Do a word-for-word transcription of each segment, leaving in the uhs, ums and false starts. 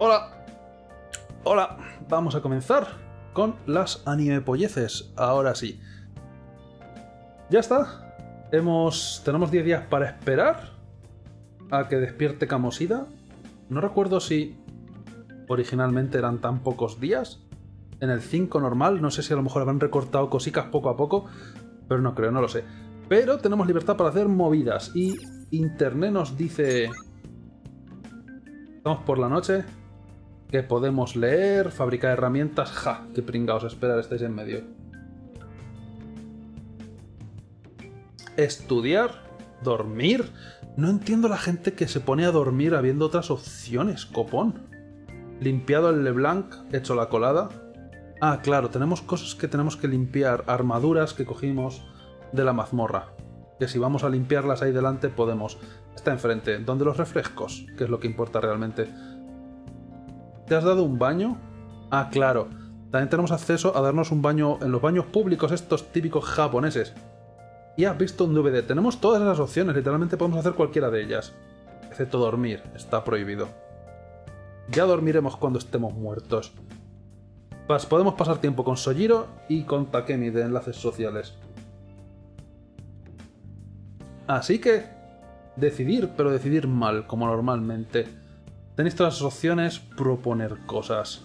Hola, hola, vamos a comenzar con las animepolleces, ahora sí. Ya está, hemos tenemos diez días para esperar a que despierte Camosida. No recuerdo si originalmente eran tan pocos días. En el cinco normal, no sé si a lo mejor habrán recortado cositas poco a poco, pero no creo, no lo sé. Pero tenemos libertad para hacer movidas y Internet nos dice... Estamos por la noche, que podemos leer, fabricar herramientas... ¡Ja! ¡Qué pringaos! Esperar, estáis en medio. Estudiar, dormir... No entiendo la gente que se pone a dormir habiendo otras opciones, copón. Limpiado el LeBlanc, hecho la colada. Ah, claro, tenemos cosas que tenemos que limpiar, armaduras que cogimos de la mazmorra. Que si vamos a limpiarlas ahí delante podemos. Está enfrente, donde los refrescos, que es lo que importa realmente. ¿Te has dado un baño? Ah, claro. También tenemos acceso a darnos un baño en los baños públicos estos típicos japoneses. Y has visto un D V D. Tenemos todas esas opciones, literalmente podemos hacer cualquiera de ellas. Excepto dormir, está prohibido. Ya dormiremos cuando estemos muertos. Pues podemos pasar tiempo con Sojiro y con Takemi de enlaces sociales. Así que... decidir, pero decidir mal, como normalmente. Tenéis todas las opciones, proponer cosas.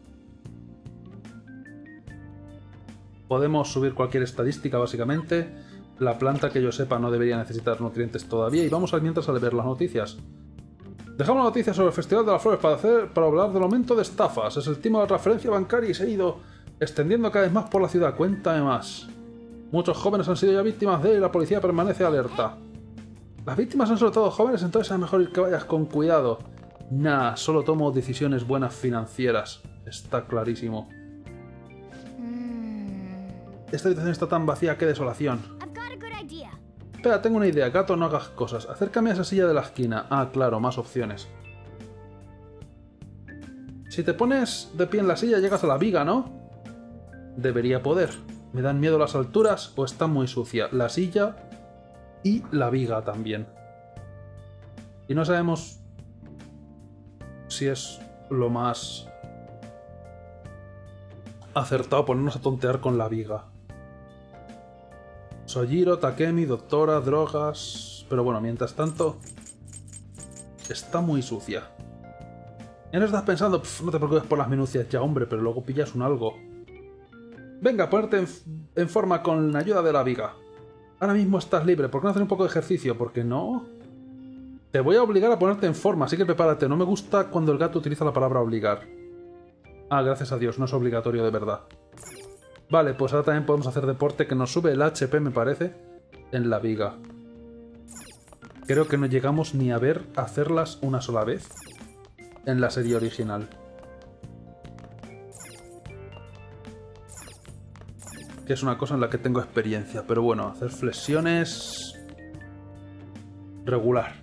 Podemos subir cualquier estadística, básicamente. La planta, que yo sepa, no debería necesitar nutrientes todavía. Y vamos a mientras a ver las noticias. Dejamos la noticia sobre el Festival de las Flores para, hacer, para hablar del aumento de estafas. Es el tema de transferencia bancaria y se ha ido extendiendo cada vez más por la ciudad. Cuéntame más. Muchos jóvenes han sido ya víctimas de él y la policía permanece alerta. Las víctimas han sobre todo jóvenes, entonces es mejor que vayas con cuidado. Nah, solo tomo decisiones buenas financieras. Está clarísimo. Esta habitación está tan vacía, qué desolación. Espera, tengo una idea. Gato, no hagas cosas. Acércame a esa silla de la esquina. Ah, claro, más opciones. Si te pones de pie en la silla, llegas a la viga, ¿no? Debería poder. Me dan miedo las alturas o está muy sucia. La silla y la viga también. Y no sabemos si es lo más acertado ponernos a tontear con la viga. Sojiro, Takemi, doctora, drogas... Pero bueno, mientras tanto... Está muy sucia. Ya no estás pensando... Pff, no te preocupes por las minucias ya, hombre, pero luego pillas un algo. Venga, ponerte en, en forma con la ayuda de la viga. Ahora mismo estás libre, ¿por qué no hacer un poco de ejercicio? ¿Por qué no? Te voy a obligar a ponerte en forma, así que prepárate. No me gusta cuando el gato utiliza la palabra obligar. Ah, gracias a Dios, no es obligatorio de verdad. Vale, pues ahora también podemos hacer deporte que nos sube el H P, me parece, en la viga. Creo que no llegamos ni a ver hacerlas una sola vez en la serie original. Que es una cosa en la que tengo experiencia, pero bueno, hacer flexiones... regular.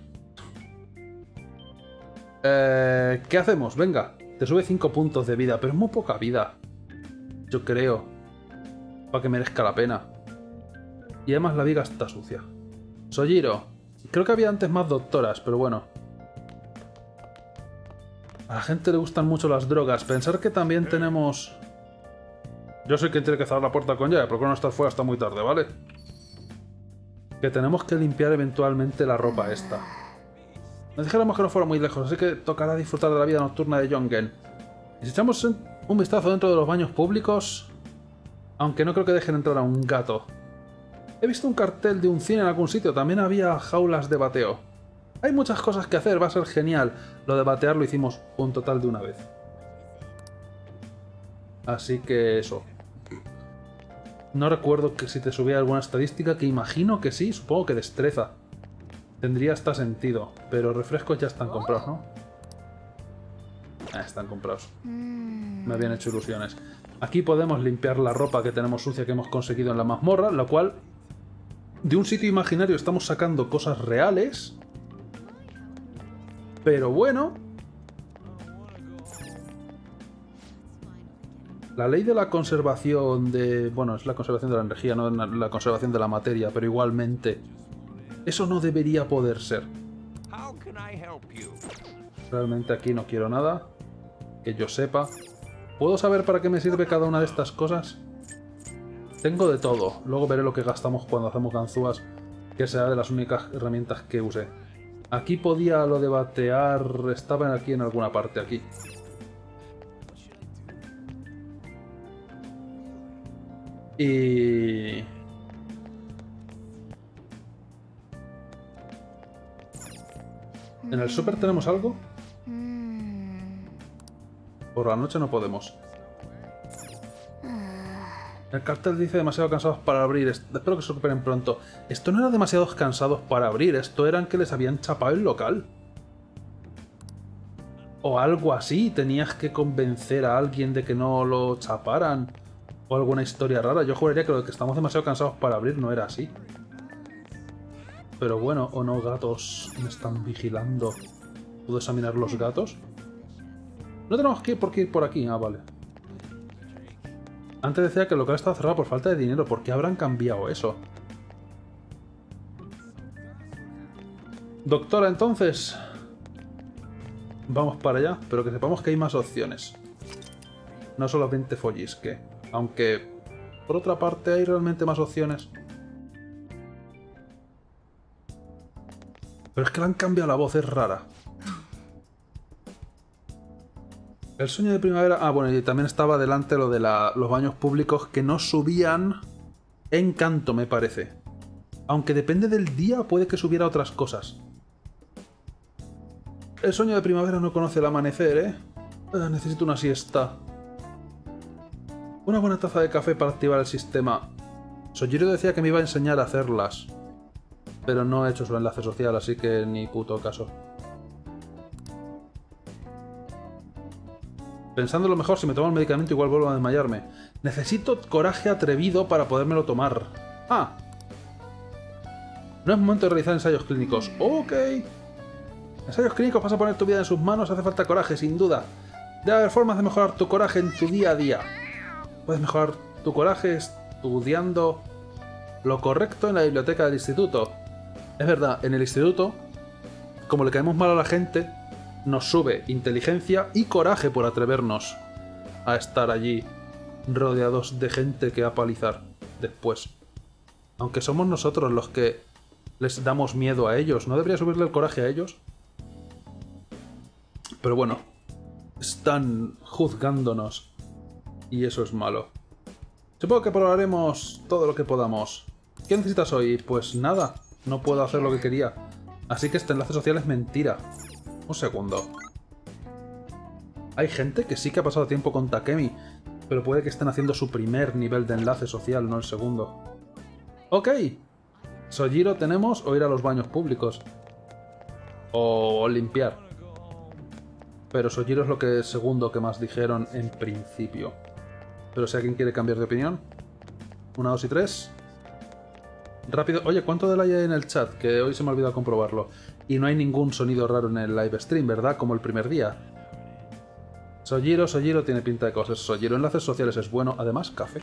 Eh, ¿Qué hacemos? Venga, te sube cinco puntos de vida, pero es muy poca vida. Yo creo. Para que merezca la pena. Y además la viga está sucia. Sojiro. Creo que había antes más doctoras, pero bueno. A la gente le gustan mucho las drogas. Pensar que también tenemos... Yo soy quien tiene que cerrar la puerta con llave, porque no estar fuera hasta muy tarde, ¿vale? Que tenemos que limpiar eventualmente la ropa esta. Nos dijéramos que no fuera muy lejos, así que tocará disfrutar de la vida nocturna de Yongen. Y si echamos un vistazo dentro de los baños públicos... Aunque no creo que dejen entrar a un gato. He visto un cartel de un cine en algún sitio. También había jaulas de bateo. Hay muchas cosas que hacer. Va a ser genial. Lo de batear lo hicimos un total de una vez. Así que eso. No recuerdo que si te subía alguna estadística. Que imagino que sí. Supongo que destreza. Tendría hasta sentido. Pero refrescos ya están comprados, ¿no? Ah, están comprados. Me habían hecho ilusiones. Aquí podemos limpiar la ropa que tenemos sucia que hemos conseguido en la mazmorra, lo cual... De un sitio imaginario estamos sacando cosas reales. Pero bueno... La ley de la conservación de... Bueno, es la conservación de la energía, no la conservación de la materia, pero igualmente... Eso no debería poder ser. Realmente aquí no quiero nada. que yo sepa. ¿Puedo saber para qué me sirve cada una de estas cosas? Tengo de todo. Luego veré lo que gastamos cuando hacemos ganzúas, que será de las únicas herramientas que use. Aquí podía lo de batear... Estaba aquí en alguna parte, aquí. Y... ¿En el súper tenemos algo? Por la noche no podemos. El cartel dice demasiado cansados para abrir. Espero que se recuperen pronto. Esto no era demasiados cansados para abrir. Esto eran que les habían chapado el local. O algo así. Tenías que convencer a alguien de que no lo chaparan. O alguna historia rara. Yo juraría que lo de que estamos demasiado cansados para abrir no era así. Pero bueno, o no, gatos me están vigilando. ¿Puedo examinar los gatos? No tenemos que ir por qué ir por aquí. Ah, vale. Antes decía que el local estaba cerrado por falta de dinero. ¿Por qué habrán cambiado eso? Doctora, entonces... Vamos para allá, pero que sepamos que hay más opciones. No solamente follisque. Aunque, por otra parte, hay realmente más opciones. Pero es que le han cambiado la voz, es rara. El sueño de primavera... Ah, bueno, y también estaba delante lo de la, los baños públicos que no subían encanto, me parece. Aunque depende del día, puede que subiera otras cosas. El sueño de primavera no conoce el amanecer, ¿eh? Ah, necesito una siesta. Una buena taza de café para activar el sistema. Sojiro decía que me iba a enseñar a hacerlas. Pero no he hecho su enlace social, así que ni puto caso. Pensándolo mejor, si me tomo el medicamento igual vuelvo a desmayarme. Necesito coraje atrevido para podérmelo tomar. Ah. No es momento de realizar ensayos clínicos. Ok. Ensayos clínicos, vas a poner tu vida en sus manos, hace falta coraje, sin duda. Debe haber formas de mejorar tu coraje en tu día a día. Puedes mejorar tu coraje estudiando lo correcto en la biblioteca del instituto. Es verdad, en el instituto, como le caemos mal a la gente, nos sube inteligencia y coraje por atrevernos a estar allí rodeados de gente que a palizar después. Aunque somos nosotros los que les damos miedo a ellos, ¿no debería subirle el coraje a ellos? Pero bueno, están juzgándonos y eso es malo. Supongo que probaremos todo lo que podamos. ¿Qué necesitas hoy? Pues nada, no puedo hacer lo que quería. Así que este enlace social es mentira. Un segundo. Hay gente que sí que ha pasado tiempo con Takemi, pero puede que estén haciendo su primer nivel de enlace social, no el segundo. Ok. Sojiro tenemos o ir a los baños públicos. O limpiar. Pero Sojiro es lo que segundo que más dijeron en principio. Pero si alguien quiere cambiar de opinión. Una, dos y tres. Rápido. Oye, ¿cuánto de like hay en el chat? Que hoy se me ha olvidado comprobarlo. Y no hay ningún sonido raro en el live stream, ¿verdad? Como el primer día. Sojiro, Sojiro tiene pinta de cosas. Sojiro, enlaces sociales es bueno. Además, café.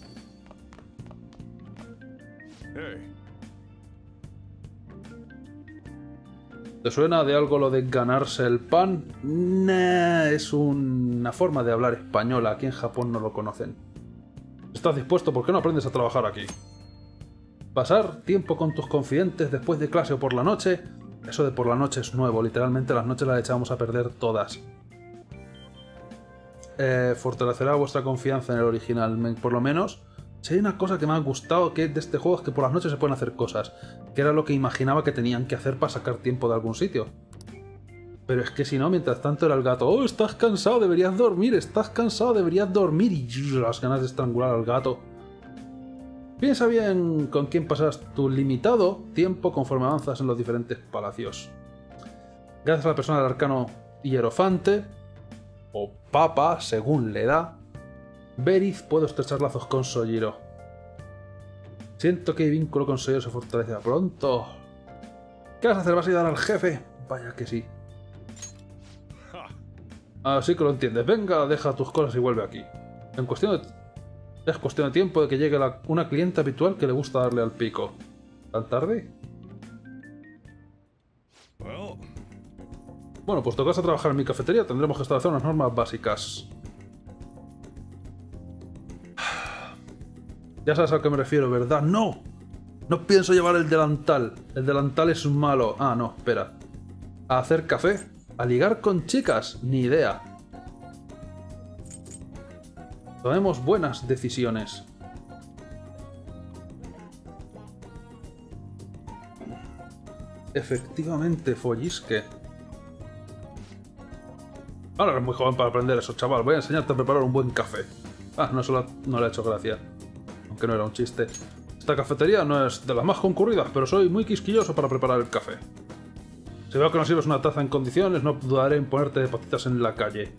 ¿Te suena de algo lo de ganarse el pan? Nah, es una forma de hablar española. Aquí en Japón no lo conocen. ¿Estás dispuesto? ¿Por qué no aprendes a trabajar aquí? Pasar tiempo con tus confidentes después de clase o por la noche. Eso de por la noche es nuevo. Literalmente las noches las echábamos a perder todas. Eh, fortalecerá vuestra confianza en el original. Por lo menos, si hay una cosa que me ha gustado que de este juego es que por las noches se pueden hacer cosas. Que era lo que imaginaba que tenían que hacer para sacar tiempo de algún sitio. Pero es que si no, mientras tanto era el gato. Oh, estás cansado, deberías dormir. Estás cansado, deberías dormir. Y las ganas de estrangular al gato. Piensa bien con quién pasas tu limitado tiempo conforme avanzas en los diferentes palacios. Gracias a la persona del arcano hierofante, o papa, según le da, Veriz puedo estrechar lazos con Sojiro. Siento que mi vínculo con Sojiro se fortalecerá pronto. ¿Qué vas a hacer? ¿Vas a ayudar al jefe? Vaya que sí. Así que lo entiendes. Venga, deja tus cosas y vuelve aquí. En cuestión de... Es cuestión de tiempo de que llegue la, una cliente habitual que le gusta darle al pico. ¿Tan tarde? Bueno, pues tocas a trabajar en mi cafetería, tendremos que establecer unas normas básicas. Ya sabes a lo que me refiero, ¿verdad? ¡No! No pienso llevar el delantal. El delantal es malo. Ah, no, espera. ¿A hacer café? ¿A ligar con chicas? Ni idea. Tomemos buenas decisiones. Efectivamente, follisque. Ahora eres muy joven para aprender eso, chaval. Voy a enseñarte a preparar un buen café. Ah, no, solo no le he hecho gracia. Aunque no era un chiste. Esta cafetería no es de las más concurridas, pero soy muy quisquilloso para preparar el café. Si veo que no sirves una taza en condiciones, no dudaré en ponerte de patitas en la calle.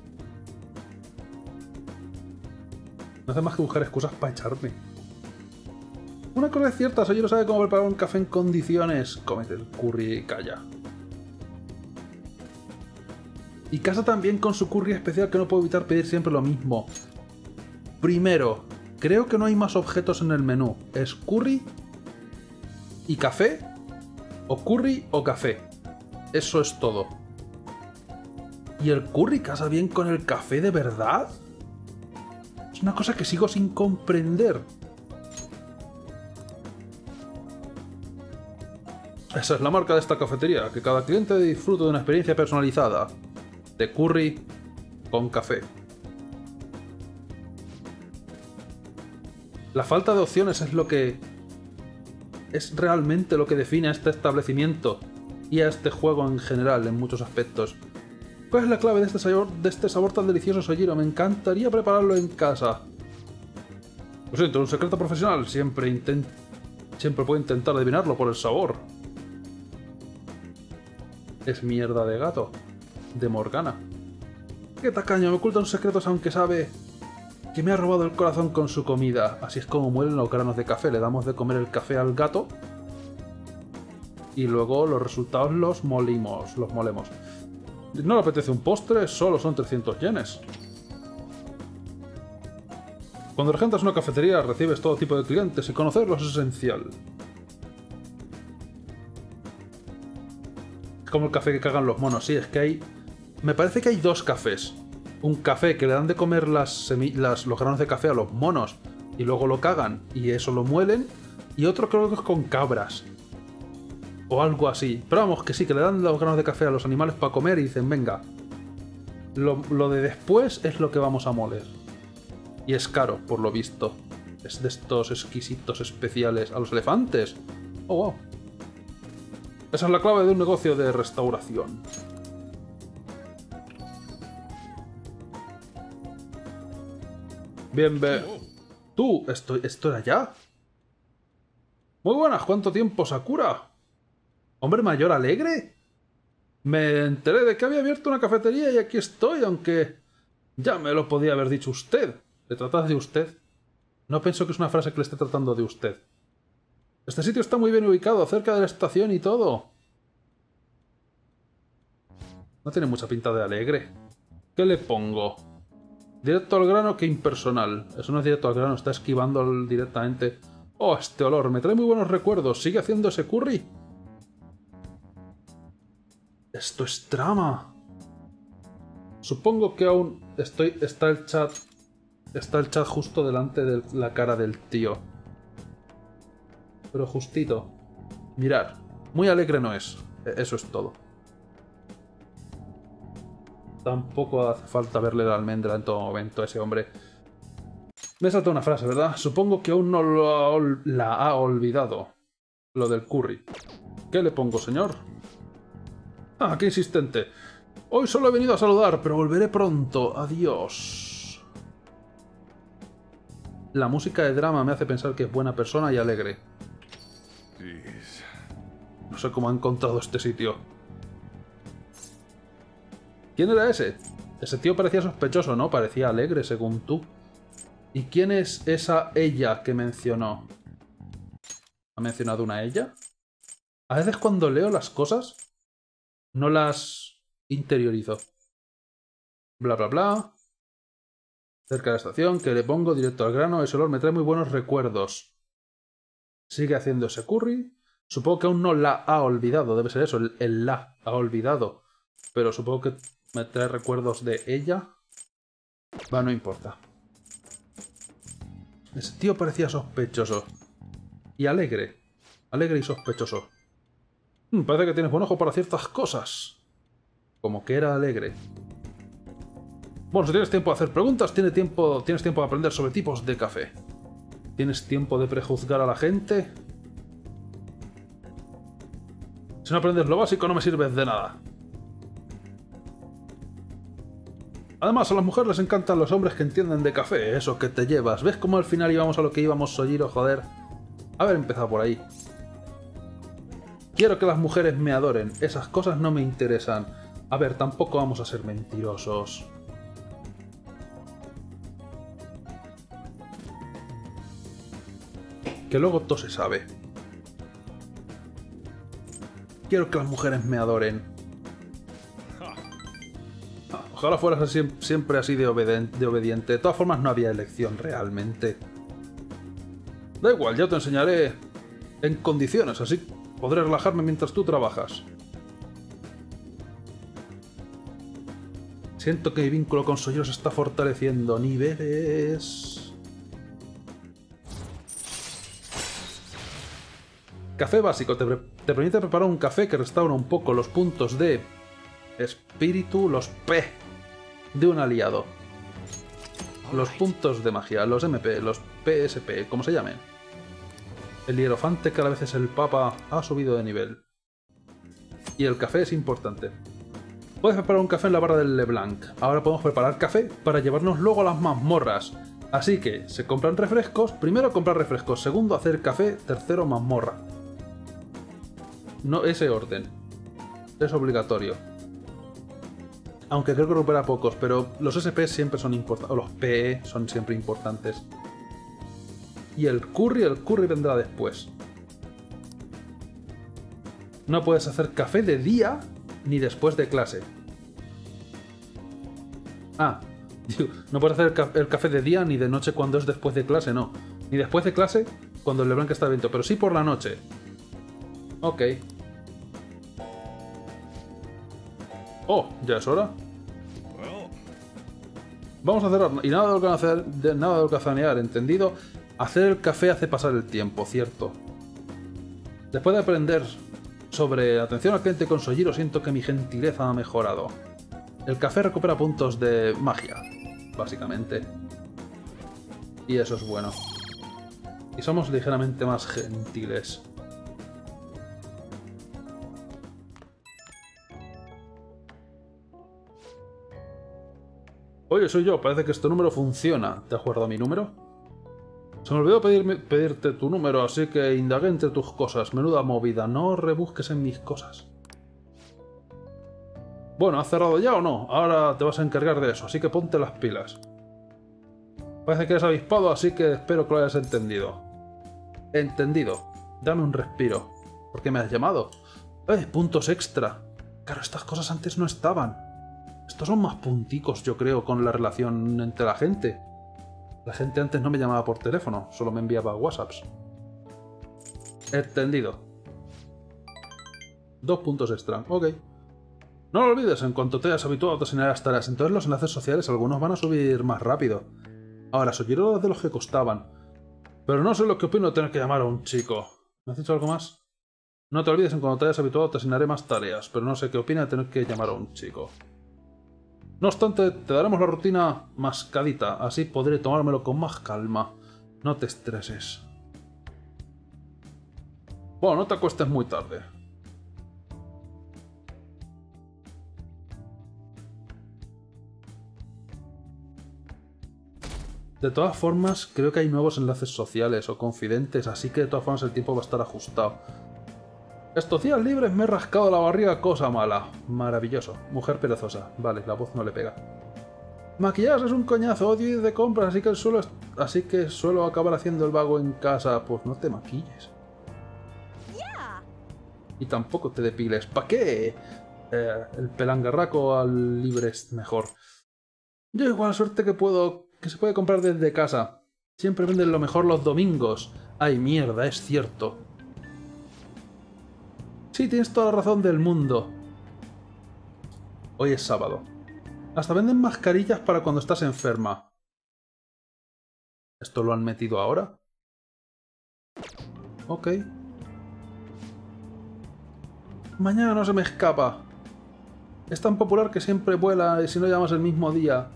No hace más que buscar excusas para echarme. Una cosa es cierta, si no sabe cómo preparar un café en condiciones, cómete el curry y calla. Y casa también con su curry especial, que no puedo evitar pedir siempre lo mismo. Primero, creo que no hay más objetos en el menú. ¿Es curry y café? ¿O curry o café? Eso es todo. ¿Y el curry casa bien con el café de verdad? Es una cosa que sigo sin comprender. Esa es la marca de esta cafetería, que cada cliente disfrute de una experiencia personalizada. De curry con café. La falta de opciones es lo que... es realmente lo que define a este establecimiento y a este juego en general, en muchos aspectos. ¿Cuál es la clave de este sabor, de este sabor tan delicioso, Sojiro? Me encantaría prepararlo en casa. Lo siento, un secreto profesional. Siempre intent... siempre puedo intentar adivinarlo por el sabor. Es mierda de gato. De Morgana. ¡Qué tacaño! Me oculta sus secretos aunque sabe que me ha robado el corazón con su comida. Así es como mueren los granos de café. Le damos de comer el café al gato y luego los resultados los molimos, los molemos. No le apetece un postre, solo son trescientos yenes. Cuando regentas una cafetería recibes todo tipo de clientes y conocerlos es esencial. Es como el café que cagan los monos. Sí, es que hay... me parece que hay dos cafés. Un café que le dan de comer las las, los granos de café a los monos y luego lo cagan y eso lo muelen. Y otro creo que es con cabras. O algo así. Pero vamos, que sí, que le dan los granos de café a los animales para comer y dicen, venga. Lo, lo de después es lo que vamos a moler. Y es caro, por lo visto. Es de estos exquisitos especiales. ¿A los elefantes? Oh, wow. Esa es la clave de un negocio de restauración. Bien, ve. ¿Tú? ¿Esto, esto era ya? Muy buenas, ¿cuánto tiempo, Sakura? ¿Hombre mayor alegre? Me enteré de que había abierto una cafetería y aquí estoy, aunque ya me lo podía haber dicho usted. ¿Le tratas de usted? No pienso que es una frase que le esté tratando de usted. Este sitio está muy bien ubicado, cerca de la estación y todo. No tiene mucha pinta de alegre. ¿Qué le pongo? Directo al grano que impersonal. Eso no es directo al grano, está esquivando directamente. Oh, este olor, me trae muy buenos recuerdos. ¿Sigue haciendo ese curry? Esto es trama. Supongo que aún estoy... está el chat... Está el chat justo delante de la cara del tío. Pero justito. Mirad, muy alegre no es. Eso es todo. Tampoco hace falta verle la almendra en todo momento a ese hombre. Me salta una frase, ¿verdad? Supongo que aún no lo ha la ha olvidado. Lo del curry. ¿Qué le pongo, señor? Ah, qué insistente. Hoy solo he venido a saludar, pero volveré pronto. Adiós. La música de drama me hace pensar que es buena persona y alegre. No sé cómo ha encontrado este sitio. ¿Quién era ese? Ese tío parecía sospechoso, ¿no? Parecía alegre, según tú. ¿Y quién es esa ella que mencionó? ¿Ha mencionado una ella? A veces cuando leo las cosas, no las interiorizo. Bla, bla, bla. Cerca de la estación, que le pongo directo al grano. Ese olor me trae muy buenos recuerdos. Sigue haciendo ese curry. Supongo que aún no la ha olvidado. Debe ser eso, el, el la ha olvidado. pero supongo que me trae recuerdos de ella. Va, no importa. Ese tío parecía sospechoso. Y alegre. Alegre y sospechoso. Hmm, parece que tienes buen ojo para ciertas cosas. Como que era alegre. Bueno, si tienes tiempo de hacer preguntas, tienes tiempo, tienes tiempo de aprender sobre tipos de café. ¿Tienes tiempo de prejuzgar a la gente? Si no aprendes lo básico, no me sirves de nada. Además, a las mujeres les encantan los hombres que entienden de café, eso que te llevas. ¿Ves cómo al final íbamos a lo que íbamos, Sojiro, joder? Haber empezado por ahí. Quiero que las mujeres me adoren. Esas cosas no me interesan. A ver, tampoco vamos a ser mentirosos. Que luego todo se sabe. Quiero que las mujeres me adoren. Ojalá fueras así, siempre así de, obeden de obediente. De todas formas, no había elección realmente. Da igual, ya te enseñaré en condiciones, así podré relajarme mientras tú trabajas. Siento que mi vínculo con Sojiro se está fortaleciendo. Niveles... Café básico. Te, te permite preparar un café que restaura un poco los puntos de espíritu, los P de un aliado. Los puntos de magia, los M P, los P S P, como se llamen. El hierofante, que a veces el papa, ha subido de nivel. Y el café es importante. Puedes preparar un café en la barra del LeBlanc. Ahora podemos preparar café para llevarnos luego a las mazmorras. Así que se compran refrescos. Primero comprar refrescos, segundo hacer café, tercero mazmorra. No ese orden. Es obligatorio. Aunque creo que recupera pocos, pero los S P siempre son importantes. O los P E son siempre importantes. Y el curry, el curry vendrá después. No puedes hacer café de día ni después de clase. Ah, digo, no puedes hacer el, ca el café de día ni de noche cuando es después de clase, no. Ni después de clase cuando el LeBlanc está abierto, pero sí por la noche. Ok. Oh, ya es hora. Vamos a cerrar. Y nada de, organizar, de, nada de holgazanear, ¿entendido? Hacer el café hace pasar el tiempo, cierto. Después de aprender sobre atención al cliente con Sojiro, siento que mi gentileza ha mejorado. El café recupera puntos de magia, básicamente. Y eso es bueno. Y somos ligeramente más gentiles. Oye, soy yo, parece que este número funciona. ¿Te has guardado mi número? Se me olvidó pedirme, pedirte tu número, así que indagué entre tus cosas. Menuda movida, no rebusques en mis cosas. Bueno, ¿has cerrado ya o no? Ahora te vas a encargar de eso, así que ponte las pilas. Parece que eres avispado, así que espero que lo hayas entendido. Entendido. Dame un respiro. ¿Por qué me has llamado? ¡Eh! Puntos extra. Claro, estas cosas antes no estaban. Estos son más punticos, yo creo, con la relación entre la gente. La gente antes no me llamaba por teléfono, solo me enviaba WhatsApps. Entendido. Dos puntos extra, ok. No lo olvides, en cuanto te hayas habituado a asignar las tareas, entonces los enlaces sociales algunos van a subir más rápido. Ahora, Sojiro de los que costaban. Pero no sé lo que opino de tener que llamar a un chico. ¿Me has dicho algo más? No te olvides, en cuanto te hayas habituado te asignaré más tareas, pero no sé qué opina de tener que llamar a un chico. No obstante, te daremos la rutina mascadita, así podré tomármelo con más calma. No te estreses. Bueno, no te acuestes muy tarde. De todas formas, creo que hay nuevos enlaces sociales o confidentes, así que de todas formas el tiempo va a estar ajustado. Estos días libres me he rascado la barriga, cosa mala. Maravilloso. Mujer perezosa. Vale, la voz no le pega. Maquillarse es un coñazo, odio ir de compras, así que el suelo es... así que suelo acabar haciendo el vago en casa. Pues no te maquilles. Yeah. Y tampoco te depiles. ¿Para qué? Eh, el pelangarraco al libre es mejor. Yo igual suerte que puedo... que se puede comprar desde casa. Siempre venden lo mejor los domingos. Ay, mierda, es cierto. Sí, tienes toda la razón del mundo. Hoy es sábado. Hasta venden mascarillas para cuando estás enferma. ¿Esto lo han metido ahora? Ok. Mañana no se me escapa. Es tan popular que siempre vuela y si no llamas el mismo día.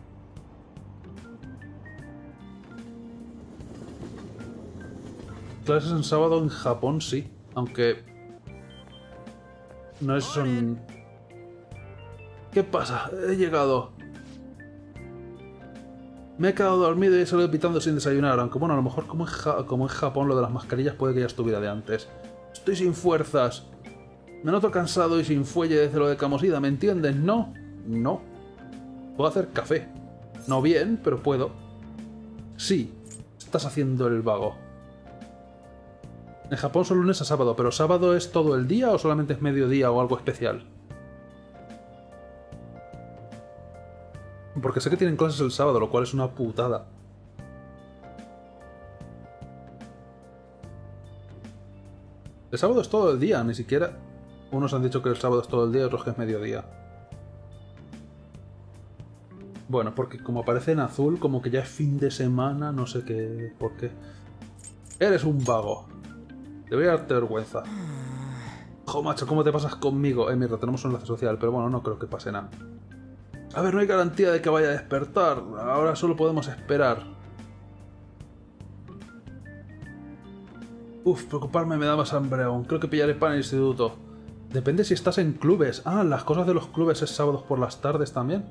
Clases en sábado en Japón, sí. Aunque... No es son... ¿Qué pasa? He llegado. Me he quedado dormido y he salido pitando sin desayunar. Aunque bueno, a lo mejor como es, ja como es Japón lo de las mascarillas puede que ya estuviera de antes. Estoy sin fuerzas. Me noto cansado y sin fuelle desde lo de Camosida, ¿me entiendes? ¿No? No. Puedo hacer café. No bien, pero puedo. Sí. Estás haciendo el vago. En Japón son lunes a sábado, pero ¿sábado es todo el día o solamente es mediodía o algo especial? Porque sé que tienen clases el sábado, lo cual es una putada. El sábado es todo el día, ni siquiera... Unos han dicho que el sábado es todo el día, otros que es mediodía. Bueno, porque como aparece en azul, como que ya es fin de semana, no sé qué... ¿Por qué? Eres un vago. Debería darte vergüenza. Jo, macho, ¿cómo te pasas conmigo? Eh, mierda, tenemos un enlace social, pero bueno, no creo que pase nada. A ver, no hay garantía de que vaya a despertar. Ahora solo podemos esperar. Uf, preocuparme me da más hambre aún. Creo que pillaré pan en el instituto. Depende si estás en clubes. Ah, las cosas de los clubes es sábados por las tardes también.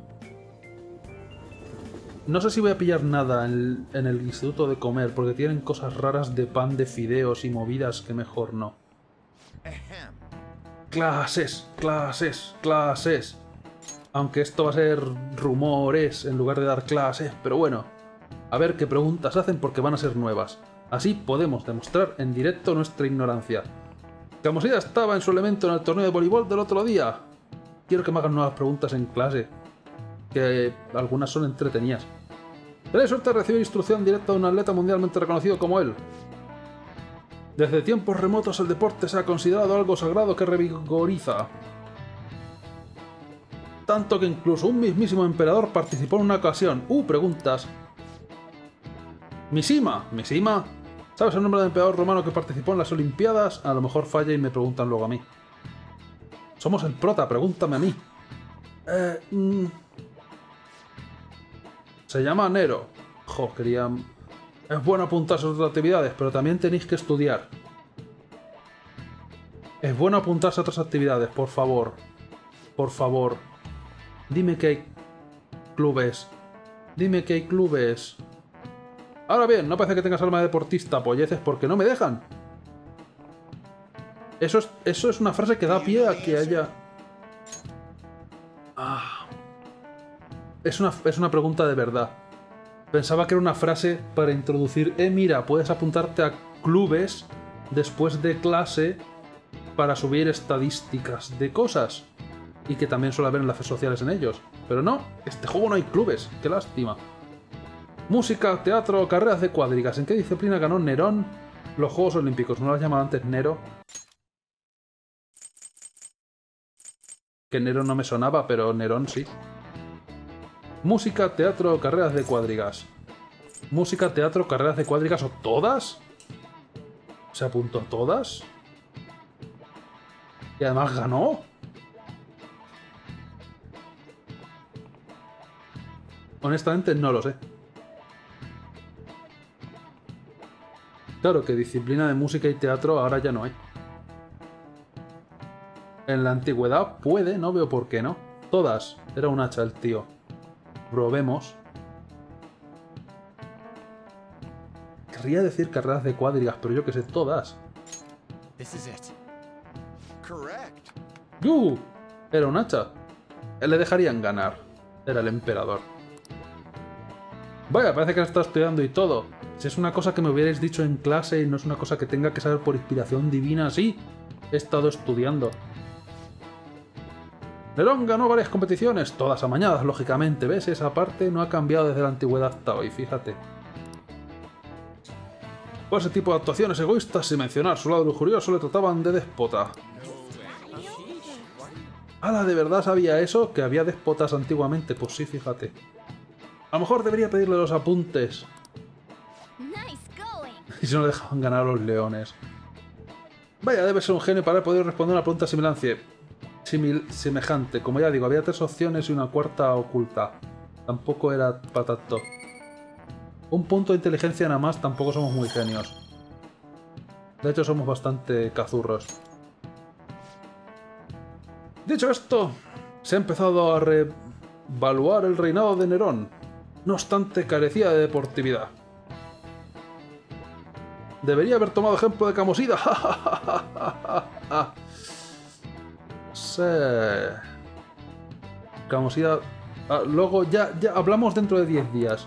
No sé si voy a pillar nada en el, en el instituto de comer, porque tienen cosas raras de pan, de fideos y movidas que mejor no. Clases, clases, clases. Aunque esto va a ser rumores en lugar de dar clases, pero bueno. A ver qué preguntas hacen porque van a ser nuevas. Así podemos demostrar en directo nuestra ignorancia. Camosida estaba en su elemento en el torneo de voleibol del otro día. Quiero que me hagan nuevas preguntas en clase. Que algunas son entretenidas. Tenéis suerte de recibir instrucción directa de un atleta mundialmente reconocido como él. Desde tiempos remotos el deporte se ha considerado algo sagrado que revigoriza. Tanto que incluso un mismísimo emperador participó en una ocasión. Uh, preguntas. Mishima. ¿Mishima? ¿Sabes el nombre del emperador romano que participó en las Olimpiadas? A lo mejor falla y me preguntan luego a mí. Somos el prota, pregúntame a mí. Eh... Mmm... Se llama Nero. Jo, quería... Es bueno apuntarse a otras actividades, pero también tenéis que estudiar. Es bueno apuntarse a otras actividades, por favor. Por favor. Dime que hay clubes. Dime que hay clubes. Ahora bien, no parece que tengas alma de deportista, polleces, porque no me dejan. Eso es, eso es una frase que da pie a que haya... Ah... Es una, es una pregunta de verdad. Pensaba que era una frase para introducir... Eh, mira, puedes apuntarte a clubes después de clase para subir estadísticas de cosas. Y que también suele haber enlaces sociales en ellos. Pero no, este juego no hay clubes. Qué lástima. Música, teatro, carreras de cuadrigas. ¿En qué disciplina ganó Nerón los Juegos Olímpicos? ¿No lo has llamado antes Nero? Que Nero no me sonaba, pero Nerón sí. Música, teatro, carreras de cuadrigas. Música, teatro, carreras de cuadrigas o todas. ¿Se apuntó a todas? Y además ganó. Honestamente no lo sé. Claro que disciplina de música y teatro ahora ya no hay. En la antigüedad puede, no veo por qué no. Todas. Era un hacha el tío. Probemos. Querría decir carreras de cuadrigas, pero yo que sé, todas. ¡Uh! Era un hacha. Le dejarían ganar. Era el emperador. Vaya, parece que está estudiando y todo. Si es una cosa que me hubierais dicho en clase y no es una cosa que tenga que saber por inspiración divina, sí. He estado estudiando. Nerón ganó varias competiciones, todas amañadas, lógicamente. ¿Ves? Esa parte no ha cambiado desde la antigüedad hasta hoy, fíjate. Por ese tipo de actuaciones egoístas, sin mencionar su lado lujurioso, le trataban de déspota. ¡Hala! ¿De verdad sabía eso? ¿Que había déspotas antiguamente? Pues sí, fíjate. A lo mejor debería pedirle los apuntes. Y si no dejaban ganar a los leones. Vaya, debe ser un genio para haber podido responder una pregunta semejante. Simil semejante. Como ya digo, había tres opciones y una cuarta oculta. Tampoco era para tanto. Un punto de inteligencia nada más, tampoco somos muy genios. De hecho, somos bastante cazurros. Dicho esto, se ha empezado a revaluar el reinado de Nerón. No obstante, carecía de deportividad. Debería haber tomado ejemplo de Camosida. Sí. Camosida... Ah, luego ya, ya hablamos dentro de diez días.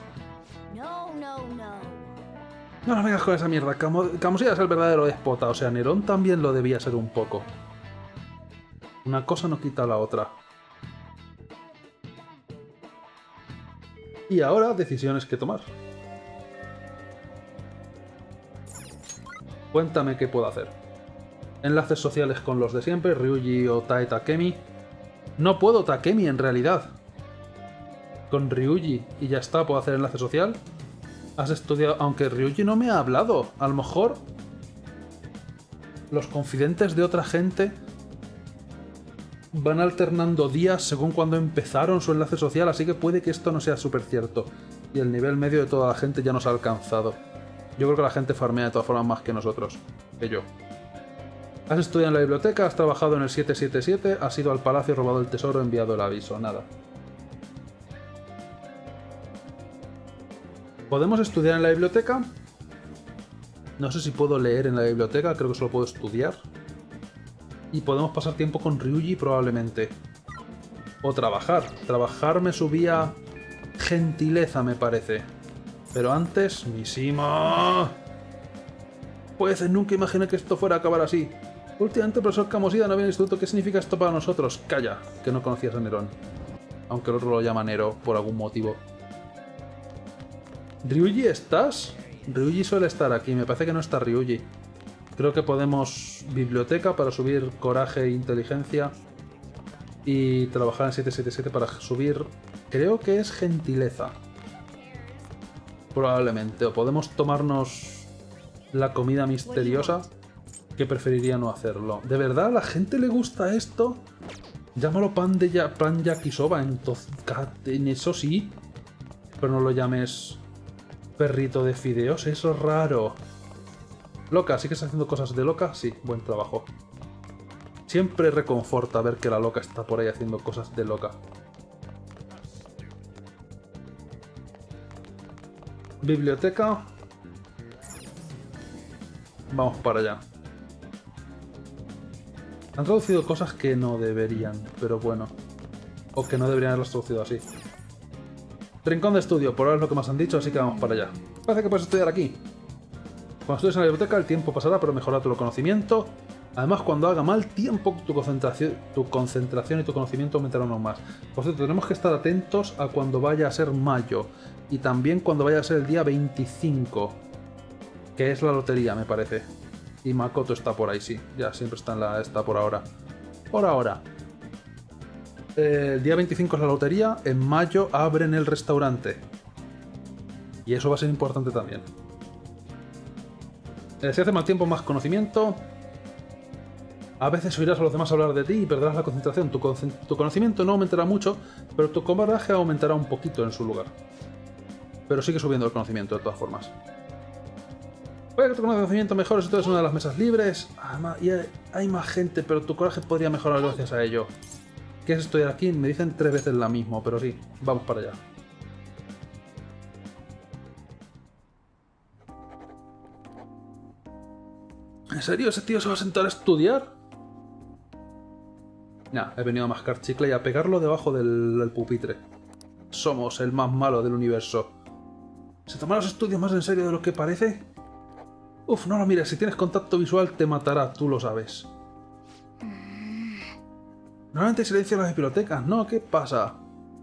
No nos vengas con esa mierda. Camo Camosida es el verdadero déspota. O sea, Nerón también lo debía ser un poco. Una cosa no quita la otra. Y ahora, decisiones que tomar. Cuéntame qué puedo hacer. Enlaces sociales con los de siempre, Ryuji o Tae Takemi. No puedo Takemi en realidad. Con Ryuji y ya está, puedo hacer enlace social. Has estudiado... Aunque Ryuji no me ha hablado. A lo mejor... Los confidentes de otra gente... van alternando días según cuando empezaron su enlace social, así que puede que esto no sea súper cierto. Y el nivel medio de toda la gente ya nos ha alcanzado. Yo creo que la gente farmea de todas formas más que nosotros. Que yo. Has estudiado en la biblioteca, has trabajado en el siete siete siete, has ido al palacio, robado el tesoro, enviado el aviso. Nada. ¿Podemos estudiar en la biblioteca? No sé si puedo leer en la biblioteca, creo que solo puedo estudiar. Y podemos pasar tiempo con Ryuji probablemente. O trabajar. Trabajar me subía gentileza, me parece. Pero antes, Mishima. Pues nunca imaginé que esto fuera a acabar así. Últimamente el profesor Camosida no había instituto. ¿Qué significa esto para nosotros? Calla, que no conocías a Nerón. Aunque el otro lo llama Nero por algún motivo. ¿Ryuji estás? Ryuji suele estar aquí. Me parece que no está Ryuji. Creo que podemos biblioteca para subir coraje e inteligencia. Y trabajar en siete siete siete para subir... Creo que es gentileza. Probablemente. O podemos tomarnos la comida misteriosa. Que preferiría no hacerlo. ¿De verdad a la gente le gusta esto? Llámalo pan de ya, pan yakisoba. Entonces, en eso sí. Pero no lo llames perrito de fideos. Eso es raro. Loca, ¿sí que estás haciendo cosas de loca? Sí, buen trabajo. Siempre reconforta ver que la loca está por ahí haciendo cosas de loca. Biblioteca. Vamos para allá. Han traducido cosas que no deberían, pero bueno. O que no deberían haberlas traducido así. Rincón de estudio, por ahora es lo que más han dicho, así que vamos para allá. Parece que puedes estudiar aquí. Cuando estudies en la biblioteca el tiempo pasará, pero mejorará tu conocimiento. Además, cuando haga mal tiempo, tu concentración, tu concentración y tu conocimiento aumentarán aún más. Por cierto, tenemos que estar atentos a cuando vaya a ser mayo. Y también cuando vaya a ser el día veinticinco. Que es la lotería, me parece. Y Makoto está por ahí, sí. Ya siempre está, en la, está por ahora. Por ahora. Eh, el día veinticinco es la lotería. En mayo abren el restaurante. Y eso va a ser importante también. Eh, si hace mal tiempo, más conocimiento. A veces oirás a los demás hablar de ti y perderás la concentración. Tu, con tu conocimiento no aumentará mucho, pero tu coraje aumentará un poquito en su lugar. Pero sigue subiendo el conocimiento de todas formas. Puede que tu conocimiento mejore si tú eres una de las mesas libres. Además, y hay, hay más gente, pero tu coraje podría mejorar gracias a ello. ¿Quieres estudiar aquí? Me dicen tres veces la misma, pero sí, vamos para allá. ¿En serio ese tío se va a sentar a estudiar? Nah, he venido a mascar chicle y a pegarlo debajo del, del pupitre. Somos el más malo del universo. ¿Se toman los estudios más en serio de lo que parece? Uf, no lo mires, si tienes contacto visual te matará, tú lo sabes. Normalmente hay silencio en las bibliotecas, ¿no? ¿Qué pasa?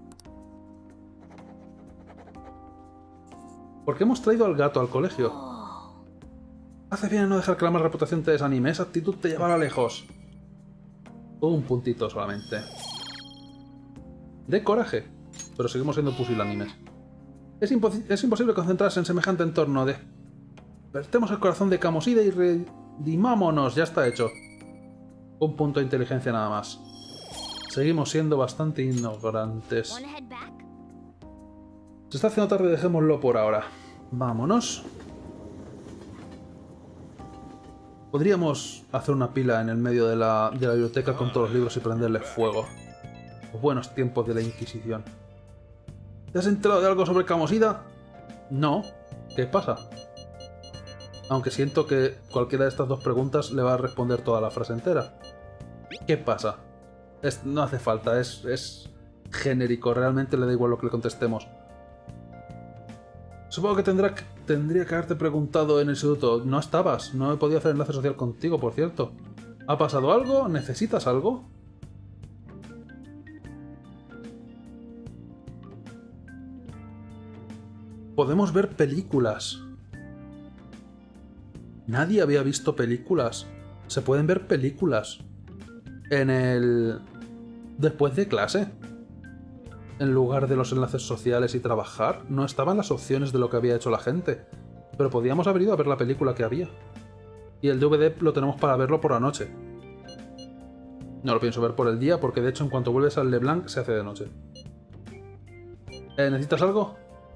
¿Por qué hemos traído al gato al colegio? Hace bien en no dejar que la mala reputación te desanime, esa actitud te llevará lejos. Un puntito solamente. De coraje. Pero seguimos siendo pusilánimes. Es, impo- es imposible concentrarse en semejante entorno. Despertemos el corazón de Kamoside y redimámonos. Ya está hecho. Un punto de inteligencia nada más. Seguimos siendo bastante ignorantes. Se está haciendo tarde, dejémoslo por ahora. Vámonos. Podríamos hacer una pila en el medio de la, de la biblioteca con todos los libros y prenderle fuego. Los buenos tiempos de la Inquisición. ¿Te has enterado de algo sobre Kamosida? No. ¿Qué pasa? Aunque siento que cualquiera de estas dos preguntas le va a responder toda la frase entera. ¿Qué pasa? Es, no hace falta, es, es genérico, realmente le da igual lo que le contestemos. Supongo que, tendrá, tendría que haberte preguntado en el instituto. No estabas, no he podido hacer enlace social contigo, por cierto. ¿Ha pasado algo? ¿Necesitas algo? Podemos ver películas. Nadie había visto películas. Se pueden ver películas. En el... Después de clase. En lugar de los enlaces sociales y trabajar, no estaban las opciones de lo que había hecho la gente. Pero podíamos haber ido a ver la película que había. Y el D V D lo tenemos para verlo por la noche. No lo pienso ver por el día, porque de hecho en cuanto vuelves al LeBlanc se hace de noche. ¿Eh, ¿Necesitas algo?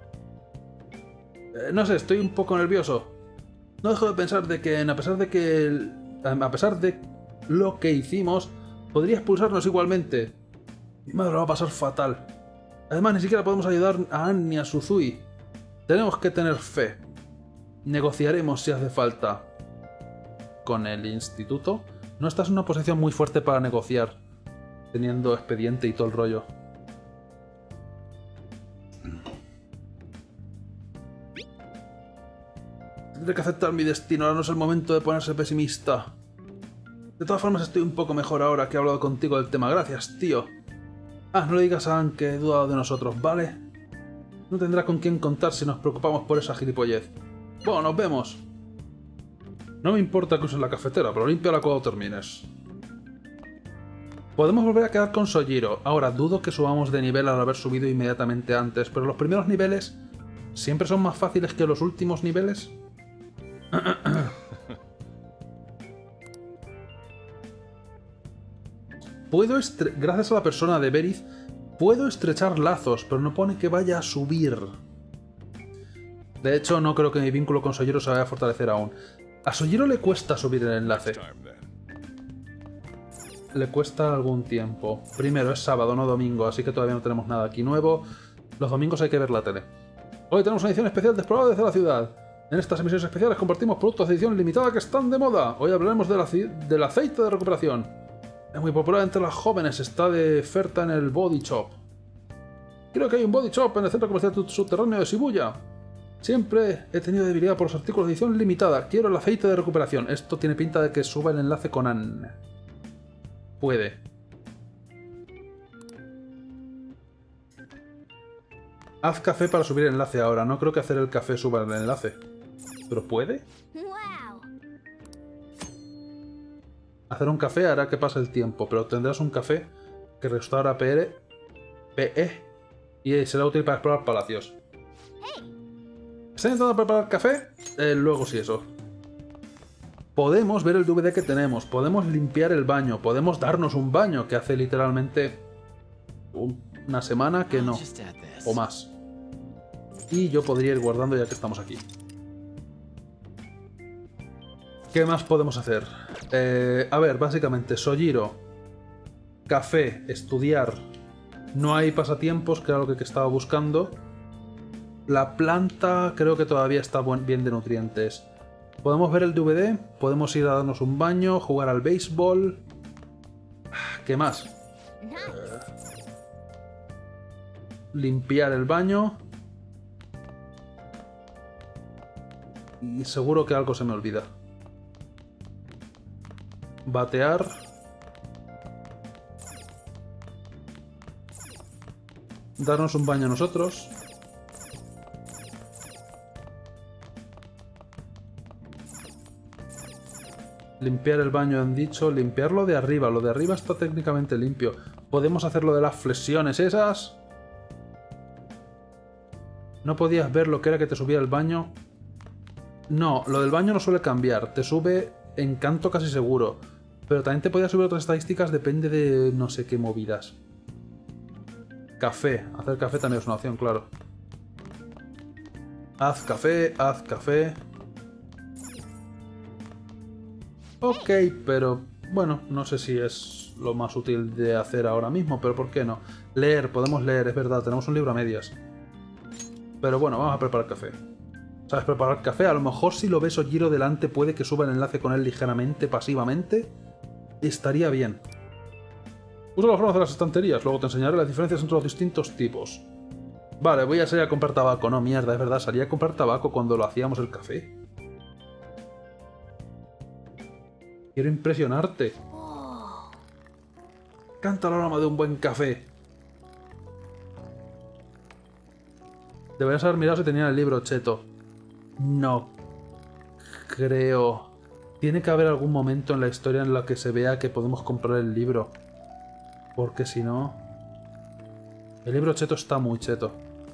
Eh, no sé, estoy un poco nervioso. No dejo de pensar de que, a pesar de que... A pesar de lo que hicimos, podría expulsarnos igualmente. Mi madre lo va a pasar fatal. Además, ni siquiera podemos ayudar a Anne ni a Suzui. Tenemos que tener fe. Negociaremos si hace falta. Con el instituto, no estás en una posición muy fuerte para negociar, teniendo expediente y todo el rollo. Tendré que aceptar mi destino, ahora no es el momento de ponerse pesimista. De todas formas, estoy un poco mejor ahora que he hablado contigo del tema. Gracias, tío. Ah, no le digas a Anne que he dudado de nosotros, ¿vale? No tendrá con quién contar si nos preocupamos por esa gilipollez. Bueno, nos vemos. No me importa que uses la cafetera, pero límpiala cuando termines. Podemos volver a quedar con Sojiro. Ahora, dudo que subamos de nivel al haber subido inmediatamente antes, pero los primeros niveles siempre son más fáciles que los últimos niveles. Puedo estre- Gracias a la persona de Berith, puedo estrechar lazos, pero no pone que vaya a subir. De hecho, no creo que mi vínculo con Sojiro se vaya a fortalecer aún. A Sojiro le cuesta subir el enlace. Le cuesta algún tiempo. Primero, es sábado, no domingo, así que todavía no tenemos nada aquí nuevo. Los domingos hay que ver la tele. Hoy tenemos una edición especial de Explorar desde la ciudad. En estas emisiones especiales compartimos productos de edición limitada que están de moda. Hoy hablaremos de la, del aceite de recuperación. Es muy popular entre las jóvenes, está de oferta en el Body Shop. Creo que hay un Body Shop en el centro comercial subterráneo de Shibuya. Siempre he tenido debilidad por los artículos de edición limitada. Quiero el aceite de recuperación. Esto tiene pinta de que suba el enlace con Anne. Puede. Haz café para subir el enlace ahora. No creo que hacer el café suba el enlace. ¿Pero puede? Hacer un café hará que pase el tiempo, pero tendrás un café que restaura P R, P E y será útil para explorar palacios. ¿Estás intentando preparar café? Eh, luego sí eso. Podemos ver el D V D que tenemos, podemos limpiar el baño, podemos darnos un baño, que hace literalmente una semana que no, o más. Y yo podría ir guardando ya que estamos aquí. ¿Qué más podemos hacer? Eh, a ver, básicamente, Sojiro, café, estudiar, no hay pasatiempos, que era lo que estaba buscando. La planta creo que todavía está buen, bien de nutrientes. Podemos ver el D V D, podemos ir a darnos un baño, jugar al béisbol. ¿Qué más? Eh, limpiar el baño. Y seguro que algo se me olvida. Batear. Darnos un baño nosotros. Limpiar el baño han dicho. Limpiar lo de arriba. Lo de arriba está técnicamente limpio. Podemos hacer lo de las flexiones esas. ¿No podías ver lo que era que te subía el baño? No, lo del baño no suele cambiar. Te sube encanto casi seguro. Pero también te podía subir otras estadísticas, depende de no sé qué movidas. Café. Hacer café también es una opción, claro. Haz café, haz café. Ok, pero bueno, no sé si es lo más útil de hacer ahora mismo, pero ¿por qué no? Leer, podemos leer, es verdad, tenemos un libro a medias. Pero bueno, vamos a preparar café. ¿Sabes preparar café? A lo mejor si lo ves o giro delante puede que suba el enlace con él ligeramente, pasivamente. Estaría bien. Usa las formas de las estanterías, luego te enseñaré las diferencias entre los distintos tipos. Vale, voy a salir a comprar tabaco. No, mierda, es verdad, salí a comprar tabaco cuando lo hacíamos el café. Quiero impresionarte. Canta el aroma de un buen café. Deberías haber mirado si tenía el libro cheto. No creo. Tiene que haber algún momento en la historia en la que se vea que podemos comprar el libro. Porque si no... El libro cheto está muy cheto.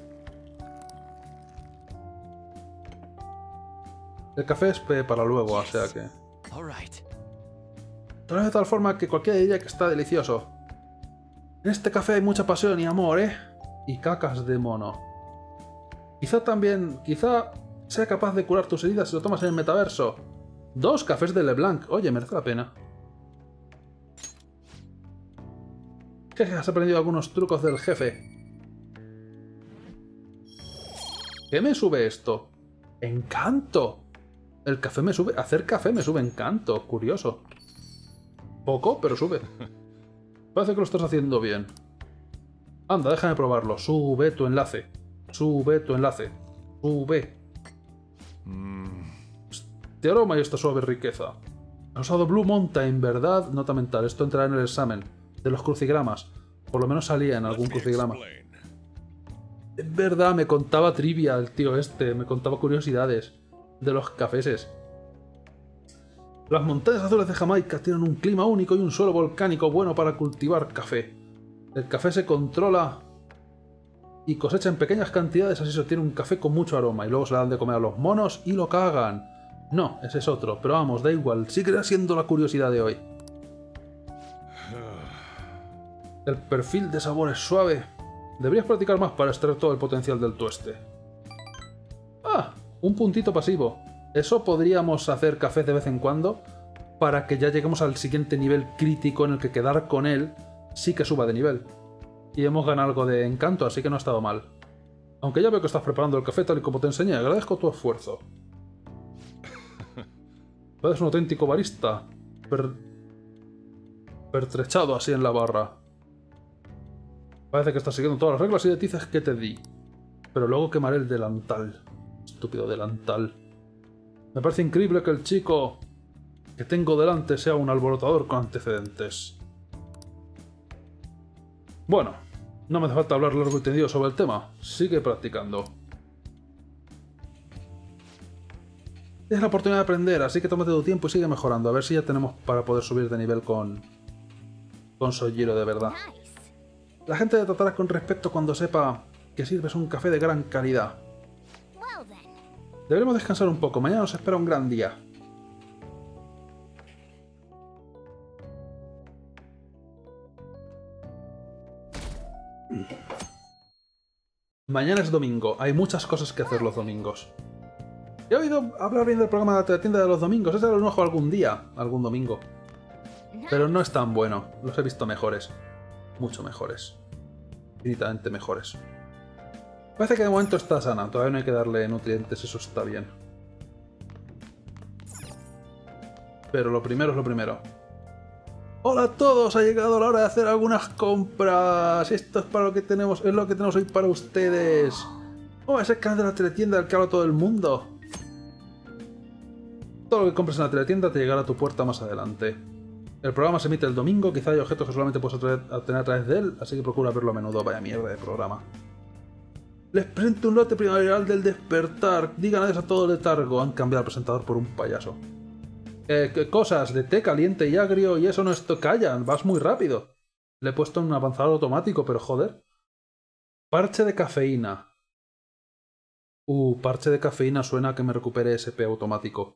El café es para luego, o sea que... Tal de tal forma que cualquiera diría que está delicioso. En este café hay mucha pasión y amor, ¿eh? Y cacas de mono. Quizá también... Quizá sea capaz de curar tus heridas si lo tomas en el metaverso. Dos cafés de LeBlanc. Oye, merece la pena. Jeje, has aprendido algunos trucos del jefe. ¿Qué me sube esto? ¡Encanto! El café me sube... Hacer café me sube encanto. Curioso. Poco, pero sube. Parece que lo estás haciendo bien. Anda, déjame probarlo. Sube tu enlace. Sube tu enlace. Sube. Este aroma y esta suave riqueza. Has usado Blue Mountain, ¿verdad? Nota mental. Esto entrará en el examen. De los crucigramas. Por lo menos salía en algún crucigrama. Es verdad, me contaba trivia el tío este. Me contaba curiosidades de los cafeses. Las montañas azules de Jamaica tienen un clima único y un suelo volcánico bueno para cultivar café. El café se controla y cosecha en pequeñas cantidades, así se obtiene un café con mucho aroma. Y luego se le dan de comer a los monos y lo cagan. No, ese es otro, pero vamos, da igual. Sigue siendo la curiosidad de hoy. El perfil de sabor es suave. Deberías practicar más para extraer todo el potencial del tueste. Ah, un puntito pasivo. Eso podríamos hacer café de vez en cuando para que ya lleguemos al siguiente nivel crítico en el que quedar con él sí que suba de nivel. Y hemos ganado algo de encanto, así que no ha estado mal. Aunque ya veo que estás preparando el café tal y como te enseñé, agradezco tu esfuerzo. Eres un auténtico barista. Per... Pertrechado así en la barra. Parece que estás siguiendo todas las reglas y dices que te di. Pero luego quemaré el delantal. Estúpido delantal. Me parece increíble que el chico que tengo delante sea un alborotador con antecedentes. Bueno, no me hace falta hablar largo y tendido sobre el tema. Sigue practicando. Es la oportunidad de aprender, así que tómate tu tiempo y sigue mejorando. A ver si ya tenemos para poder subir de nivel con... con Sojiro de verdad. La gente te tratará con respeto cuando sepa que sirves un café de gran calidad. Deberemos descansar un poco. Mañana nos espera un gran día. Mañana es domingo. Hay muchas cosas que hacer los domingos. He oído hablar bien del programa de la tienda de los domingos. Ese lo ojo algún día, algún domingo. Pero no es tan bueno. Los he visto mejores. Mucho mejores. Infinitamente mejores. Parece que de momento está sana. Todavía no hay que darle nutrientes. Eso está bien. Pero lo primero es lo primero. ¡Hola a todos! Ha llegado la hora de hacer algunas compras. Esto es para lo que tenemos. Es lo que tenemos hoy para ustedes. Oh, es el canal de la teletienda del que habla todo el mundo. Todo lo que compres en la teletienda te llegará a tu puerta más adelante. El programa se emite el domingo. Quizá hay objetos que solamente puedes obtener a través de él, así que procura verlo a menudo. Vaya mierda de programa. Les presento un lote primaveral del despertar. Digan adiós a todo el letargo. Han cambiado al presentador por un payaso. Eh, cosas de té caliente y agrio y eso no es... Callan, vas muy rápido. Le he puesto un avanzado automático, pero joder. Parche de cafeína. Uh, parche de cafeína suena a que me recupere S P automático.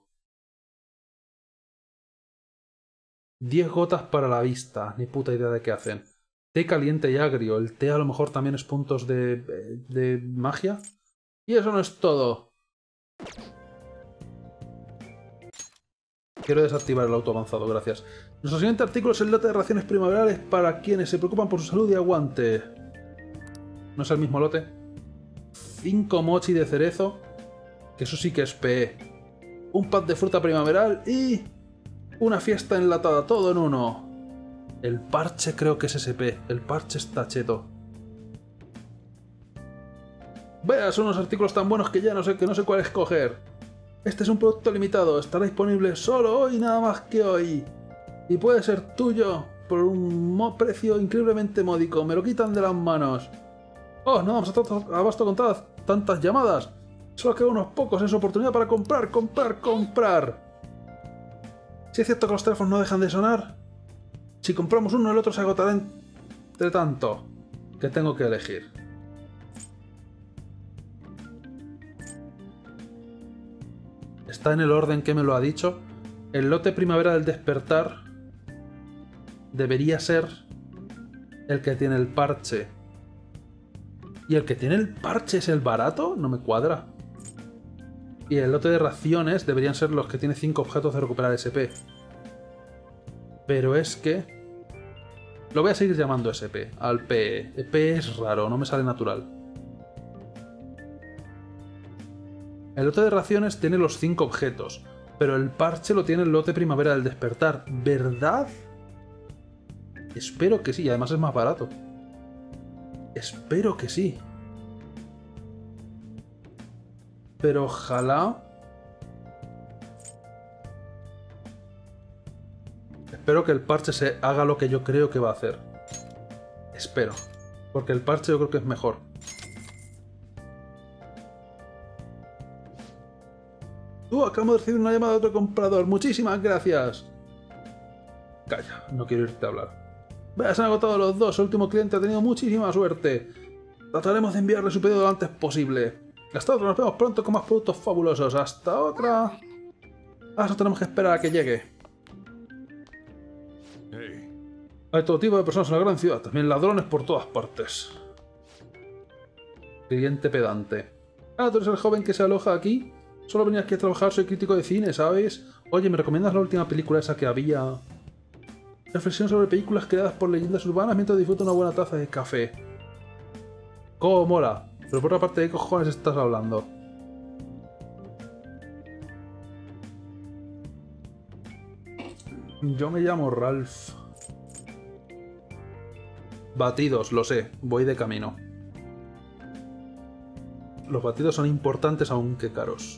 diez gotas para la vista. Ni puta idea de qué hacen. Té caliente y agrio. El té a lo mejor también es puntos de, de magia. Y eso no es todo. Quiero desactivar el auto avanzado, gracias. Nuestro siguiente artículo es el lote de raciones primaverales para quienes se preocupan por su salud y aguante. ¿No es el mismo lote? cinco mochi de cerezo. Que eso sí que es P E. Un pack de fruta primaveral y... una fiesta enlatada, todo en uno. El parche creo que es S P. El parche está cheto. Vea, son unos artículos tan buenos que ya no sé, que no sé cuál escoger. Este es un producto limitado. Estará disponible solo hoy, nada más que hoy. Y puede ser tuyo por un precio increíblemente módico. Me lo quitan de las manos. Oh, no vamos a abasto con todas tantas llamadas. Solo quedan unos pocos. Es oportunidad para comprar, comprar, comprar. Si es cierto que los teléfonos no dejan de sonar, si compramos uno, el otro se agotará entre tanto. Que tengo que elegir. Está en el orden que me lo ha dicho. El lote primavera del despertar debería ser el que tiene el parche. ¿Y el que tiene el parche es el barato? No me cuadra. Y el lote de raciones deberían ser los que tiene cinco objetos de recuperar S P. Pero es que... lo voy a seguir llamando S P, al P E. P E es raro, no me sale natural. El lote de raciones tiene los cinco objetos, pero el parche lo tiene el lote primavera del despertar. ¿Verdad? Espero que sí, además es más barato. Espero que sí. Pero ojalá... Espero que el parche se haga lo que yo creo que va a hacer. Espero. Porque el parche yo creo que es mejor. Tú, acabo de recibir una llamada de otro comprador. Muchísimas gracias. Calla, no quiero irte a hablar. Vea, se han agotado los dos. El último cliente ha tenido muchísima suerte. Trataremos de enviarle su pedido lo antes posible. Hasta otra, nos vemos pronto con más productos fabulosos. Hasta otra. Ahora tenemos que esperar a que llegue. Hay todo tipo de personas en la gran ciudad, también ladrones por todas partes. Cliente pedante. Ah, tú eres el joven que se aloja aquí. Solo venía aquí a trabajar, soy crítico de cine, ¿sabes? Oye, ¿me recomiendas la última película esa que había? Reflexión sobre películas creadas por leyendas urbanas mientras disfruto una buena taza de café. ¡Cómo mola! Pero por otra parte, ¿de qué cojones estás hablando? Yo me llamo Ralph. Batidos, lo sé, voy de camino. Los batidos son importantes aunque caros.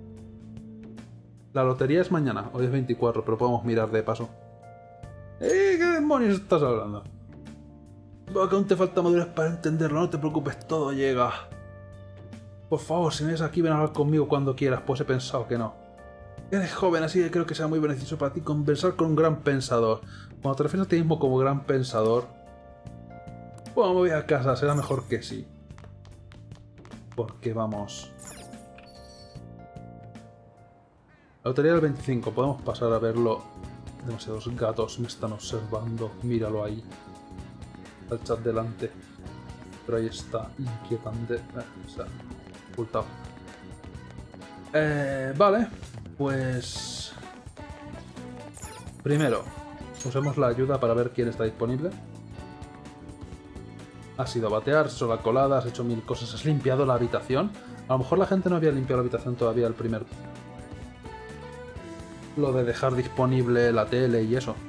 La lotería es mañana, hoy es veinticuatro, pero podemos mirar de paso. ¿Eh? ¿Qué demonios estás hablando? Veo que aún te falta madurez para entenderlo, no te preocupes, todo llega. Por favor, si vienes aquí, ven a hablar conmigo cuando quieras, pues he pensado que no. Eres joven, así que creo que sea muy beneficioso para ti conversar con un gran pensador. Cuando te refieres a ti mismo como gran pensador... Bueno, me voy a casa, será mejor que sí. Porque vamos... La lotería del veinticinco, podemos pasar a verlo. Demasiados gatos me están observando. Míralo ahí. El chat delante. Pero ahí está, inquietante. Eh, o sea, ocultado. Eh, vale, pues... Primero, usemos la ayuda para ver quién está disponible. Has ido a batear, has hecho la colada, has hecho mil cosas, has limpiado la habitación. A lo mejor la gente no había limpiado la habitación todavía el primer... Lo de dejar disponible la tele y eso.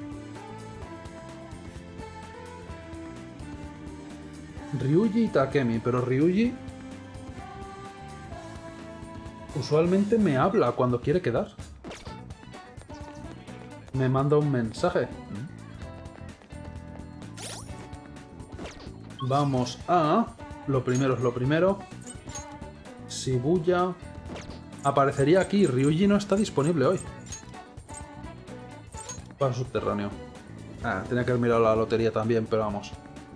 Ryuji y Takemi, pero Ryuji... Usualmente me habla cuando quiere quedar. Me manda un mensaje. Vamos a... Lo primero es lo primero. Shibuya... Aparecería aquí. Ryuji no está disponible hoy. Paso subterráneo. Ah, tenía que haber mirado la lotería también, pero vamos.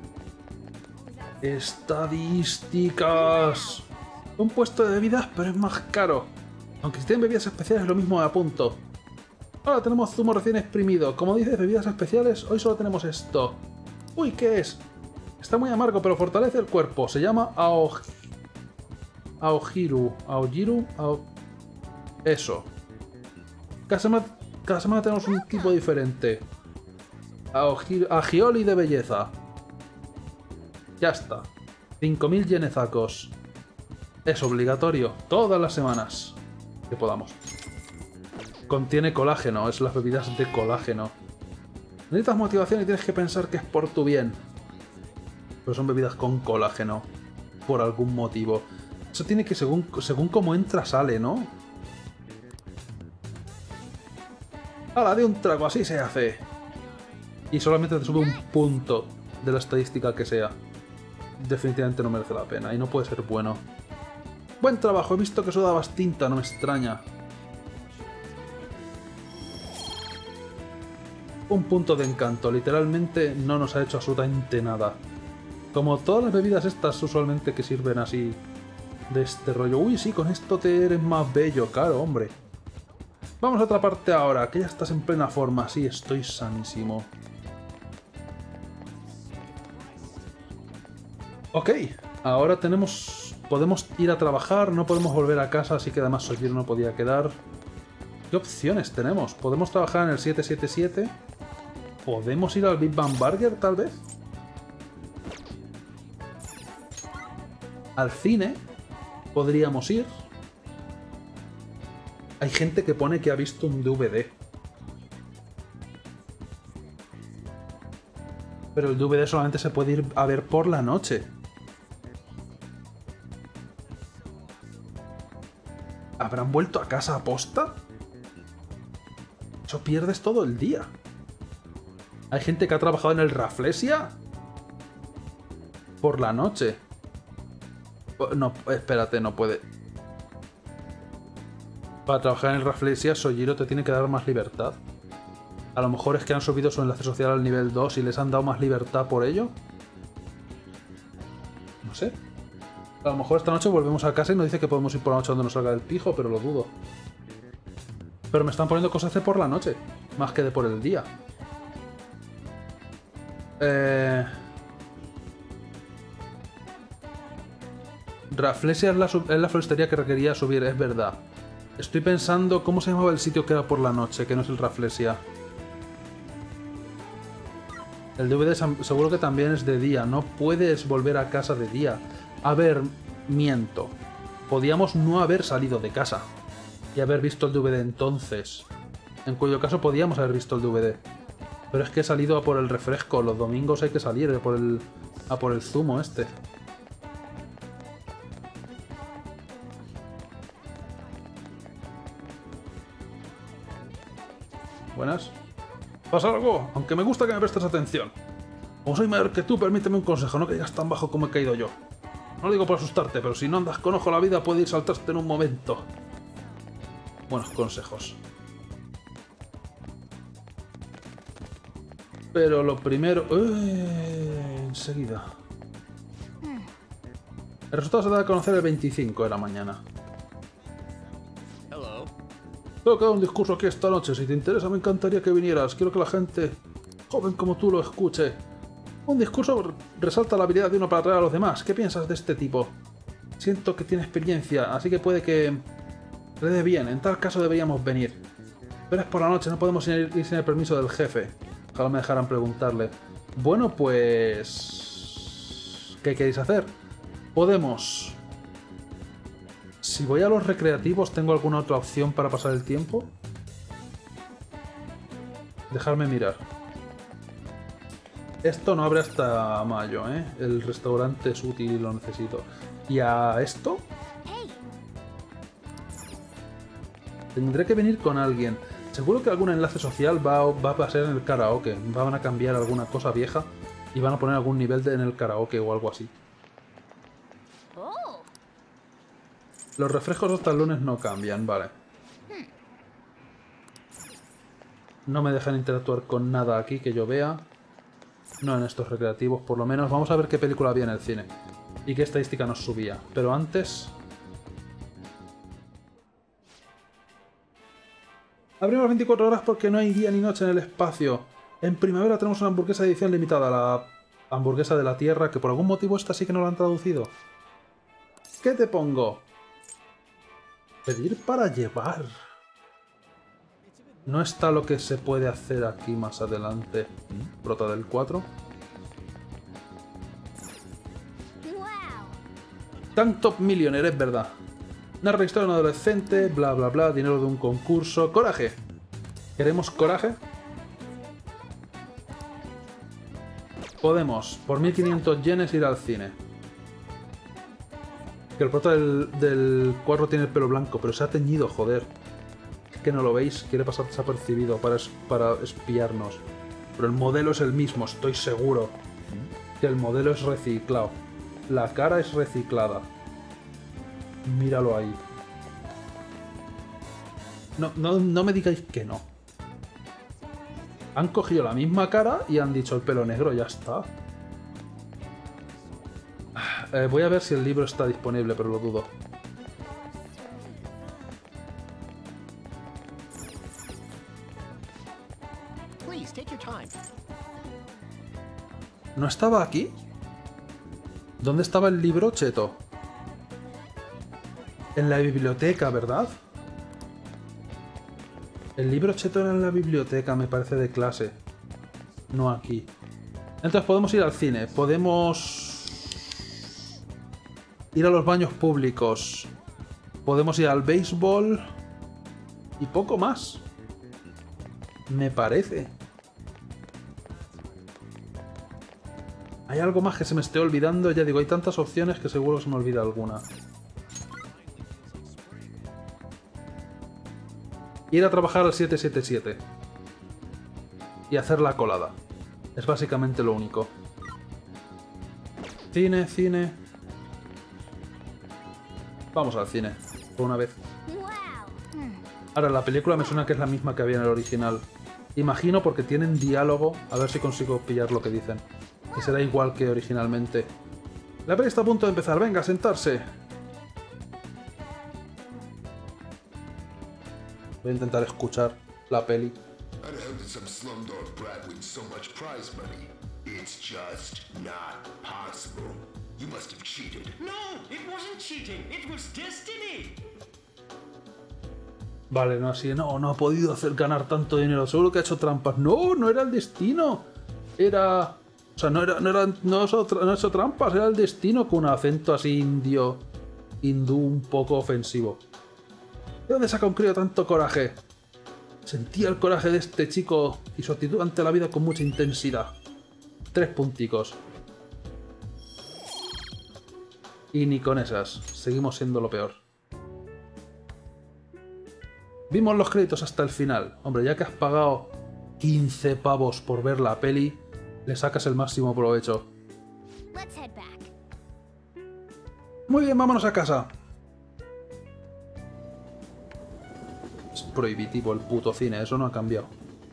Estadísticas. Un puesto de bebidas, pero es más caro. Aunque si tienen bebidas especiales, lo mismo a punto. Ahora tenemos zumo recién exprimido. Como dices, bebidas especiales, hoy solo tenemos esto. Uy, ¿qué es? Está muy amargo, pero fortalece el cuerpo. Se llama Aoj... Aojiru. Aojiru. Ao... Eso. Cada semana, cada semana tenemos un tipo diferente. Aojiru... Agioli de belleza. Ya está. cinco mil yenezacos. Es obligatorio. Todas las semanas. Que podamos. Contiene colágeno. Es las bebidas de colágeno. Necesitas motivación y tienes que pensar que es por tu bien. Pero son bebidas con colágeno. Por algún motivo. Eso tiene que, según, según cómo entra, sale, ¿no? ¡Hala, de un trago! Así se hace. Y solamente te sube un punto de la estadística que sea. Definitivamente no merece la pena. Y no puede ser bueno. Buen trabajo. He visto que sudabas tinta. No me extraña. Un punto de encanto. Literalmente no nos ha hecho absolutamente nada. Como todas las bebidas estas usualmente que sirven así de este rollo. Uy, sí, con esto te eres más bello, claro, hombre. Vamos a otra parte ahora, que ya estás en plena forma. Sí, estoy sanísimo. Ok, ahora tenemos... Podemos ir a trabajar, no podemos volver a casa, así que además Sojiro no podía quedar. ¿Qué opciones tenemos? ¿Podemos trabajar en el siete siete siete? ¿Podemos ir al Big Bang Burger, tal vez? Al cine podríamos ir. Hay gente que pone que ha visto un D V D. Pero el D V D solamente se puede ir a ver por la noche. ¿Habrán vuelto a casa a posta? Eso pierdes todo el día. Hay gente que ha trabajado en el Rafflesia por la noche. No, espérate, no puede. Para trabajar en el Rafflesia, Sojiro te tiene que dar más libertad. A lo mejor es que han subido su enlace social al nivel dos y les han dado más libertad por ello. No sé. A lo mejor esta noche volvemos a casa y nos dice que podemos ir por la noche donde nos salga el pijo, pero lo dudo. Pero me están poniendo cosas de por la noche, más que de por el día. Eh... Rafflesia es la, es la floristería que requería subir, es verdad. Estoy pensando cómo se llamaba el sitio que era por la noche, que no es el Rafflesia. El D V D seguro que también es de día, no puedes volver a casa de día. A ver, miento. Podíamos no haber salido de casa y haber visto el D V D entonces. En cuyo caso podíamos haber visto el D V D. Pero es que he salido a por el refresco, los domingos hay que salir a por el, a por el zumo este. Buenas. ¿Pasa algo? Aunque me gusta que me prestes atención. Como soy mayor que tú, permíteme un consejo, no caigas tan bajo como he caído yo. No lo digo por asustarte, pero si no andas con ojo la vida puede ir saltarte en un momento. Buenos consejos. Pero lo primero... ¡Eh! Enseguida. El resultado se da a conocer el veinticinco de la mañana. Tengo que dar un discurso aquí esta noche. Si te interesa, me encantaría que vinieras. Quiero que la gente joven como tú lo escuche. Un discurso resalta la habilidad de uno para atraer a los demás. ¿Qué piensas de este tipo? Siento que tiene experiencia, así que puede que le dé bien. En tal caso deberíamos venir. Pero es por la noche, no podemos ir, ir sin el permiso del jefe. Ojalá me dejaran preguntarle. Bueno, pues... ¿qué queréis hacer? Podemos... Si voy a los recreativos, ¿tengo alguna otra opción para pasar el tiempo? Dejarme mirar. Esto no abre hasta mayo, ¿eh? El restaurante es útil y lo necesito. ¿Y a esto? Tendré que venir con alguien. Seguro que algún enlace social va, va a pasar en el karaoke. Van a cambiar alguna cosa vieja y van a poner algún nivel de, en el karaoke o algo así. Los refrescos hasta el lunes no cambian, vale. No me dejan interactuar con nada aquí que yo vea. No en estos recreativos, por lo menos. Vamos a ver qué película había en el cine. Y qué estadística nos subía. Pero antes... Abrimos veinticuatro horas porque no hay día ni noche en el espacio. En primavera tenemos una hamburguesa de edición limitada. La hamburguesa de la Tierra, que por algún motivo esta sí que no la han traducido. ¿Qué te pongo? Pedir para llevar. No está lo que se puede hacer aquí más adelante. Brota del cuatro. Tank Top Millionaire, es verdad. Narra historia de un adolescente, bla bla bla, dinero de un concurso. ¡Coraje! ¿Queremos coraje? Podemos, por mil quinientos yenes, ir al cine. Que el prota del, del cuatro tiene el pelo blanco, pero se ha teñido, joder. Es que no lo veis, quiere pasar desapercibido para, es, para espiarnos. Pero el modelo es el mismo, estoy seguro. Que el modelo es reciclado. La cara es reciclada. Míralo ahí. No, no, no me digáis que no. Han cogido la misma cara y han dicho el pelo negro, ya está. Eh, voy a ver si el libro está disponible, pero lo dudo. ¿No estaba aquí? ¿Dónde estaba el libro, cheto? En la biblioteca, ¿verdad? El libro cheto era en la biblioteca, me parece, de clase. No aquí. Entonces podemos ir al cine. Podemos... ir a los baños públicos. Podemos ir al béisbol. Y poco más. Me parece. ¿Hay algo más que se me esté olvidando? Ya digo, hay tantas opciones que seguro se me olvida alguna. Ir a trabajar al siete siete siete. Y hacer la colada. Es básicamente lo único. Cine, cine. Vamos al cine. Por una vez. Ahora, la película me suena que es la misma que había en el original. Imagino porque tienen diálogo. A ver si consigo pillar lo que dicen. Que será igual que originalmente. La peli está a punto de empezar. Venga, a sentarse. Voy a intentar escuchar la peli. Vale, no, así, no, no ha podido hacer ganar tanto dinero. Seguro que ha hecho trampas. No, no era el destino. Era... O sea, no era, no era, no ha hecho, no ha hecho trampas, era el destino con un acento así indio, hindú un poco ofensivo. ¿De dónde saca un crío tanto coraje? Sentía el coraje de este chico y su actitud ante la vida con mucha intensidad. Tres punticos. Y ni con esas. Seguimos siendo lo peor. Vimos los créditos hasta el final. Hombre, ya que has pagado quince pavos por ver la peli, le sacas el máximo provecho. Muy bien, vámonos a casa. Es prohibitivo el puto cine, eso no ha cambiado.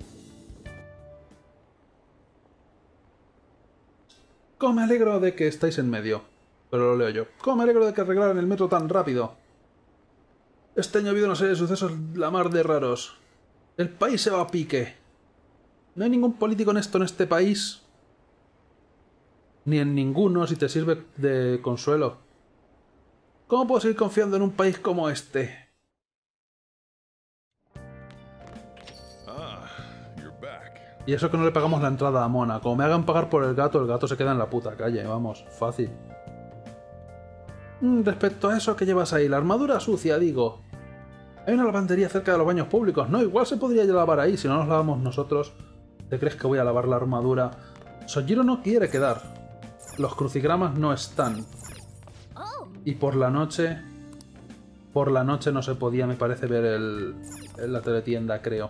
Cómo me alegro de que estáis en medio. Pero lo leo yo. Cómo me alegro de que arreglaran el metro tan rápido. Este año ha habido una serie de sucesos la mar de raros. El país se va a pique. No hay ningún político honesto en este país. Ni en ninguno, si te sirve de consuelo. ¿Cómo puedo seguir confiando en un país como este? Y eso que no le pagamos la entrada a Mona. Como me hagan pagar por el gato, el gato se queda en la puta calle. Vamos, fácil. Mm, respecto a eso que llevas ahí, la armadura sucia, digo. Hay una lavandería cerca de los baños públicos. No, igual se podría lavar ahí. Si no nos lavamos nosotros, ¿te crees que voy a lavar la armadura? Sojiro no quiere quedar. Los crucigramas no están. Y por la noche... Por la noche no se podía, me parece, ver el, la teletienda, creo.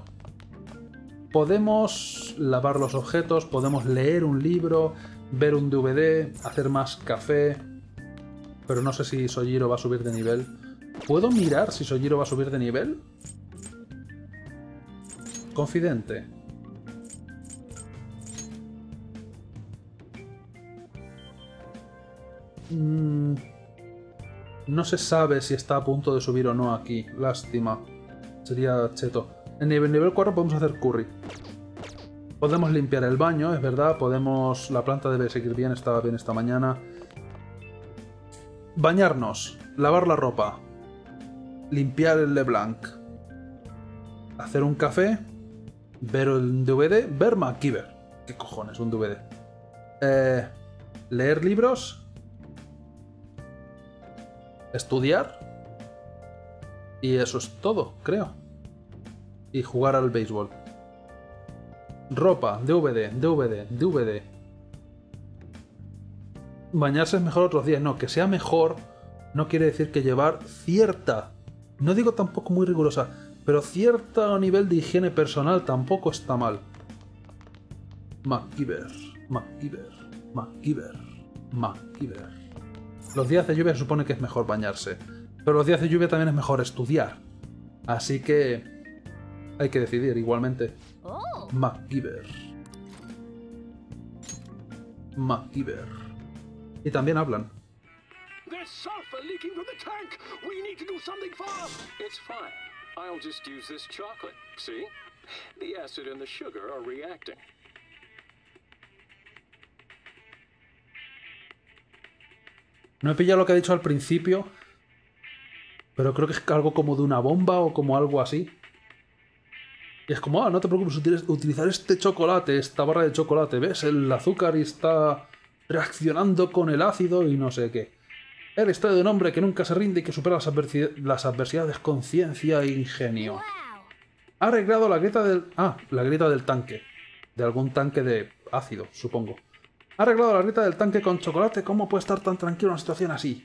Podemos lavar los objetos, podemos leer un libro, ver un D V D, hacer más café... Pero no sé si Sojiro va a subir de nivel. ¿Puedo mirar si Sojiro va a subir de nivel? Confidente. Mm, no se sabe si está a punto de subir o no aquí. Lástima. Sería cheto. En nivel, nivel cuatro podemos hacer curry. Podemos limpiar el baño, es verdad. Podemos... La planta debe seguir bien, estaba bien esta mañana. Bañarnos. Lavar la ropa. Limpiar el LeBlanc. Hacer un café. Ver el D V D. Ver MacGyver. ¿Qué cojones? Un D V D. Eh, leer libros. Estudiar. Y eso es todo, creo. Y jugar al béisbol. Ropa, D V D, D V D, D V D. Bañarse es mejor otros días. No, que sea mejor no quiere decir que llevar cierta, no digo tampoco muy rigurosa, pero cierto nivel de higiene personal tampoco está mal. MacGyver, MacGyver, MacGyver, MacGyver. Los días de lluvia se supone que es mejor bañarse, pero los días de lluvia también es mejor estudiar. Así que hay que decidir igualmente. MacGyver. MacGyver. Y también hablan. There's sulfur leaking from the tank. We need to do something fast. It's fine. I'll just use this chocolate. See? The acid and the sugar are reacting. No he pillado lo que ha dicho al principio, pero creo que es algo como de una bomba o como algo así. Y es como, ah, no te preocupes, utilizar este chocolate, esta barra de chocolate, ¿ves? El azúcar y está reaccionando con el ácido y no sé qué. El estado de un hombre que nunca se rinde y que supera las, adversi las adversidades con ciencia e ingenio. Ha arreglado la grieta del... Ah, la grieta del tanque. De algún tanque de ácido, supongo. Ha arreglado la grieta del tanque con chocolate. ¿Cómo puede estar tan tranquilo en una situación así?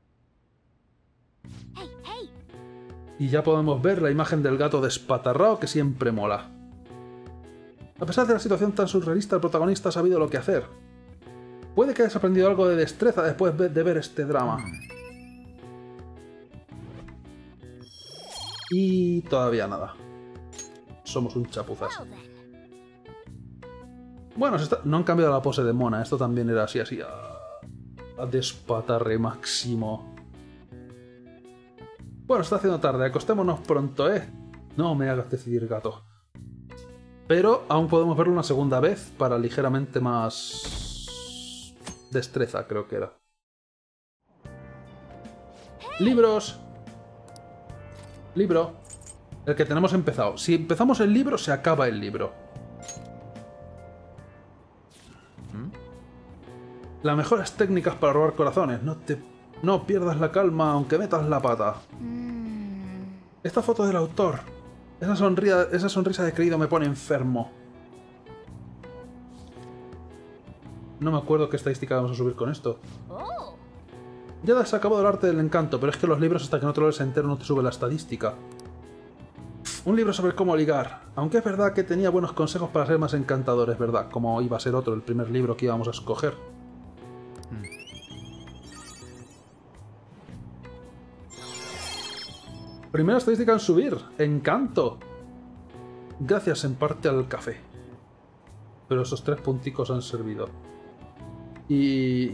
Y ya podemos ver la imagen del gato despatarrado que siempre mola. A pesar de la situación tan surrealista, el protagonista ha sabido lo que hacer. Puede que hayas aprendido algo de destreza después de ver este drama. Y todavía nada. Somos un chapuzas. Bueno, está... no han cambiado la pose de mona. Esto también era así, así. A, a despatarre máximo. Bueno, está haciendo tarde. Acostémonos pronto, ¿eh? No me hagas decidir, gato. Pero aún podemos verlo una segunda vez para ligeramente más... destreza, creo que era. Libros. Libro. El que tenemos empezado. Si empezamos el libro, se acaba el libro. Las mejores técnicas para robar corazones. No te... no pierdas la calma aunque metas la pata. Esta foto del autor. Esa sonrisa, esa sonrisa de creído me pone enfermo. No me acuerdo qué estadística vamos a subir con esto. Ya has acabado el arte del encanto, pero es que los libros hasta que no te lo lees entero no te sube la estadística. Un libro sobre cómo ligar. Aunque es verdad que tenía buenos consejos para ser más encantadores, ¿verdad? Como iba a ser otro, el primer libro que íbamos a escoger. Primera estadística en subir. Encanto. Gracias en parte al café. Pero esos tres punticos han servido. Y...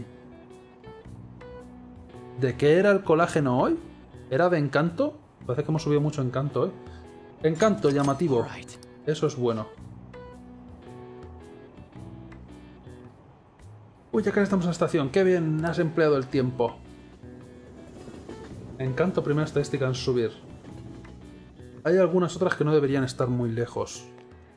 ¿de qué era el colágeno hoy? ¿Era de encanto? Parece que hemos subido mucho encanto, ¿eh? Encanto llamativo. Eso es bueno. Uy, ya que estamos en la estación. Qué bien has empleado el tiempo. Encanto, primera estadística en subir. Hay algunas otras que no deberían estar muy lejos.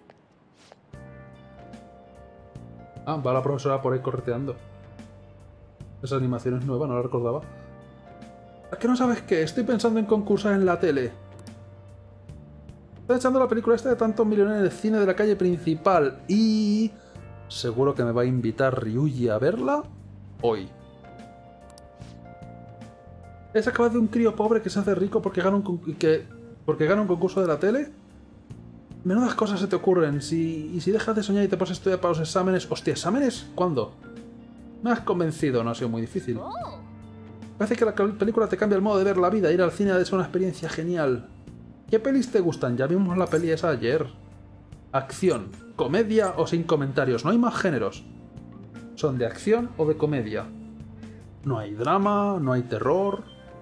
Ah, va la profesora por ahí correteando. Esa animación es nueva, no la recordaba. ¿A qué no sabes qué? Estoy pensando en concursar en la tele. Estoy echando la película esta de tantos millones en el cine de la calle principal. Y... seguro que me va a invitar Ryuji a verla hoy. ¿Es acabado de un crío pobre que se hace rico porque gana un, que, porque gana un concurso de la tele? Menudas cosas se te ocurren. Si, y si dejas de soñar y te pones a estudiar para los exámenes... Hostia, ¿exámenes? ¿Cuándo? Me has convencido, no ha sido muy difícil. Parece que la película te cambia el modo de ver la vida. Ir al cine ha de ser una experiencia genial. ¿Qué pelis te gustan? Ya vimos la peli esa ayer. Acción, comedia o sin comentarios. No hay más géneros. Son de acción o de comedia. No hay drama, no hay terror.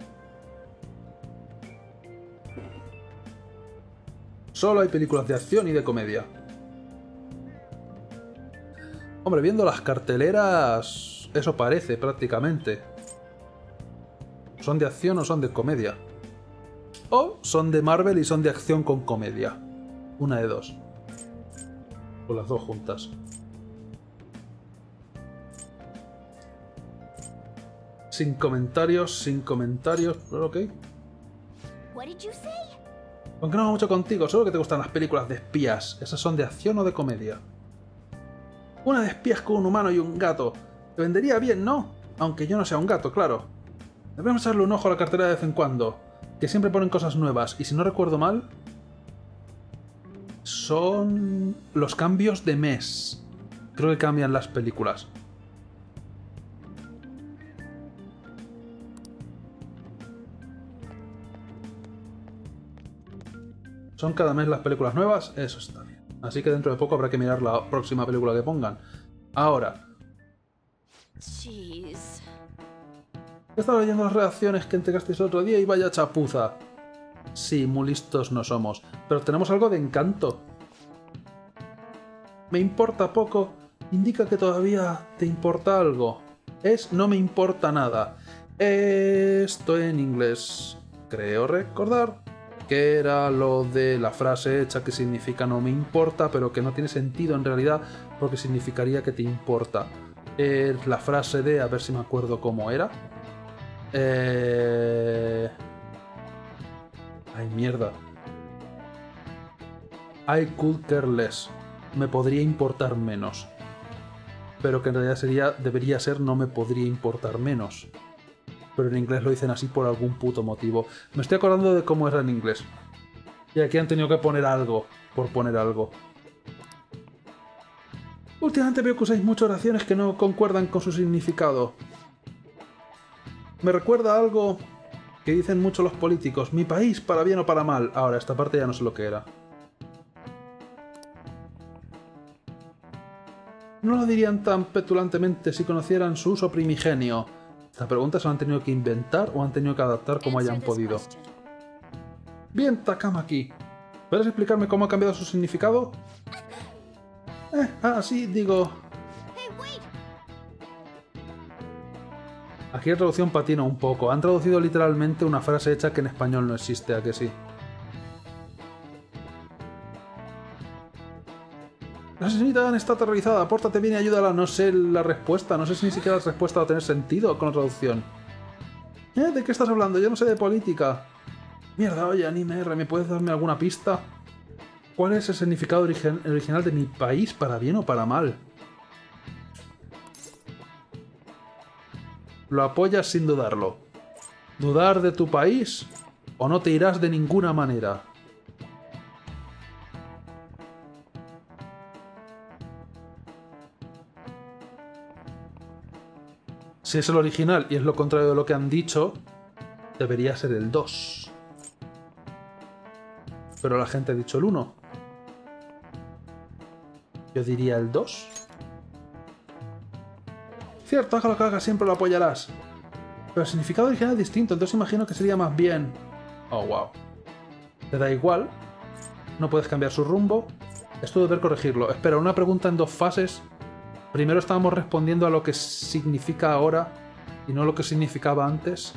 Solo hay películas de acción y de comedia. Hombre, viendo las carteleras, eso parece prácticamente. ¿Son de acción o son de comedia? O son de Marvel y son de acción con comedia. Una de dos. O las dos juntas. Sin comentarios, sin comentarios, pero ok. What did you say? Aunque no va mucho contigo, solo que te gustan las películas de espías. ¿Esas son de acción o de comedia? Una de espías con un humano y un gato. Te vendería bien, ¿no? Aunque yo no sea un gato, claro. Debemos echarle un ojo a la cartera de vez en cuando. Que siempre ponen cosas nuevas. Y si no recuerdo mal... son... los cambios de mes. Creo que cambian las películas. ¿Son cada mes las películas nuevas? Eso está bien. Así que dentro de poco habrá que mirar la próxima película que pongan. Ahora. Jeez. He estado leyendo las reacciones que entregasteis el otro día y vaya chapuza. Sí, muy listos no somos. Pero tenemos algo de encanto. Me importa poco. Indica que todavía te importa algo. Es no me importa nada. Esto en inglés. Creo recordar que era lo de la frase hecha que significa no me importa, pero que no tiene sentido en realidad porque significaría que te importa. Es la frase de, a ver si me acuerdo cómo era. Eh... Ay, mierda. I could care less. Me podría importar menos. Pero que en realidad sería, debería ser no me podría importar menos. Pero en inglés lo dicen así por algún puto motivo. Me estoy acordando de cómo era en inglés. Y aquí han tenido que poner algo, por poner algo. Últimamente veo que usáis muchas oraciones que no concuerdan con su significado. Me recuerda a algo que dicen mucho los políticos. Mi país, para bien o para mal. Ahora, esta parte ya no sé lo que era. No lo dirían tan petulantemente si conocieran su uso primigenio. Esta pregunta se la han tenido que inventar o han tenido que adaptar como hayan podido. Bien, Takamaki. ¿Puedes explicarme cómo ha cambiado su significado? Eh, ah, sí, digo... Aquí la traducción patina un poco. Han traducido literalmente una frase hecha que en español no existe, ¿a que sí? La señorita Anne está aterrorizada. Pórtate bien y ayúdala. No sé la respuesta. No sé si ni siquiera la respuesta va a tener sentido con la traducción. ¿Eh? ¿De qué estás hablando? Yo no sé de política. Mierda, oye, Anime R, ¿me puedes darme alguna pista? ¿Cuál es el significado origen original de mi país, para bien o para mal? Lo apoyas sin dudarlo. ¿Dudar de tu país? ¿O no te irás de ninguna manera? Si es el original y es lo contrario de lo que han dicho, debería ser el dos. Pero la gente ha dicho el uno. Yo diría el dos. Cierto, haga lo que haga, siempre lo apoyarás. Pero el significado original es distinto, entonces imagino que sería más bien... Oh, wow. ¿Te da igual? ¿No puedes cambiar su rumbo? Es tu deber corregirlo. Espera, una pregunta en dos fases. Primero estábamos respondiendo a lo que significa ahora y no lo que significaba antes.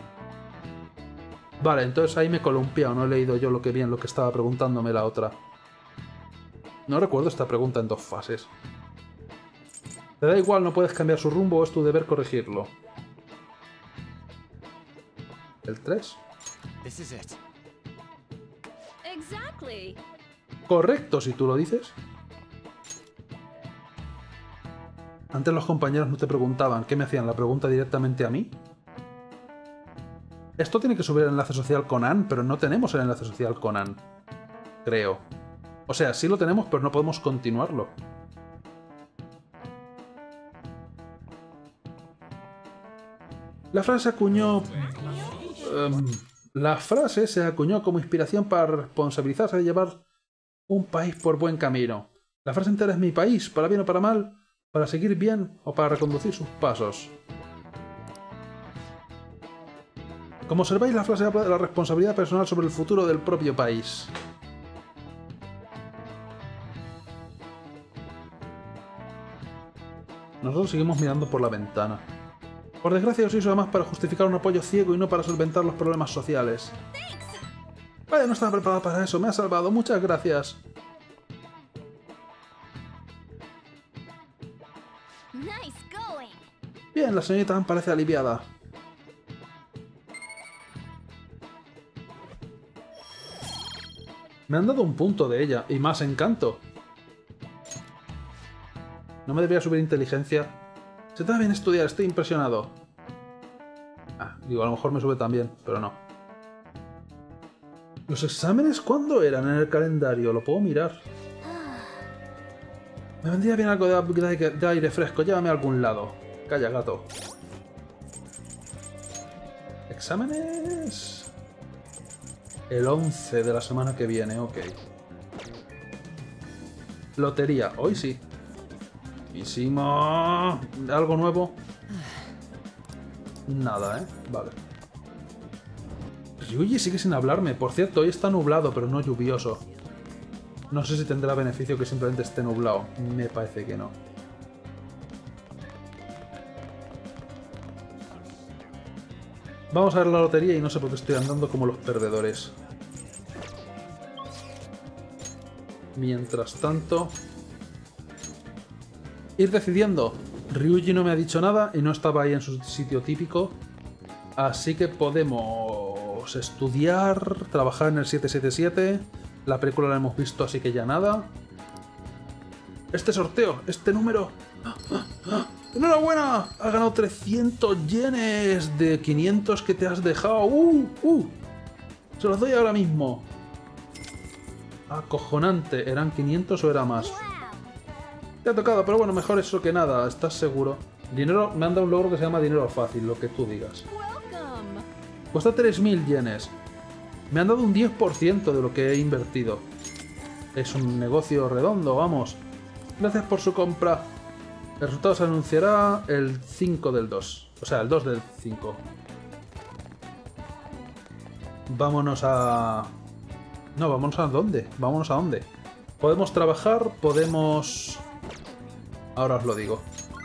Vale, entonces ahí me he columpiado, no he leído yo lo que bien lo que estaba preguntándome la otra. No recuerdo esta pregunta en dos fases. ¿Te da igual, no puedes cambiar su rumbo o es tu deber corregirlo? ¿El tres? This is it. Exactly. Correcto, si tú lo dices. Antes los compañeros no te preguntaban, ¿qué me hacían? ¿La pregunta directamente a mí? Esto tiene que subir el enlace social con Anne, pero no tenemos el enlace social con Anne. Creo. O sea, sí lo tenemos, pero no podemos continuarlo. La frase se acuñó... Um, la frase se acuñó como inspiración para responsabilizarse de llevar Un país por buen camino. La frase entera es mi país, para bien o para mal, para seguir bien o para reconducir sus pasos. Como observáis, la frase habla de la responsabilidad personal sobre el futuro del propio país. Nosotros seguimos mirando por la ventana. Por desgracia os hizo además para justificar un apoyo ciego y no para solventar los problemas sociales. Vaya, no estaba preparado para eso, me ha salvado, muchas gracias. Nice going. Bien, la señorita Ann parece aliviada. Me han dado un punto de ella, y más encanto. No me debería subir inteligencia. Se te da bien estudiar, estoy impresionado. Ah, digo, a lo mejor me sube también, pero no. ¿Los exámenes cuándo eran en el calendario? Lo puedo mirar. Me vendría bien algo de, de, de aire fresco, llévame a algún lado. Calla, gato. ¿Exámenes? El once de la semana que viene, ok. Lotería, hoy sí. Hicimos... ¿Algo nuevo? Nada, ¿eh? Vale. Ryuji sigue sin hablarme. Por cierto, hoy está nublado, pero no lluvioso. No sé si tendrá beneficio que simplemente esté nublado. Me parece que no. Vamos a ver la lotería y no sé por qué estoy andando como los perdedores. Mientras tanto... Ir decidiendo. Ryuji no me ha dicho nada y no estaba ahí en su sitio típico. Así que podemos estudiar, trabajar en el siete siete siete. La película la hemos visto, así que ya nada. Este sorteo, este número... ¡Ah, ah, ah! ¡Enhorabuena! Has ganado trescientos yenes de quinientos que te has dejado. ¡Uh! ¡Uh! Se los doy ahora mismo. Acojonante. ¿Eran quinientos o era más? Te ha tocado, pero bueno, mejor eso que nada. ¿Estás seguro? Dinero... Me han dado un logro que se llama dinero fácil, lo que tú digas. Cuesta tres mil yenes. Me han dado un diez por ciento de lo que he invertido. Es un negocio redondo, vamos. Gracias por su compra. El resultado se anunciará el cinco del dos. O sea, el dos del cinco. Vámonos a... No, vámonos a dónde. Vámonos a dónde. Podemos trabajar, podemos... Ahora os lo digo.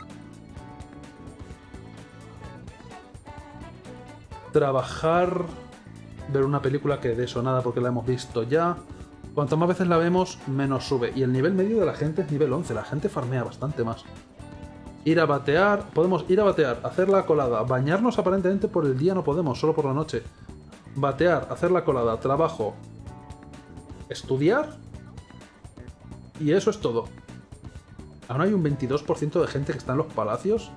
Trabajar... Ver una película que de eso nada porque la hemos visto ya. Cuanto más veces la vemos, menos sube. Y el nivel medio de la gente es nivel once. La gente farmea bastante más. Ir a batear, podemos ir a batear, hacer la colada, bañarnos aparentemente por el día no podemos, solo por la noche. Batear, hacer la colada, trabajo, estudiar y eso es todo. Aún hay un veintidós por ciento de gente que está en los palacios.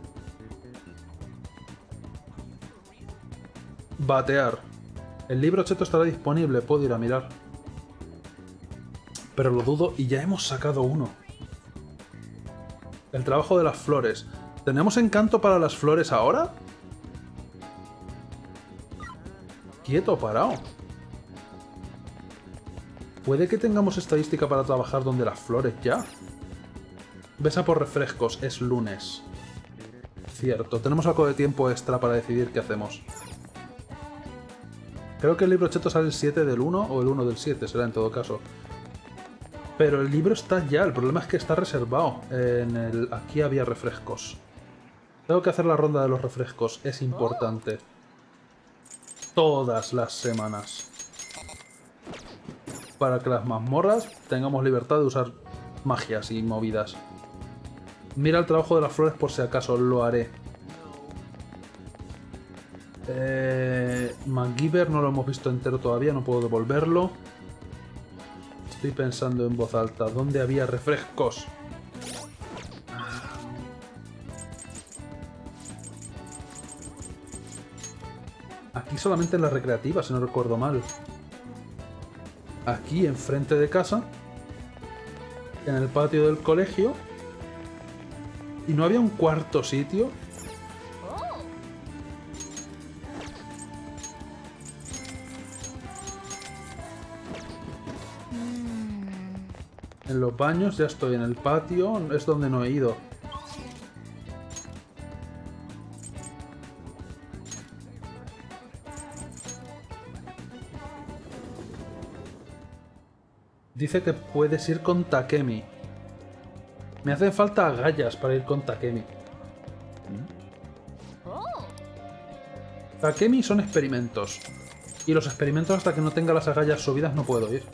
Batear. El libro cheto estará disponible, puedo ir a mirar. Pero lo dudo y ya hemos sacado uno. El trabajo de las flores. ¿Tenemos encanto para las flores ahora? Quieto, parado. ¿Puede que tengamos estadística para trabajar donde las flores ya? Ves a por refrescos, es lunes. Cierto, tenemos algo de tiempo extra para decidir qué hacemos. Creo que el libro cheto sale el siete del uno o el uno del siete, será en todo caso. Pero el libro está ya, el problema es que está reservado. En el... Aquí había refrescos. Tengo que hacer la ronda de los refrescos, es importante. Todas las semanas. Para que las mazmorras tengamos libertad de usar magias y movidas. Mira el trabajo de las flores por si acaso, lo haré. Eh... MacGyver no lo hemos visto entero todavía, no puedo devolverlo. Estoy pensando en voz alta. ¿Dónde había refrescos? Aquí solamente en la recreativa, si no recuerdo mal. Aquí, enfrente de casa. En el patio del colegio. ¿Y no había un cuarto sitio? En los baños, ya estoy en el patio, es donde no he ido. Dice que puedes ir con Takemi. Me hacen falta agallas para ir con Takemi. Oh. Takemi son experimentos. Y los experimentos hasta que no tenga las agallas subidas no puedo ir.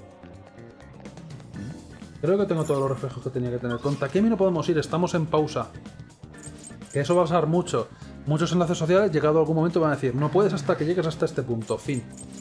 Creo que tengo todos los reflejos que tenía que tener. Con Takemi no podemos ir, estamos en pausa. Que eso va a pasar mucho. Muchos enlaces sociales, llegado a algún momento, van a decir no puedes hasta que llegues hasta este punto. Fin.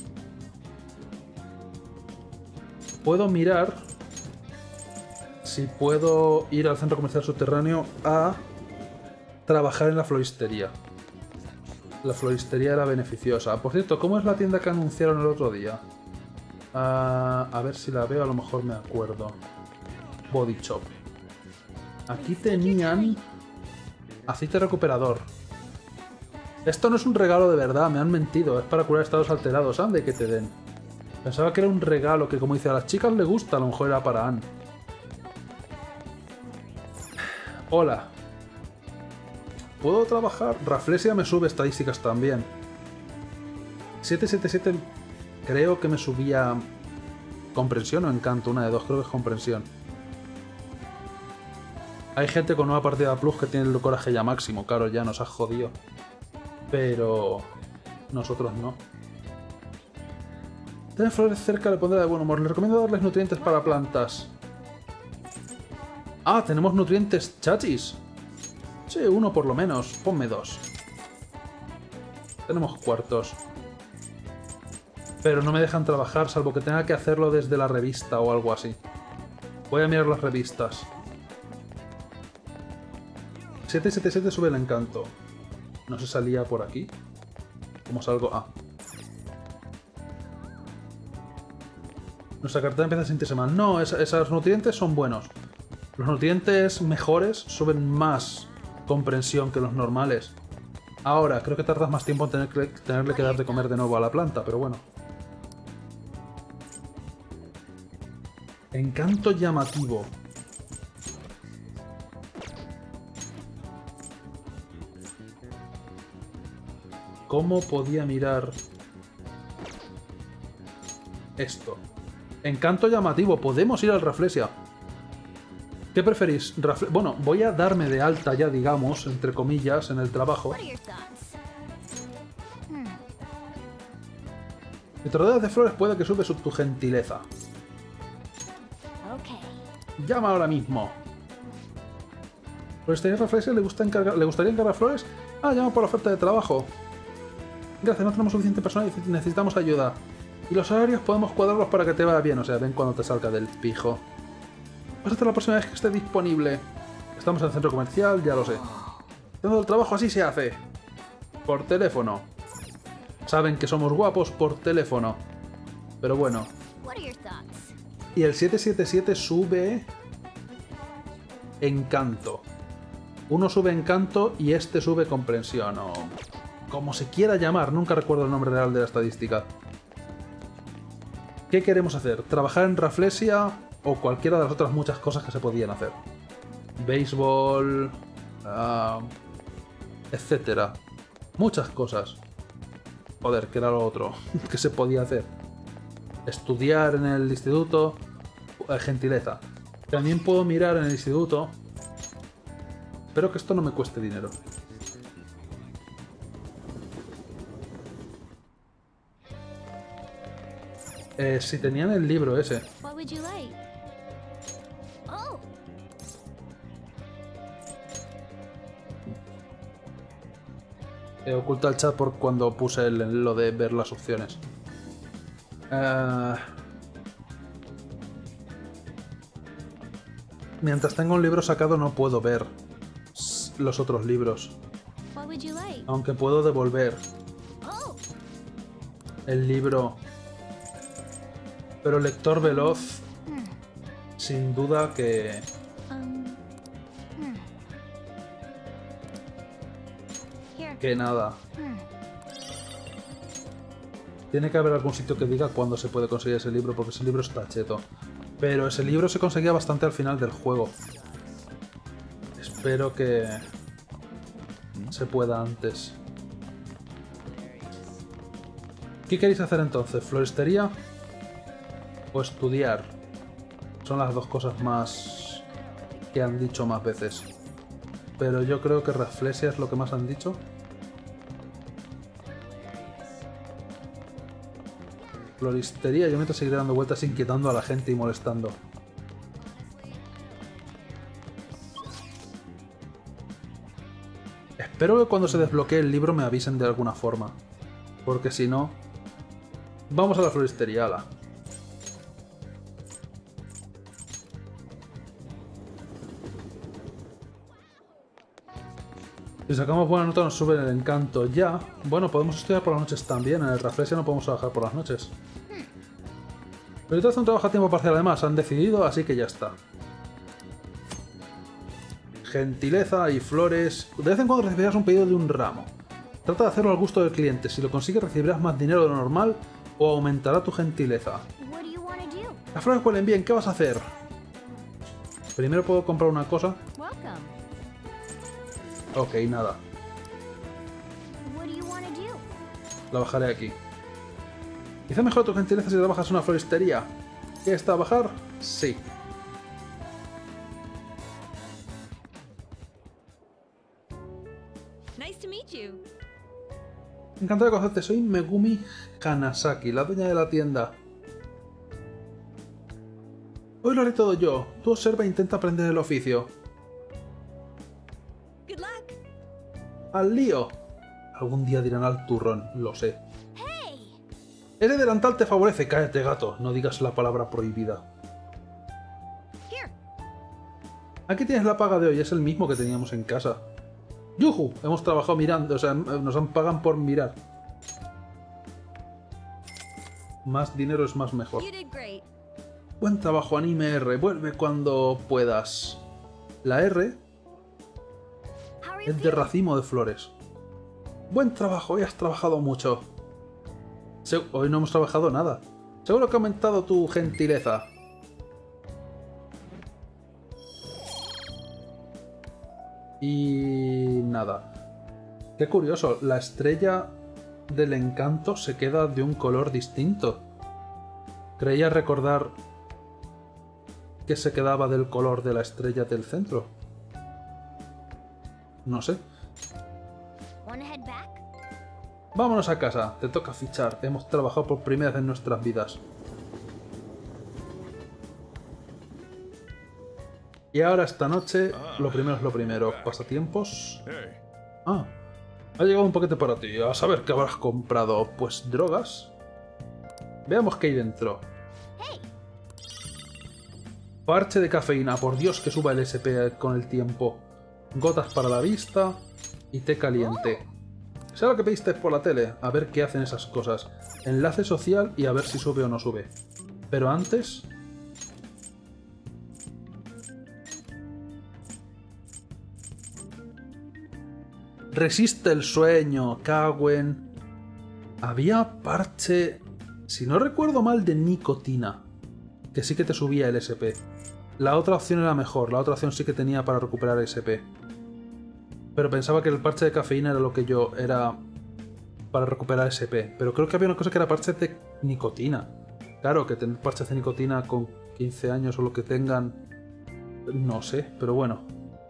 Puedo mirar si puedo ir al centro comercial subterráneo a trabajar en la floristería. La floristería era beneficiosa. Por cierto, ¿cómo es la tienda que anunciaron el otro día? Uh, a ver si la veo, a lo mejor me acuerdo. Body Shop. Aquí tenían aceite recuperador. Esto no es un regalo de verdad, me han mentido. Es para curar estados alterados. Ande que te den. Pensaba que era un regalo que, como dice, a las chicas les gusta, a lo mejor era para Anne. Hola. ¿Puedo trabajar? Rafflesia me sube estadísticas también. siete siete siete creo que me subía comprensión o encanto, una de dos, creo que es comprensión. Hay gente con nueva partida plus que tiene el coraje ya máximo, claro, ya nos ha jodido. Pero nosotros no. Tener flores cerca le pondrá de buen humor. Le recomiendo darles nutrientes para plantas. Ah, tenemos nutrientes chachis. Sí, uno por lo menos. Ponme dos. Tenemos cuartos. Pero no me dejan trabajar, salvo que tenga que hacerlo desde la revista o algo así. Voy a mirar las revistas. siete siete siete sube el encanto. No se salía por aquí. ¿Cómo salgo? Ah. Nuestra cartera empieza a sentirse mal. No, es, esos nutrientes son buenos. Los nutrientes mejores suben más comprensión que los normales. Ahora, creo que tardas más tiempo en tener que, tenerle que dar de comer de nuevo a la planta, pero bueno. Encanto llamativo. ¿Cómo podía mirar esto? Encanto llamativo. Podemos ir al Rafflesia. ¿Qué preferís? Rafle bueno, voy a darme de alta ya, digamos, entre comillas, en el trabajo. What are your thoughts? Hmm. Si te rodeas de flores puede que sube tu gentileza. Okay. Llama ahora mismo. ¿Floristería Rafflesia le, gusta encargar, le gustaría encargar flores? Ah, llama por oferta de trabajo. Gracias, no tenemos suficiente personal y necesitamos ayuda. Y los horarios podemos cuadrarlos para que te vaya bien. O sea, ven cuando te salga del pijo. Pues hasta la próxima vez que esté disponible. Estamos en el centro comercial, ya lo sé. Todo el trabajo así se hace. Por teléfono. Saben que somos guapos por teléfono. Pero bueno. What are your thoughts? Y el siete siete siete sube... Encanto. Uno sube encanto y este sube comprensión. O... como se quiera llamar. Nunca recuerdo el nombre real de la estadística. ¿Qué queremos hacer? ¿Trabajar en Rafflesia o cualquiera de las otras muchas cosas que se podían hacer? Béisbol... Uh, etcétera. Muchas cosas. Joder, ¿qué era lo otro que se podía hacer? Estudiar en el instituto... Eh, gentileza. También puedo mirar en el instituto... Espero que esto no me cueste dinero. Eh, si tenían el libro ese. What would you like? Oh. He ocultado el chat por cuando puse el, lo de ver las opciones. Uh... Mientras tenga un libro sacado no puedo ver los otros libros. What would you like? Aunque puedo devolver Oh. el libro. Pero lector veloz, Hmm. sin duda que... Um. Hmm. Here. que nada. Hmm. Tiene que haber algún sitio que diga cuándo se puede conseguir ese libro, porque ese libro está cheto. Pero ese libro se conseguía bastante al final del juego. Espero que se pueda antes. ¿Qué queréis hacer entonces? ¿Floristería o estudiar? Son las dos cosas más que han dicho más veces. Pero yo creo que Rafflesia es lo que más han dicho. Floristería, yo mientras seguiré dando vueltas inquietando a la gente y molestando. Espero que cuando se desbloquee el libro me avisen de alguna forma. Porque si no... Vamos a la floristería, ala. Si sacamos buena nota nos sube el encanto ya. Bueno, podemos estudiar por las noches también. En el Rafflesia no podemos trabajar por las noches. Pero ahorita hace un trabajo a tiempo parcial además. Han decidido, así que ya está. Gentileza y flores. De vez en cuando recibirás un pedido de un ramo. Trata de hacerlo al gusto del cliente. Si lo consigues recibirás más dinero de lo normal o aumentará tu gentileza. Las flores huelen bien. ¿Qué vas a hacer? Primero puedo comprar una cosa. Ok, nada. La bajaré aquí. Quizá mejor tu gentileza si trabajas en una floristería. ¿Quieres trabajar? Sí. Encantado de conocerte, soy Megumi Hanasaki, la dueña de la tienda. Hoy lo haré todo yo. Tú observa e intenta aprender el oficio. ¡Al lío! Algún día dirán al turrón, lo sé. Ese delantal te favorece, cállate gato, no digas la palabra prohibida. Aquí tienes la paga de hoy, es el mismo que teníamos en casa. ¡Yujú! Hemos trabajado mirando, o sea, nos han pagan por mirar. Más dinero es más mejor. Buen trabajo, anime R. Vuelve cuando puedas. La R es de racimo de flores. Buen trabajo, hoy has trabajado mucho. Se- hoy no hemos trabajado nada. Seguro que ha aumentado tu gentileza. Y nada. Qué curioso, la estrella del encanto se queda de un color distinto. Creía recordar que se quedaba del color de la estrella del centro. No sé. Vámonos a casa, te toca fichar. Hemos trabajado por primera vez en nuestras vidas. Y ahora esta noche, lo primero es lo primero. Pasatiempos. Ah, ha llegado un paquete para ti. A saber qué habrás comprado. Pues drogas. Veamos qué hay dentro. Parche de cafeína. Por Dios que suba el S P con el tiempo. Gotas para la vista. Y té caliente. Sé lo que pediste por la tele. A ver qué hacen esas cosas. Enlace social y a ver si sube o no sube. Pero antes... Resiste el sueño, Cagüen. Había parche, si no recuerdo mal, de nicotina, que sí que te subía el S P. La otra opción era mejor, la otra opción sí que tenía para recuperar S P. Pero pensaba que el parche de cafeína era lo que yo era para recuperar S P. Pero creo que había una cosa que era parche de nicotina. Claro, que tener parches de nicotina con quince años o lo que tengan, no sé, pero bueno.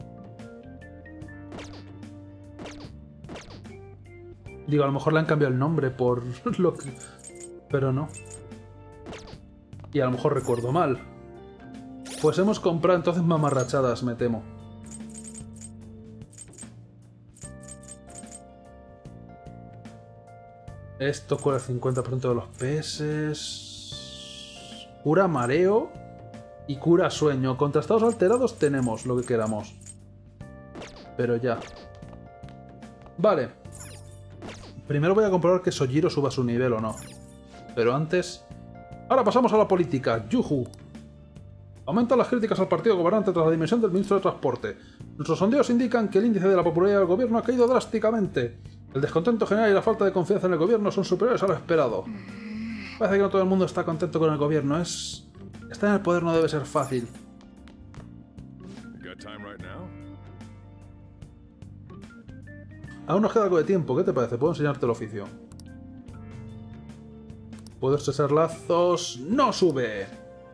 Digo, a lo mejor le han cambiado el nombre por lo que... Pero no. Y a lo mejor recuerdo mal. Pues hemos comprado entonces mamarrachadas, me temo. Esto cura el cincuenta por ciento de los P S. Cura mareo y cura sueño. Contra estados alterados tenemos lo que queramos. Pero ya. Vale. Primero voy a comprobar que Sojiro suba su nivel o no. Pero antes... Ahora pasamos a la política. ¡Yuhu! Aumentan las críticas al partido gobernante tras la dimisión del ministro de Transporte. Nuestros sondeos indican que el índice de la popularidad del gobierno ha caído drásticamente. El descontento general y la falta de confianza en el gobierno son superiores a lo esperado. Parece que no todo el mundo está contento con el gobierno. Es... Estar en el poder no debe ser fácil. Got time right now? Aún nos queda algo de tiempo, ¿qué te parece? Puedo enseñarte el oficio. Puedo estresar lazos... ¡No sube!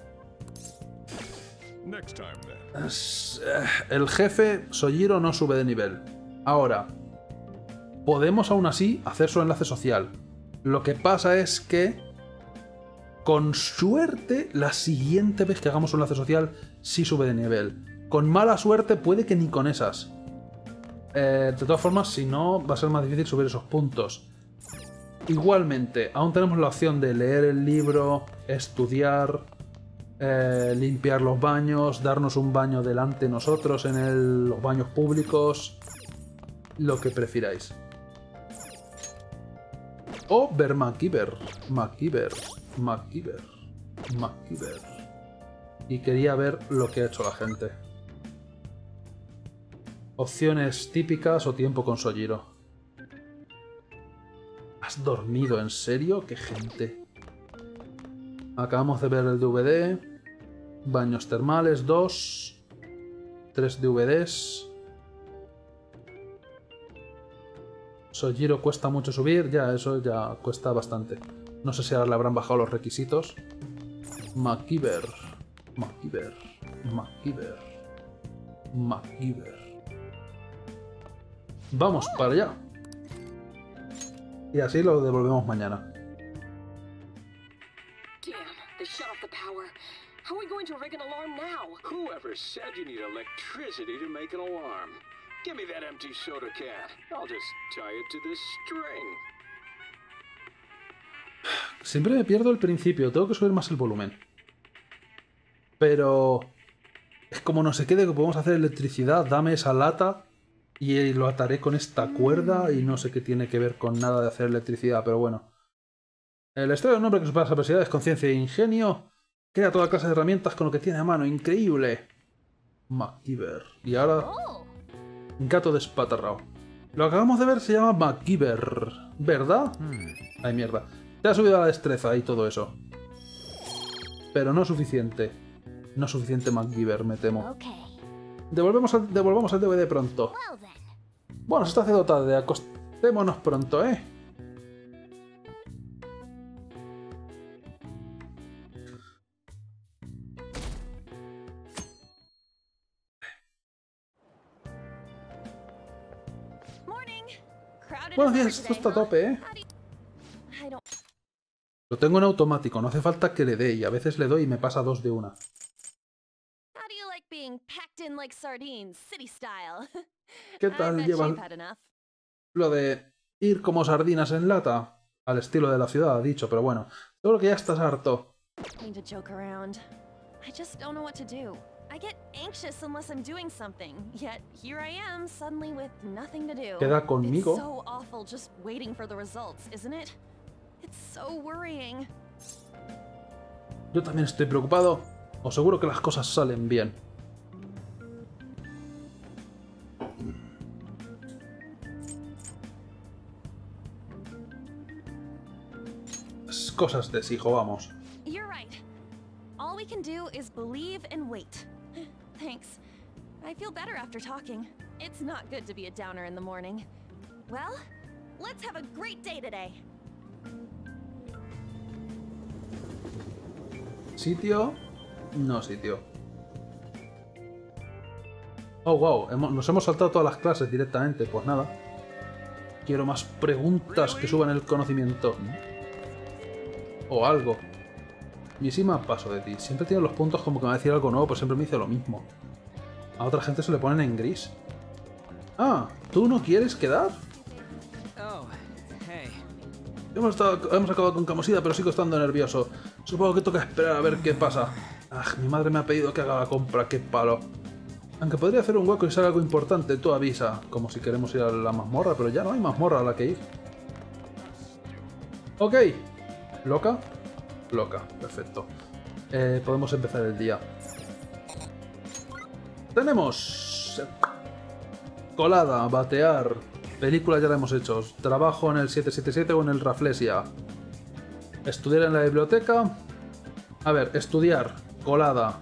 Next time then. Es- eh, El jefe Sojiro no sube de nivel. Ahora, podemos aún así hacer su enlace social. Lo que pasa es que, con suerte, la siguiente vez que hagamos un enlace social sí sube de nivel. Con mala suerte puede que ni con esas. Eh, de todas formas, si no, va a ser más difícil subir esos puntos. Igualmente, aún tenemos la opción de leer el libro, estudiar, eh, limpiar los baños, darnos un baño delante nosotros en el- los baños públicos, lo que prefiráis. O ver MacGyver, MacGyver, MacGyver, MacGyver. Y quería ver lo que ha hecho la gente. Opciones típicas o tiempo con Sojiro. ¿Has dormido en serio? ¡Qué gente! Acabamos de ver el D V D. Baños termales, dos. Tres D V Ds. Sojiro cuesta mucho subir. Ya, eso ya cuesta bastante. No sé si ahora le habrán bajado los requisitos. MacGyver. MacGyver. MacGyver. MacGyver. Vamos para allá. Y así lo devolvemos mañana. Damn, they shut off the power. How are we going to rig an alarm now? Whoever said you need electricity to make an alarm? Give me that empty soda can. I'll just tie it to this string. Siempre me pierdo el principio, tengo que subir más el volumen. Pero... es como no se quede que podemos hacer electricidad, dame esa lata y lo ataré con esta cuerda y no sé qué tiene que ver con nada de hacer electricidad, pero bueno. La historia de un hombre que supera las adversidades con ciencia e ingenio, crea toda clase de herramientas con lo que tiene a mano, increíble. MacGyver. Y ahora... Oh, gato despatarrado. Lo que acabamos de ver se llama MacGyver, ¿verdad? Ay, mierda. Te ha subido la destreza y todo eso. Pero no suficiente. No suficiente MacGyver, me temo. okay. Devolvemos al, devolvamos el D V D pronto. Well then. Bueno, se está haciendo tarde. Acostémonos pronto, ¿eh? Morning. Crowded Buenos as ever días, esto today, está a huh? tope, ¿eh? How do you- I don't. Lo tengo en automático, no hace falta que le dé y a veces le doy y me pasa dos de una. How do you like being packed in like sardines, city style? ¿Qué I tal bet lleva you've had enough. lo de ir como sardinas en lata? Al estilo de la ciudad, ha dicho, pero bueno. Seguro que ya estás harto. Need to joke around. I just don't know what to do. I get anxious unless I'm doing something. Yet here I am, suddenly with nothing to do. Queda conmigo. It's so awful just waiting for the results, isn't it? It's so worrying. Yo también estoy preocupado. Os seguro que las cosas salen bien. Es cosas de hijo, vamos. You're right. All we can do is believe and wait. Thanks. I feel better after talking. It's not good to be a downer in the morning. Well, let's have a great day today. ¿Sitio? No sitio. Oh, wow. Hemos- nos hemos saltado todas las clases directamente. Pues nada. Quiero más preguntas que suban el conocimiento. O algo. Mishima, paso de ti. Siempre tiene los puntos como que me va a decir algo nuevo, pero siempre me dice lo mismo. A otra gente se le ponen en gris. Ah, ¿tú no quieres quedar? Oh, hey. Hemos, estado- hemos acabado con Camosida, pero sigo estando nervioso. Supongo que toca esperar a ver qué pasa. Ah, mi madre me ha pedido que haga la compra, qué palo. Aunque podría hacer un hueco y ser algo importante, tú avisa. Como si queremos ir a la mazmorra, pero ya no hay mazmorra a la que ir. Ok. ¿Loca? Loca, perfecto. Eh, podemos empezar el día. Tenemos... colada, batear. Película ya la hemos hecho. Trabajo en el siete siete siete o en el Raflesia. Estudiar en la biblioteca. A ver, estudiar. colada.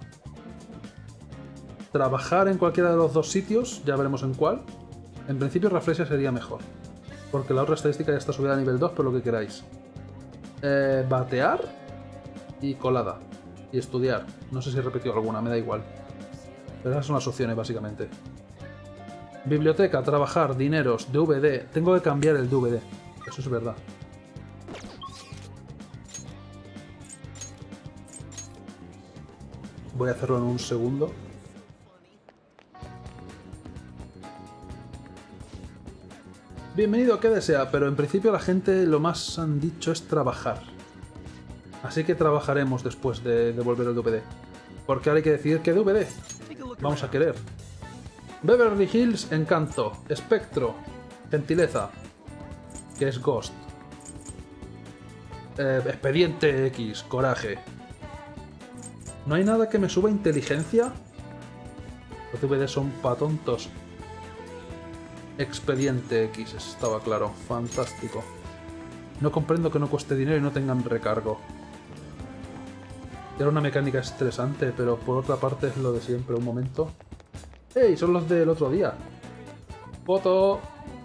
Trabajar en cualquiera de los dos sitios, ya veremos en cuál. En principio Raflesia sería mejor, porque la otra estadística ya está subida a nivel dos, pero lo que queráis. Eh, batear y colada. Y estudiar. No sé si he repetido alguna, me da igual. Pero esas son las opciones, básicamente. Biblioteca, trabajar, dineros, D V D. Tengo que cambiar el D V D. Eso es verdad. Voy a hacerlo en un segundo. Bienvenido a que desea, pero en principio la gente lo más han dicho es trabajar. Así que trabajaremos después de devolver el D V D. Porque ahora hay que decidir qué D V D vamos a querer. Beverly Hills, Encanto. Espectro, Gentileza, que es Ghost. Eh, Expediente X, Coraje. ¿No hay nada que me suba inteligencia? Los D V D son pa' tontos. Expediente X, estaba claro. Fantástico. No comprendo que no cueste dinero y no tengan recargo. Era una mecánica estresante, pero por otra parte es lo de siempre. Un momento. ¡Ey! Son los del otro día. ¡Foto!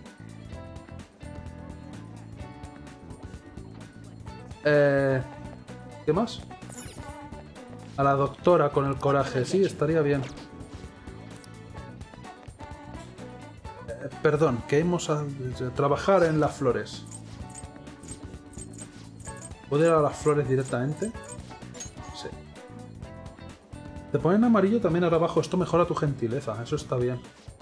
Eh... ¿Qué más? A la doctora con el coraje. Sí, estaría bien. Eh, perdón, que hemos a trabajar en las flores. ¿Puedo ir a las flores directamente? Sí. Te ponen amarillo también ahora abajo. Esto mejora tu gentileza. Eso está bien.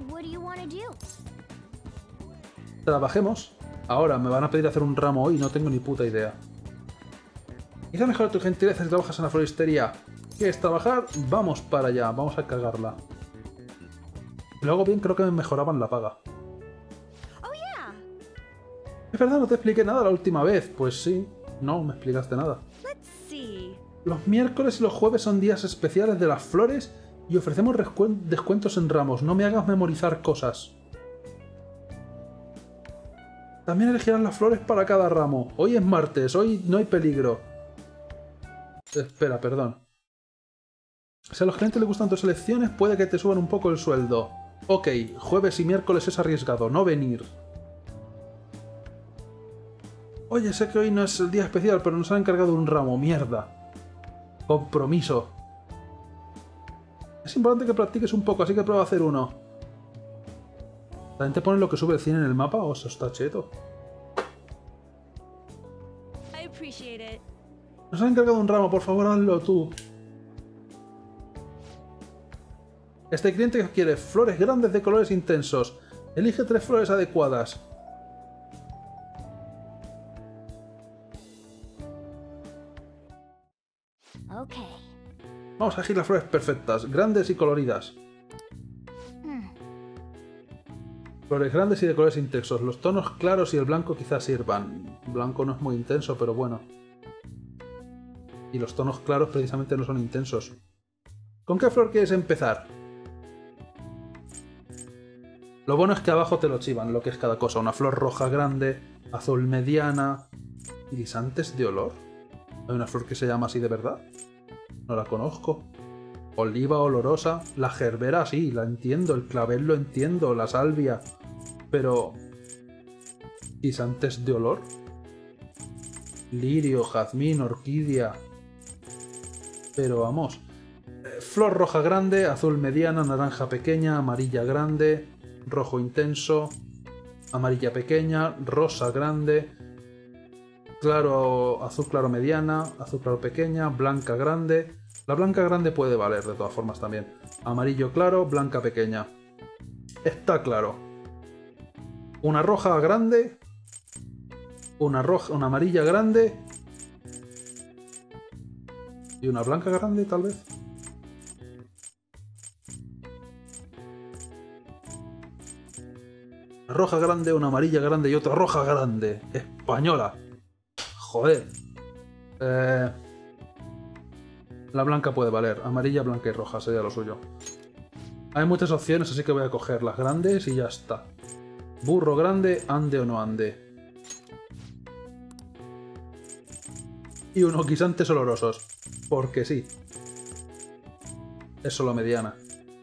Trabajemos. Ahora me van a pedir hacer un ramo hoy y no tengo ni puta idea. Quizá mejora tu gentileza si trabajas en la floristería. ¿Quieres trabajar? Vamos para allá. Vamos a cagarla. Y luego bien creo que me mejoraban la paga. Es verdad, no te expliqué nada la última vez. Pues sí. No me explicaste nada. Los miércoles y los jueves son días especiales de las flores y ofrecemos descuentos en ramos. No me hagas memorizar cosas. También elegirán las flores para cada ramo. Hoy es martes, hoy no hay peligro. Espera, perdón. Si a los clientes les gustan tus elecciones, puede que te suban un poco el sueldo. Ok, jueves y miércoles es arriesgado, no venir. Oye, sé que hoy no es el día especial, pero nos han encargado un ramo. Mierda. Compromiso. Es importante que practiques un poco, así que prueba a hacer uno. ¿La gente pone lo que sube el cine en el mapa? ¿O eso está cheto? Nos han encargado un ramo, por favor, hazlo tú. Este cliente quiere flores grandes de colores intensos. Elige tres flores adecuadas. Okay. Vamos a elegir las flores perfectas, grandes y coloridas. Hmm. Flores grandes y de colores intensos. Los tonos claros y el blanco quizás sirvan. El blanco no es muy intenso, pero bueno. Y los tonos claros precisamente no son intensos. ¿Con qué flor quieres empezar? Lo bueno es que abajo te lo chivan, lo que es cada cosa. Una flor roja grande, azul mediana... ¿Guisantes de olor? ¿Hay una flor que se llama así de verdad? No la conozco. Oliva olorosa. La gerbera sí, la entiendo. El clavel lo entiendo. La salvia. Pero... ¿guisantes de olor? Lirio, jazmín, orquídea... Pero vamos... Flor roja grande, azul mediana, naranja pequeña, amarilla grande, rojo intenso, amarilla pequeña, rosa grande, claro, azul claro mediana, azul claro pequeña, blanca grande. La blanca grande puede valer de todas formas también. Amarillo claro, blanca pequeña. Está claro. Una roja grande, una roja, una amarilla grande y una blanca grande tal vez. Una roja grande, una amarilla grande y otra roja grande. Española. Joder. Eh... La blanca puede valer. Amarilla, blanca y roja sería lo suyo. Hay muchas opciones, así que voy a coger las grandes y ya está. Burro grande, ande o no ande. Y unos guisantes olorosos. Porque sí. Es solo mediana.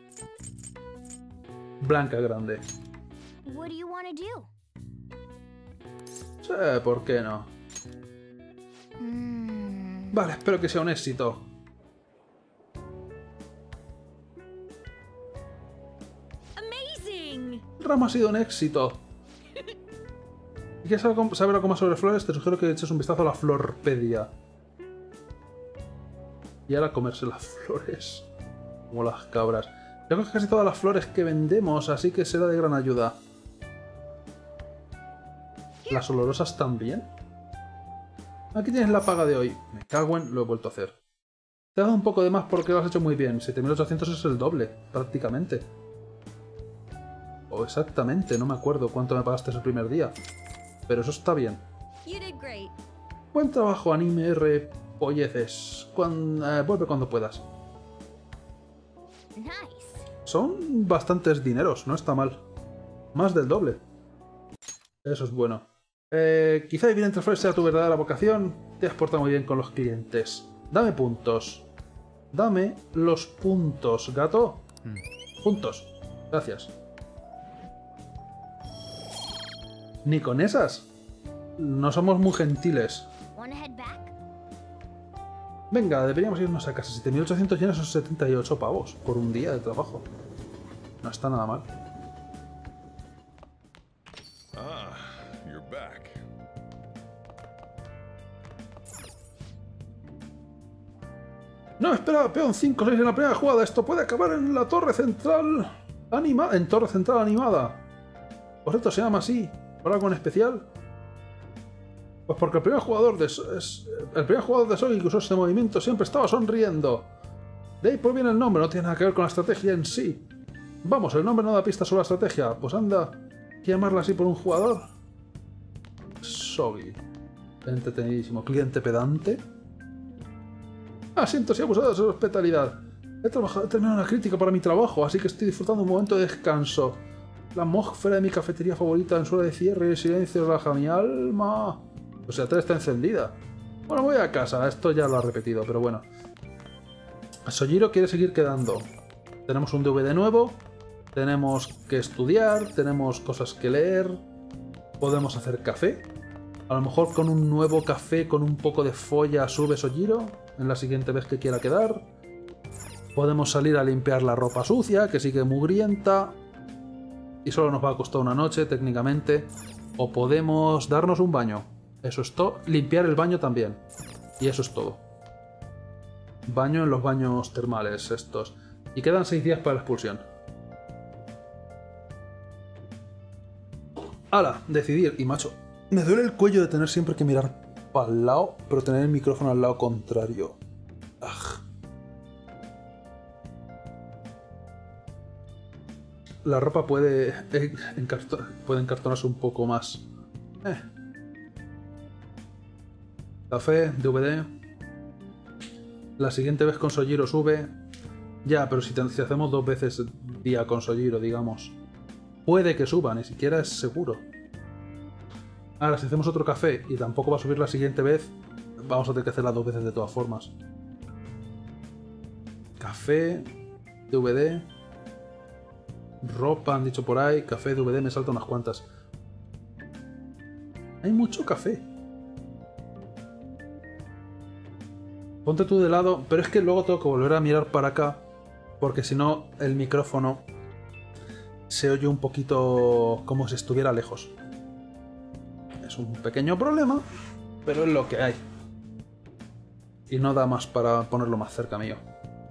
Blanca grande. What do you want to do? Sí, ¿por qué no? Hmm. Vale, espero que sea un éxito. Amazing! El ramo ha sido un éxito. ¿Y quieres algo- saber algo más sobre flores? Te sugiero que eches un vistazo a la Florpedia. Y ahora comerse las flores. Como las cabras. Yo creo que casi todas las flores que vendemos, así que será de gran ayuda. ¿Las olorosas también? Aquí tienes la paga de hoy. Me cago en... lo he vuelto a hacer. Te he dado un poco de más porque lo has hecho muy bien. siete mil ochocientos es el doble, prácticamente. O exactamente, no me acuerdo cuánto me pagaste ese primer día. Pero eso está bien. You did great. Buen trabajo, anime R. Polleces. Cuan- eh, vuelve cuando puedas. Nice. Son bastantes dineros, no está mal. Más del doble. Eso es bueno. Eh, quizá vivir entre flores sea tu verdadera vocación. Te has portado muy bien con los clientes. Dame puntos. Dame los puntos, gato. Puntos. Gracias. Ni con esas. No somos muy gentiles. Wanna head back? Venga, deberíamos irnos a casa. siete mil ochocientos yenes son setenta y ocho pavos por un día de trabajo. No está nada mal. Ah, you're back. No, espera, peón cinco seis en la primera jugada. Esto puede acabar en la torre central animada. En torre central animada. ¿Por cierto se llama así? ¿Por algo en especial? Pues porque el primer jugador de So- es, el primer jugador de Sogi que usó este movimiento siempre estaba sonriendo. De ahí proviene el nombre, no tiene nada que ver con la estrategia en sí. Vamos, el nombre no da pistas sobre la estrategia. Pues anda, ¿hay que llamarla así por un jugador? Sogi. Entretenidísimo. Cliente pedante. Ah, siento si he abusado de su hospitalidad. He, trabajado, he terminado una crítica para mi trabajo, así que estoy disfrutando un momento de descanso. La atmósfera de mi cafetería favorita en su hora de cierre y el silencio relaja mi alma. O sea, tres está encendida. Bueno, voy a casa, esto ya lo ha repetido, pero bueno. Sojiro quiere seguir quedando. Tenemos un D V D nuevo, tenemos que estudiar, tenemos cosas que leer, podemos hacer café. A lo mejor con un nuevo café con un poco de folla sube Sojiro en la siguiente vez que quiera quedar. Podemos salir a limpiar la ropa sucia, que sigue mugrienta. Y solo nos va a costar una noche, técnicamente. O podemos darnos un baño. Eso es todo. Limpiar el baño también. Y eso es todo. Baño en los baños termales estos. Y quedan seis días para la expulsión. ¡Hala! Decidir. Y macho, me duele el cuello de tener siempre que mirar para el lado, pero tener el micrófono al lado contrario. ¡Aj! La ropa puede, eh, encarto- puede encartonarse un poco más. Eh. Café, D V D. La siguiente vez con Sojiro sube. Ya, pero si, te- si hacemos dos veces día con Sojiro, digamos. Puede que suba, ni siquiera es seguro. Ahora, si hacemos otro café y tampoco va a subir la siguiente vez, vamos a tener que hacerla dos veces de todas formas. Café, D V D. Ropa, han dicho por ahí. Café, D V D, me salta unas cuantas. Hay mucho café. Ponte tú de lado, pero es que luego tengo que volver a mirar para acá, porque si no el micrófono se oye un poquito como si estuviera lejos. Es un pequeño problema, pero es lo que hay. Y no da más para ponerlo más cerca mío.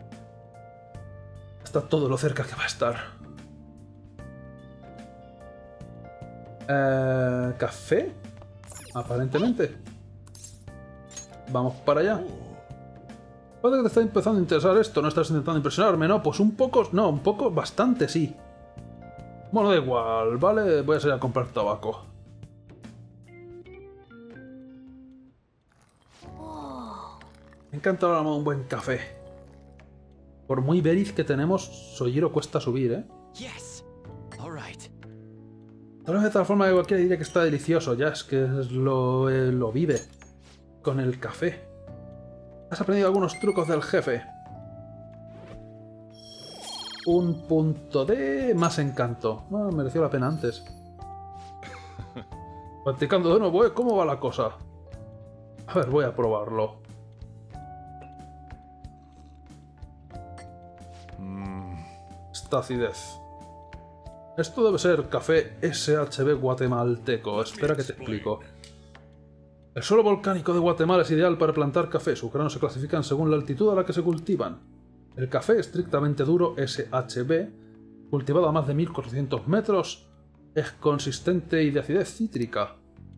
Está todo lo cerca que va a estar. Eh, ¿Café? Aparentemente. Vamos para allá. Puede que te está empezando a interesar esto, no estás intentando impresionarme, ¿no? Pues un poco, no, un poco, bastante sí. Bueno, da igual, ¿vale? Voy a salir a comprar tabaco. Me encanta ahora un buen café. Por muy beriz que tenemos, Sojiro cuesta subir, ¿eh? Yes. All right. Tal vez de tal forma que cualquiera diría que está delicioso, ya es que es lo, eh, lo vive. Con el café. Has aprendido algunos trucos del jefe. un punto de más encanto. Ah, mereció la pena antes. Practicando de nuevo, ¿eh? ¿Cómo va la cosa? A ver, voy a probarlo. Esta acidez. Esto debe ser café S H B guatemalteco. Espera que te explico. El suelo volcánico de Guatemala es ideal para plantar café. Sus granos se clasifican según la altitud a la que se cultivan. El café estrictamente duro S H B, cultivado a más de mil cuatrocientos metros, es consistente y de acidez cítrica.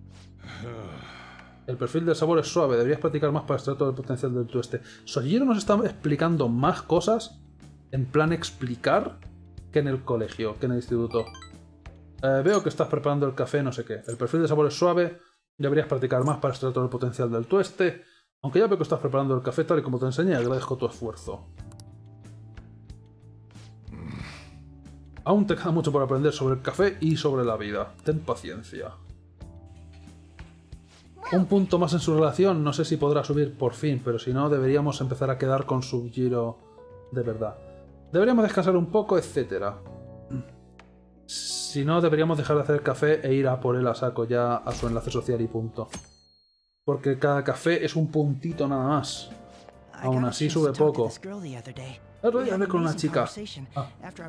El perfil del sabor es suave. Deberías practicar más para extraer todo el potencial del tueste. Sojiro nos está explicando más cosas en plan explicar que en el colegio, que en el instituto. Eh, veo que estás preparando el café, no sé qué. El perfil de sabor es suave. Deberías practicar más para extraer todo el potencial del tueste. Aunque ya veo que estás preparando el café tal y como te enseñé, agradezco tu esfuerzo. Aún te queda mucho por aprender sobre el café y sobre la vida. Ten paciencia. Un punto más en su relación. No sé si podrá subir por fin, pero si no, deberíamos empezar a quedar con Sub-Zero de verdad. Deberíamos descansar un poco, etcétera. Si no, deberíamos dejar de hacer el café e ir a por él a saco ya a su enlace social y punto. Porque cada café es un puntito nada más. Aún así sube poco. El otro día hablé con una chica. Ah.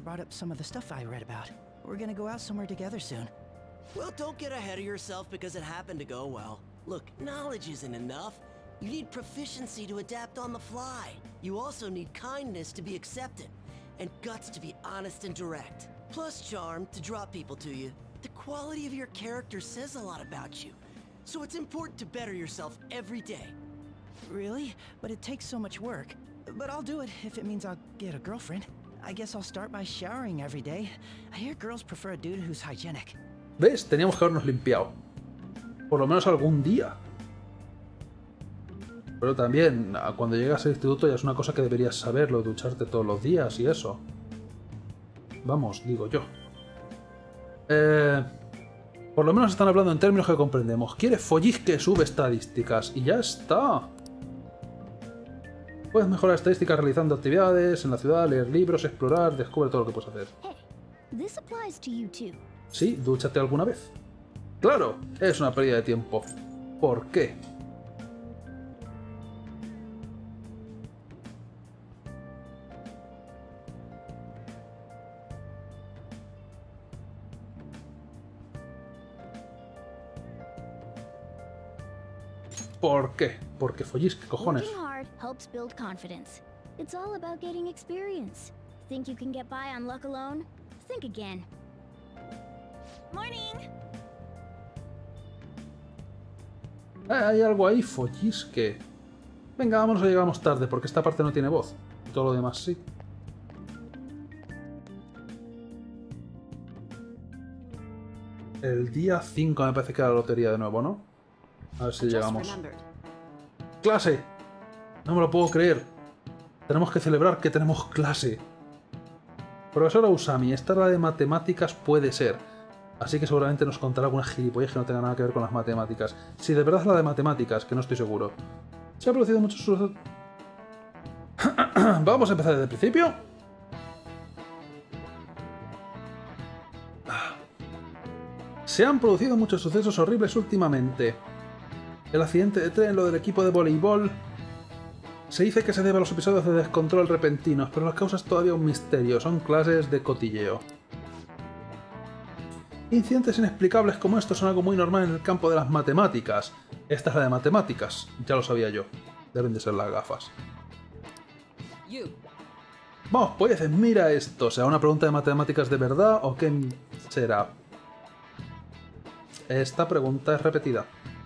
Well, don't get ahead of yourself because it happened to go well. Look, knowledge isn't enough. You need proficiency to adapt on the fly. You also need kindness to be accepted, and guts to be honest and direct. Plus charm to draw people to you. The quality of your character says a lot about you. So it's important to better yourself every day. Really? But it takes so much work. But I'll do it if it means I'll get a girlfriend. I guess I'll start by showering every day. I hear girls prefer a dude who's hygienic. ¿Ves? Teníamos que habernos limpiado. Por lo menos algún día. Pero también, cuando llegas al instituto ya es una cosa que deberías saberlo, ducharte todos los días y eso. Vamos, digo yo. Eh, por lo menos están hablando en términos que comprendemos. Quiere follis que sube estadísticas. Y ya está. Puedes mejorar estadísticas realizando actividades en la ciudad, leer libros, explorar, descubre todo lo que puedes hacer. This applies to you too. Sí, dúchate alguna vez. ¡Claro! Es una pérdida de tiempo. ¿Por qué? ¿Por qué? Porque follís, ¿qué cojones? Working hard helps build confidence. It's all about getting experience. Think you can get by on luck alone? Think again. Morning. Eh, hay algo ahí, follisque. Venga, vámonos, llegamos tarde, porque esta parte no tiene voz. Y todo lo demás sí. El día cinco me parece que era la lotería de nuevo, ¿no? A ver si llegamos. ¡Clase! No me lo puedo creer. Tenemos que celebrar que tenemos clase. Profesora Usami, esta era de matemáticas puede ser. Así que seguramente nos contará alguna gilipollez que no tenga nada que ver con las matemáticas. Si de verdad es la de matemáticas, que no estoy seguro. Se ha producido muchos sucesos... Vamos a empezar desde el principio. Se han producido muchos sucesos horribles últimamente. El accidente de tren, lo del equipo de voleibol... Se dice que se debe a los episodios de descontrol repentinos, pero la causa es todavía un misterio. Son clases de cotilleo. Incidentes inexplicables como estos son algo muy normal en el campo de las matemáticas. Esta es la de matemáticas. Ya lo sabía yo. Deben de ser las gafas. Vamos, pues, mira esto. ¿Será una pregunta de matemáticas de verdad o qué será? Esta pregunta es repetida.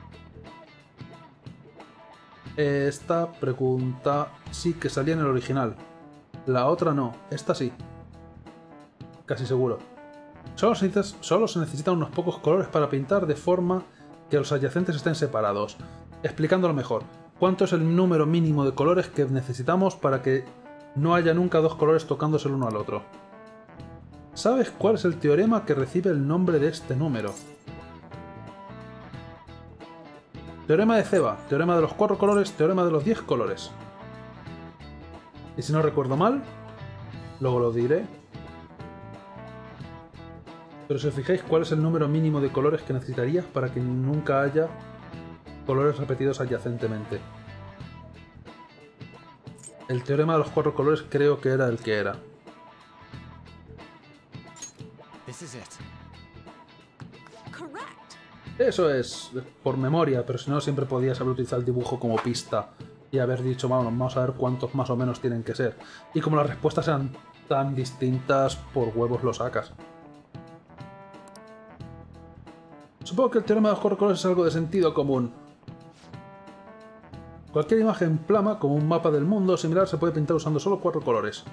Esta pregunta sí que salía en el original. La otra no. Esta sí. Casi seguro. Solo se, necesitan, solo se necesitan unos pocos colores para pintar de forma que los adyacentes estén separados. Explicándolo mejor. ¿Cuánto es el número mínimo de colores que necesitamos para que no haya nunca dos colores tocándose el uno al otro? ¿Sabes cuál es el teorema que recibe el nombre de este número? Teorema de Ceba, teorema de los cuatro colores, teorema de los diez colores. Y si no recuerdo mal, luego lo diré, Pero si os fijáis, ¿cuál es el número mínimo de colores que necesitarías para que nunca haya colores repetidos adyacentemente? El teorema de los cuatro colores creo que era el que era. This is it. Correct. Eso es, por memoria, pero si no siempre podías haber utilizado el dibujo como pista y haber dicho, vamos, vamos a ver cuántos más o menos tienen que ser. Y como las respuestas eran tan distintas, por huevos lo sacas. Supongo que el teorema de los cuatro colores es algo de sentido común. Cualquier imagen plana, como un mapa del mundo similar, se puede pintar usando solo cuatro colores.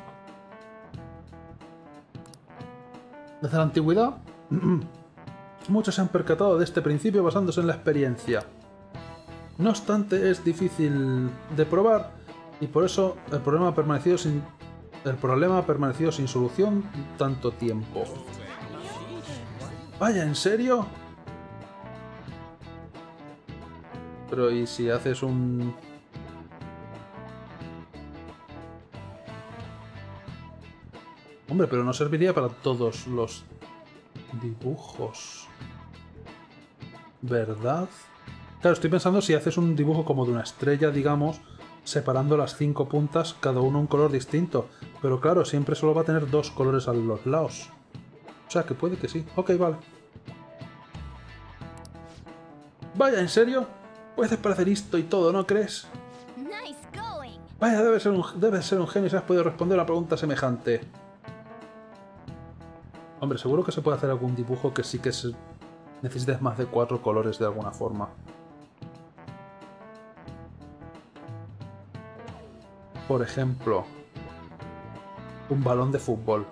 Desde la antigüedad, muchos se han percatado de este principio basándose en la experiencia. No obstante, es difícil de probar y por eso el problema ha permanecido sin, el problema ha permanecido sin solución tanto tiempo. Vaya, ¿en serio? Pero ¿y si haces un...? Hombre, pero no serviría para todos los dibujos, ¿verdad? Claro, estoy pensando si haces un dibujo como de una estrella, digamos, separando las cinco puntas, cada uno un color distinto. Pero claro, siempre solo va a tener dos colores a los lados. O sea, que puede que sí. Ok, vale. Vaya, ¿en serio? Puedes parecer listo y todo, ¿no crees? Nice going. Vaya, debe ser un, debe ser un genio si has podido responder a una pregunta semejante. Hombre, seguro que se puede hacer algún dibujo que sí que se... necesites más de cuatro colores de alguna forma. Por ejemplo, un balón de fútbol.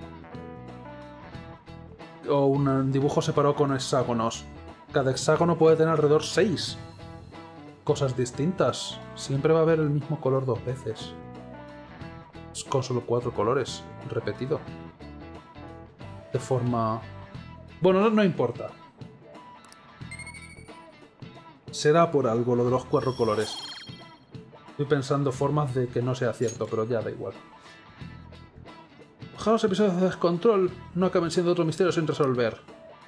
O un dibujo separado con hexágonos. Cada hexágono puede tener alrededor seis cosas distintas. Siempre va a haber el mismo color dos veces. Con solo cuatro colores, repetido. De forma... Bueno, no, no importa. Será por algo lo de los cuatro colores. Estoy pensando formas de que no sea cierto, pero ya da igual. Ojalá los episodios de Descontrol no acaben siendo otro misterio sin resolver.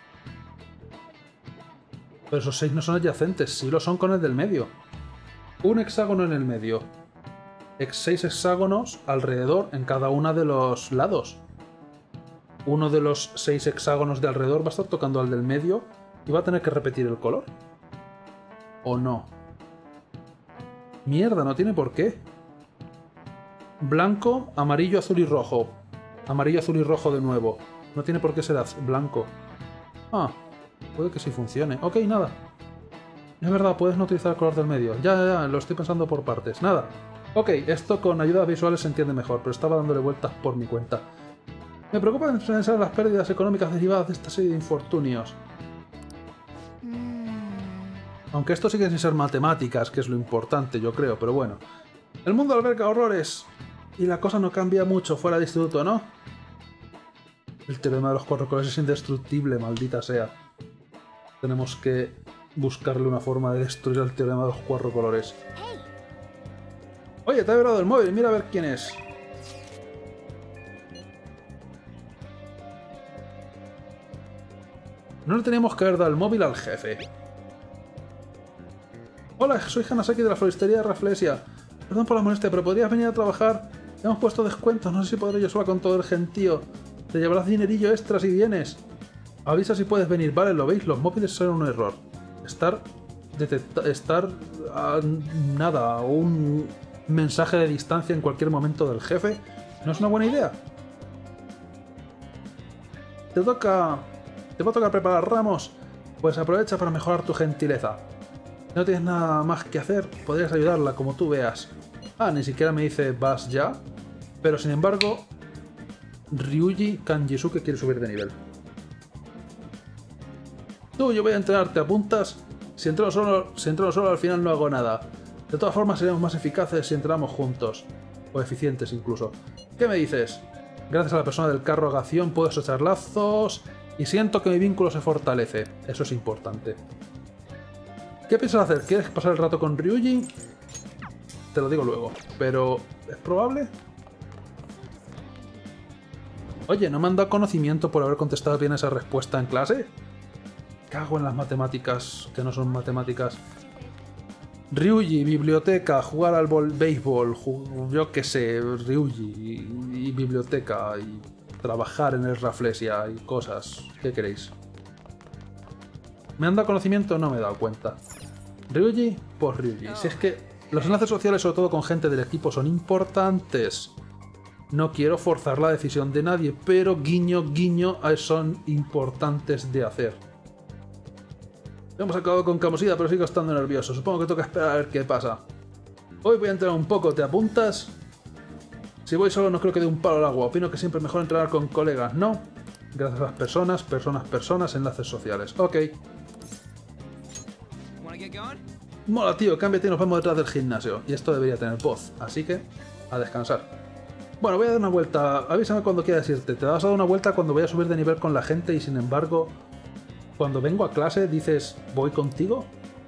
Pero esos seis no son adyacentes, sí lo son con el del medio. Un hexágono en el medio. Seis hexágonos alrededor en cada uno de los lados. Uno de los seis hexágonos de alrededor va a estar tocando al del medio y va a tener que repetir el color. ¿O no? Mierda, no tiene por qué. Blanco, amarillo, azul y rojo. Amarillo, azul y rojo de nuevo. No tiene por qué ser blanco. Ah, puede que sí funcione. Ok, nada. Es verdad, puedes no utilizar el color del medio. Ya, ya, ya, lo estoy pensando por partes. Nada. Ok, esto con ayudas visuales se entiende mejor, pero estaba dándole vueltas por mi cuenta. Me preocupa pensar en las pérdidas económicas derivadas de esta serie de infortunios. Aunque esto sigue sin ser matemáticas, que es lo importante, yo creo, pero bueno. El mundo alberga horrores. Y la cosa no cambia mucho fuera de instituto, ¿no? El teorema de los cuatro colores es indestructible, maldita sea. Tenemos que buscarle una forma de destruir el teorema de los cuatro colores. Oye, te ha vibrado el móvil, mira a ver quién es. No le teníamos que haber dado el móvil al jefe. Hola, soy Hanasaki de la floristería de Rafflesia. Perdón por la molestia, pero ¿podrías venir a trabajar? Hemos puesto descuentos, no sé si podré yo sola con todo el gentío. Te llevarás dinerillo extra si vienes. Avisa si puedes venir, vale, lo veis, los móviles son un error. Estar... detecta, estar... a nada, un mensaje de distancia en cualquier momento del jefe, ¿no es una buena idea? Te toca... ¿Te va a tocar preparar ramos? Pues aprovecha para mejorar tu gentileza. Si no tienes nada más que hacer, podrías ayudarla como tú veas. Ah, ni siquiera me dice vas ya. Pero sin embargo, Ryuji Kanjisuke quiere subir de nivel. Tú, yo voy a entrenarte, ¿te apuntas? Si entreno solo, si entreno solo al final no hago nada. De todas formas seremos más eficaces si entrenamos juntos. O eficientes incluso. ¿Qué me dices? Gracias a la persona del carro a Gación puedo echar lazos... Y siento que mi vínculo se fortalece. Eso es importante. ¿Qué piensas hacer? ¿Quieres pasar el rato con Ryuji? Te lo digo luego. Pero... ¿es probable? Oye, ¿no me han dado conocimiento por haber contestado bien esa respuesta en clase? Cago en las matemáticas, que no son matemáticas. Ryuji, biblioteca, jugar al béisbol, yo qué sé, Ryuji y, y biblioteca y trabajar en el Rafflesia y cosas. ¿Qué queréis? ¿Me han dado conocimiento? No me he dado cuenta. Ryuji, pues Ryuji. Si es que los enlaces sociales, sobre todo con gente del equipo, son importantes. No quiero forzar la decisión de nadie, pero guiño, guiño, son importantes de hacer. Hemos acabado con Camosida, pero sigo estando nervioso. Supongo que toca esperar a ver qué pasa. Hoy voy a entrenar un poco, ¿te apuntas? Si voy solo no creo que dé un palo al agua. Opino que siempre es mejor entrenar con colegas, ¿no? Gracias a las personas, personas, personas, enlaces sociales. Ok. Mola, tío, cámbiate y nos vemos detrás del gimnasio. Y esto debería tener voz, así que a descansar. Bueno, voy a dar una vuelta. Avísame cuando quieras irte. Te vas a dar una vuelta cuando voy a subir de nivel con la gente y sin embargo... Cuando vengo a clase, dices, ¿voy contigo?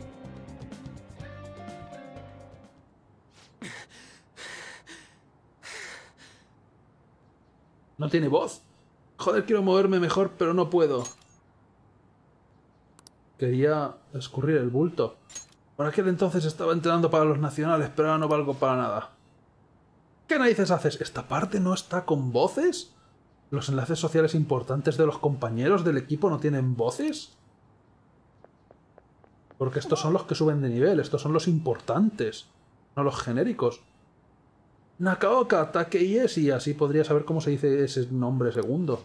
¿No tiene voz? Joder, quiero moverme mejor, pero no puedo. Quería escurrir el bulto. Por aquel entonces estaba entrenando para los nacionales, pero ahora no valgo para nada. ¿Qué narices haces? ¿Esta parte no está con voces? ¿Los enlaces sociales importantes de los compañeros del equipo no tienen voces? Porque estos son los que suben de nivel, estos son los importantes, no los genéricos. Nakaoka, Takeishi, así podría saber cómo se dice ese nombre segundo.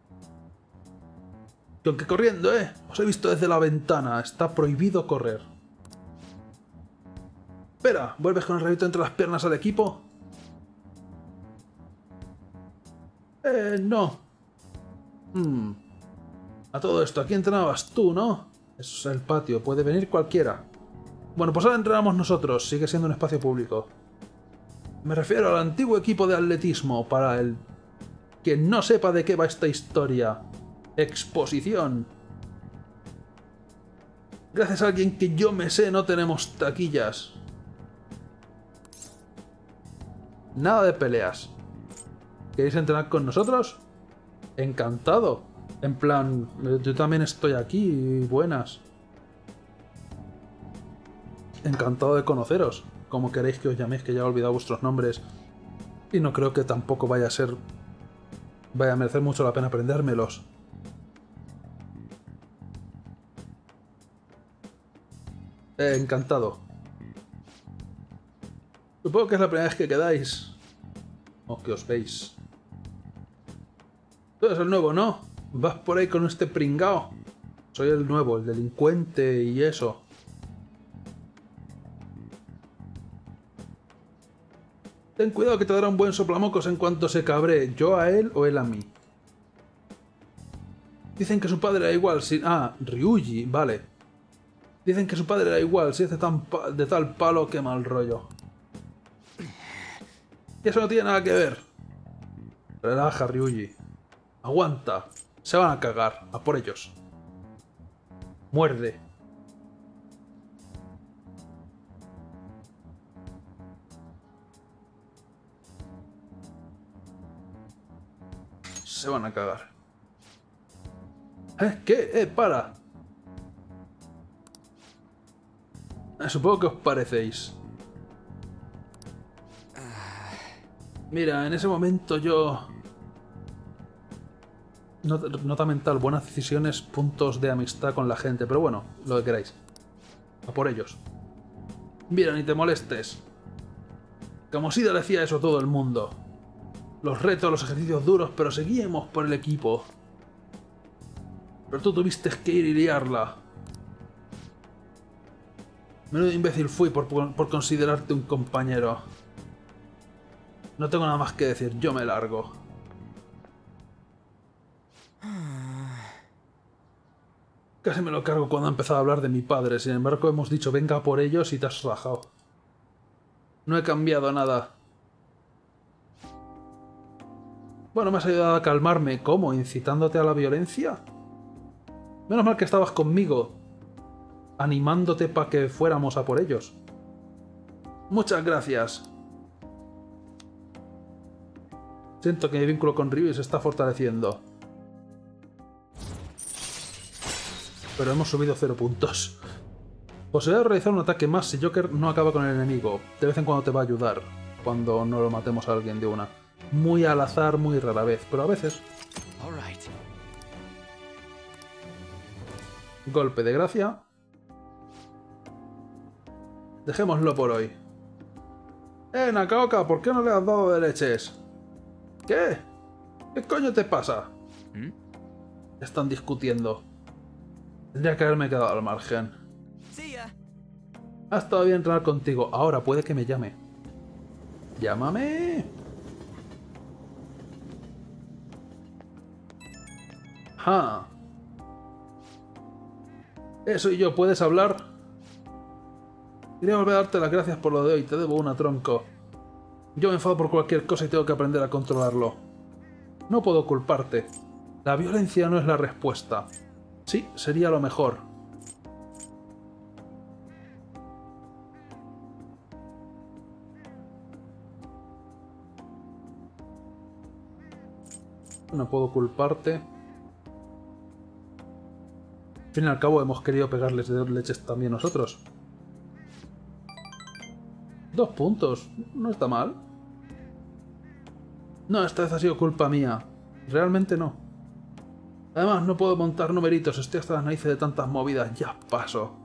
¿Con qué corriendo, eh? Os he visto desde la ventana, está prohibido correr. Espera, ¿vuelves con el rabito entre las piernas al equipo? Eh, no. Hmm. A todo esto, aquí entrenabas tú, ¿no? Eso es el patio, puede venir cualquiera. Bueno, pues ahora entrenamos nosotros, sigue siendo un espacio público. Me refiero al antiguo equipo de atletismo, para el... que no sepa de qué va esta historia. Exposición. Gracias a alguien que yo me sé, no tenemos taquillas. Nada de peleas. ¿Queréis entrenar con nosotros? Encantado. En plan, yo también estoy aquí y buenas. Encantado de conoceros. Como queréis que os llaméis, que ya he olvidado vuestros nombres. Y no creo que tampoco vaya a ser... vaya a merecer mucho la pena aprendérmelos. Eh, encantado. Supongo que es la primera vez que quedáis. O que os veis. Tú eres el nuevo, ¿no? Vas por ahí con este pringao. Soy el nuevo, el delincuente y eso. Ten cuidado que te dará un buen soplamocos en cuanto se cabree. ¿Yo a él o él a mí? Dicen que su padre era igual si... Ah, Ryuji, vale. Dicen que su padre era igual si es de, tan pa... de tal palo que mal rollo. Y eso no tiene nada que ver. Relaja, Ryuji. Aguanta. Se van a cagar. A por ellos. Muerde. Se van a cagar. ¿Eh? ¿Qué? ¡Eh, para! Eh, supongo que os parecéis. Mira, en ese momento yo... Nota, nota mental, buenas decisiones, puntos de amistad con la gente, pero bueno, lo que queráis. A por ellos. Mira, ni te molestes. Camosida le hacía eso a todo el mundo. Los retos, los ejercicios duros, pero seguíamos por el equipo. Pero tú tuviste que ir y liarla. Menudo imbécil fui por, por considerarte un compañero. No tengo nada más que decir, yo me largo. Casi me lo cargo cuando ha empezado a hablar de mi padre, sin embargo hemos dicho venga por ellos y te has rajado. No he cambiado nada. Bueno, me has ayudado a calmarme. ¿Cómo? ¿Incitándote a la violencia? Menos mal que estabas conmigo, animándote para que fuéramos a por ellos. Muchas gracias. Siento que mi vínculo con Ryu se está fortaleciendo. Pero hemos subido cero puntos. Posibilidad de realizar un ataque más si Joker no acaba con el enemigo. De vez en cuando te va a ayudar. Cuando no lo matemos a alguien de una. Muy al azar, muy rara vez. Pero a veces. Golpe de gracia. Dejémoslo por hoy. ¡Eh, Nakaoka! ¿Por qué no le has dado de leches? ¿Qué? ¿Qué coño te pasa? ¿Mm? Están discutiendo. Tendría que haberme quedado al margen. Ha estado bien entrenar contigo. Ahora puede que me llame. ¡Llámame! ¡Ja! Eso y yo, ¿puedes hablar? Quería volver a darte las gracias por lo de hoy. Te debo una, tronco. Yo me enfado por cualquier cosa y tengo que aprender a controlarlo. No puedo culparte. La violencia no es la respuesta. Sí, sería lo mejor. No puedo culparte. Al fin y al cabo hemos querido pegarles de dos leches también nosotros. Dos puntos. No está mal. No, esta vez ha sido culpa mía. Realmente no. Además, no puedo montar numeritos. Estoy hasta las narices de tantas movidas. Ya paso.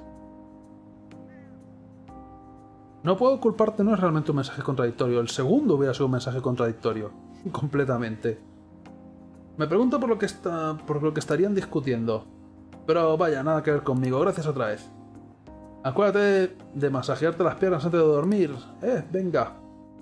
No puedo culparte no es realmente un mensaje contradictorio. El segundo hubiera sido un mensaje contradictorio. Completamente. Me pregunto por lo que está, por lo que estarían discutiendo. Pero vaya, nada que ver conmigo. Gracias otra vez. Acuérdate de masajearte las piernas antes de dormir. Eh, venga.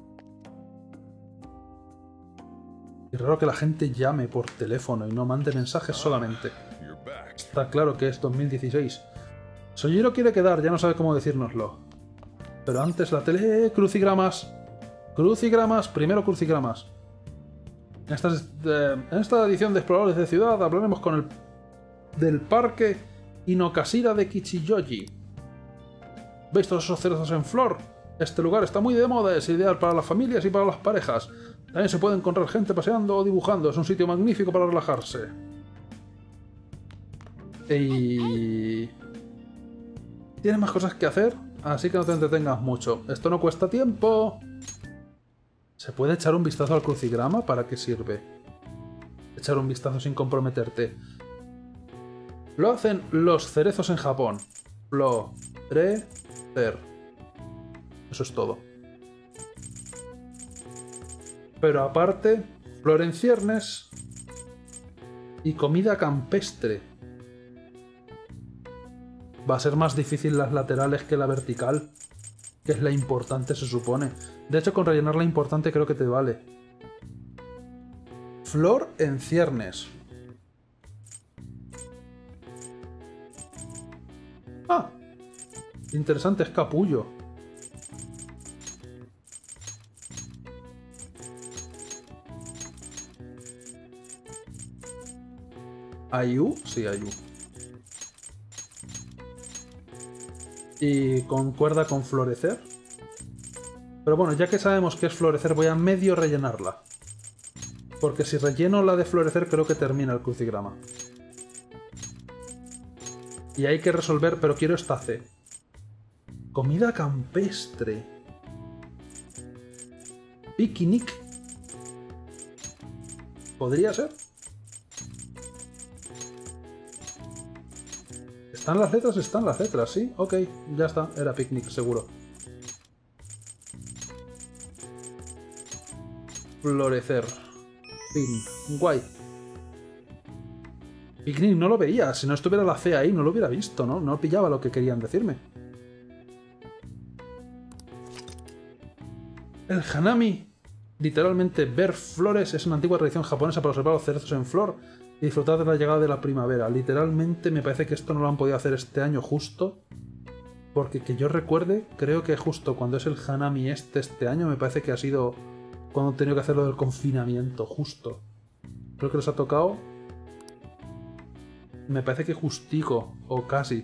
Es raro que la gente llame por teléfono y no mande mensajes solamente. Está claro que es dos mil dieciséis. Sojiro quiere quedar, ya no sabe cómo decírnoslo. Pero antes la tele... Crucigramas. Crucigramas. Primero crucigramas. En esta, eh, en esta edición de Exploradores de Ciudad hablaremos con el... del parque Inokashira de Kichiyoji. ¿Veis todos esos cerezos en flor? Este lugar está muy de moda, es ideal para las familias y para las parejas. También se puede encontrar gente paseando o dibujando, es un sitio magnífico para relajarse. Y... tienes más cosas que hacer, así que no te entretengas mucho. Esto no cuesta tiempo. ¿Se puede echar un vistazo al crucigrama? ¿Para qué sirve? Echar un vistazo sin comprometerte. Lo hacen los cerezos en Japón. Florecer. Eso es todo. Pero aparte, flor en ciernes y comida campestre. Va a ser más difícil las laterales que la vertical, que es la importante se supone. De hecho, con rellenar la importante creo que te vale. Flor en ciernes. Ah, interesante, es capullo. ¿Ayu? Sí, Ayu. Y concuerda con florecer. Pero bueno, ya que sabemos que es florecer, voy a medio rellenarla. Porque si relleno la de florecer, creo que termina el crucigrama. Y hay que resolver, pero quiero esta C. Comida campestre. Picnic. ¿Podría ser? ¿Están las letras? Están las letras, sí. Ok, ya está. Era picnic, seguro. Florecer. Fin. Guay. Picnic no lo veía. Si no estuviera la C ahí, no lo hubiera visto, ¿no? No pillaba lo que querían decirme. El hanami, literalmente ver flores, es una antigua tradición japonesa para observar los cerezos en flor y disfrutar de la llegada de la primavera. Literalmente me parece que esto no lo han podido hacer este año justo, porque que yo recuerde, creo que justo cuando es el hanami este este año, me parece que ha sido cuando han tenido que hacer lo del confinamiento, justo. Creo que les ha tocado... me parece que justico, o casi.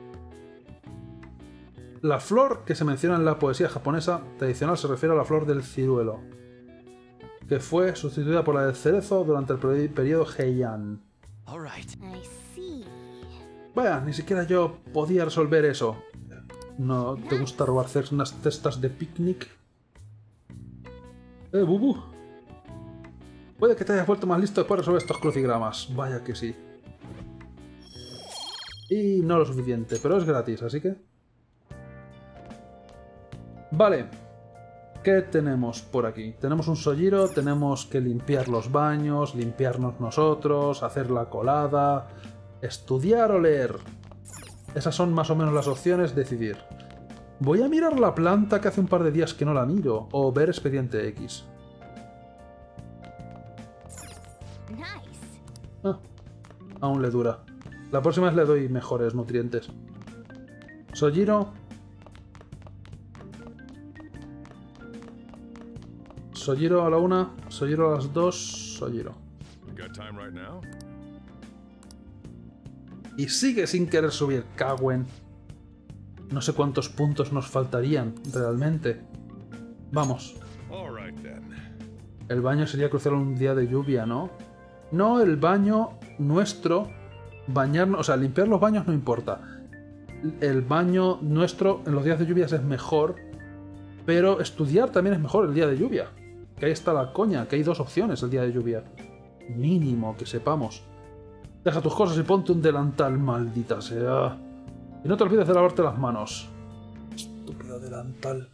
La flor que se menciona en la poesía japonesa tradicional se refiere a la flor del ciruelo. que fue sustituida por la del cerezo durante el peri- periodo Heian. All right. I see. Vaya, ni siquiera yo podía resolver eso. ¿No te gusta robar hacer unas cestas de picnic? Eh, Bubu. Puede que te hayas vuelto más listo después de resolver estos crucigramas. Vaya que sí. Y no lo suficiente, pero es gratis, así que... Vale. ¿Qué tenemos por aquí? Tenemos un Sojiro, tenemos que limpiar los baños, limpiarnos nosotros, hacer la colada, estudiar o leer. Esas son más o menos las opciones, decidir. Voy a mirar la planta que hace un par de días que no la miro, o ver Expediente X. Nice. Ah, aún le dura. La próxima vez le doy mejores nutrientes. Sojiro. Sojiro a la una, Sojiro a las dos, Sojiro. Got time right now? Y sigue sin querer subir, Cagüen. No sé cuántos puntos nos faltarían, realmente. Vamos. All right then. El baño sería crucial un día de lluvia, ¿no? No, el baño nuestro, bañarnos, o sea, limpiar los baños no importa. El baño nuestro en los días de lluvias es mejor, pero estudiar también es mejor el día de lluvia. Que ahí está la coña, que hay dos opciones el día de lluvia. Mínimo, que sepamos. Deja tus cosas y ponte un delantal, maldita sea. Y no te olvides de lavarte las manos. Estúpido delantal.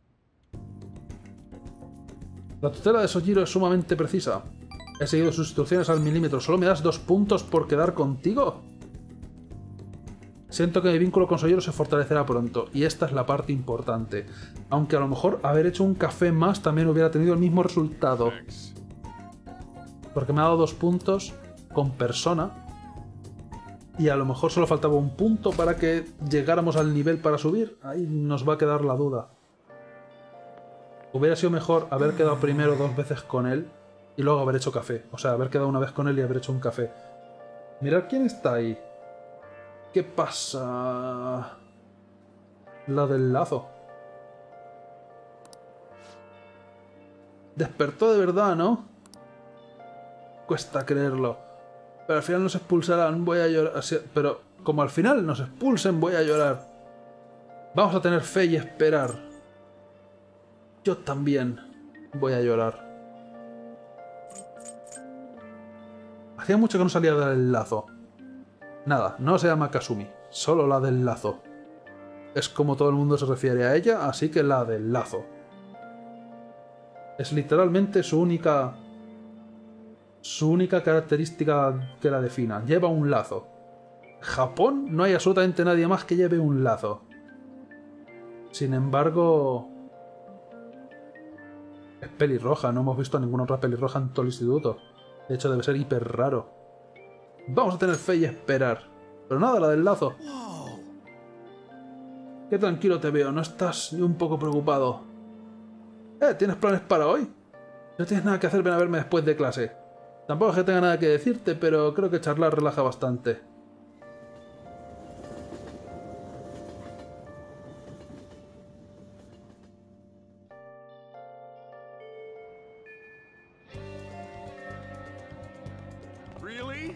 La tutela de Sojiro es sumamente precisa. He seguido sus instrucciones al milímetro. ¿Solo me das dos puntos por quedar contigo? Siento que mi vínculo con Sojiro se fortalecerá pronto, y esta es la parte importante. Aunque a lo mejor haber hecho un café más también hubiera tenido el mismo resultado. Thanks. Porque me ha dado dos puntos con persona, y a lo mejor solo faltaba un punto para que llegáramos al nivel para subir. Ahí nos va a quedar la duda. Hubiera sido mejor haber quedado primero dos veces con él y luego haber hecho café. O sea, haber quedado una vez con él y haber hecho un café. Mirad quién está ahí. ¿Qué pasa? La del lazo. Despertó de verdad, ¿no? Cuesta creerlo. Pero al final nos expulsarán, voy a llorar. Pero como al final nos expulsen, voy a llorar. Vamos a tener fe y esperar. Yo también voy a llorar. Hacía mucho que no salía del lazo. Nada, no se llama Kasumi, solo la del lazo. Es como todo el mundo se refiere a ella, así que la del lazo. Es literalmente su única... Su única característica que la defina. Lleva un lazo. En Japón no hay absolutamente nadie más que lleve un lazo. Sin embargo... Es pelirroja, no hemos visto a ninguna otra pelirroja en todo el instituto. De hecho debe ser hiper raro. Vamos a tener fe y esperar. Pero nada, la del lazo. Qué tranquilo te veo, no estás ni un poco preocupado. Eh, ¿tienes planes para hoy? No tienes nada que hacer, ven a verme después de clase. Tampoco es que tenga nada que decirte, pero creo que charlar relaja bastante. Really?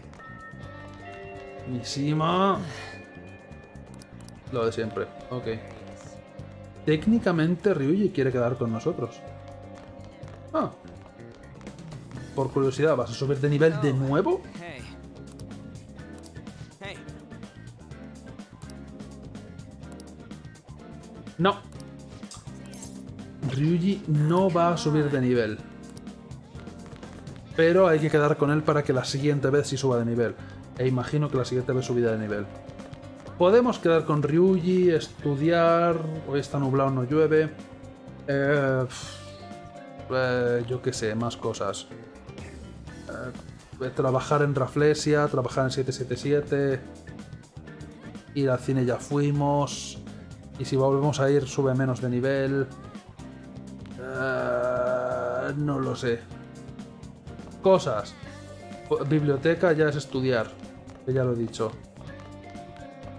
Mishima. Lo de siempre, ok. Técnicamente Ryuji quiere quedar con nosotros. Ah. Por curiosidad, ¿vas a subir de nivel de nuevo? Hey. Hey. No. Ryuji no va a subir de nivel. Pero hay que quedar con él para que la siguiente vez sí suba de nivel. E imagino que la siguiente vez subirá de nivel. Podemos quedar con Ryuji, estudiar... Hoy está nublado, no llueve. Eh, eh, yo qué sé, más cosas. Eh, trabajar en Rafflesia, trabajar en siete siete siete. Ir al cine ya fuimos. Y si volvemos a ir, sube menos de nivel. Eh, no lo sé. Cosas. Biblioteca ya es estudiar. Que ya lo he dicho.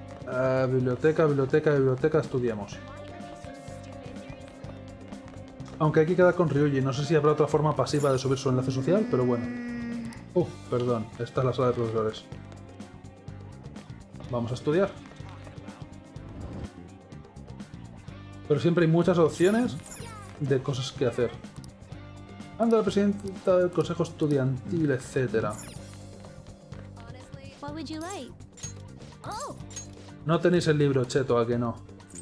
Uh, biblioteca, biblioteca, biblioteca, estudiemos. Aunque hay que quedar con Ryuji. No sé si habrá otra forma pasiva de subir su enlace social, pero bueno. Uh, perdón. Esta es la sala de profesores. Vamos a estudiar. Pero siempre hay muchas opciones de cosas que hacer. Anda, la presidenta del consejo estudiantil, etcétera. What would you like? Oh, No tenéis el libro, cheto, ¿a que no?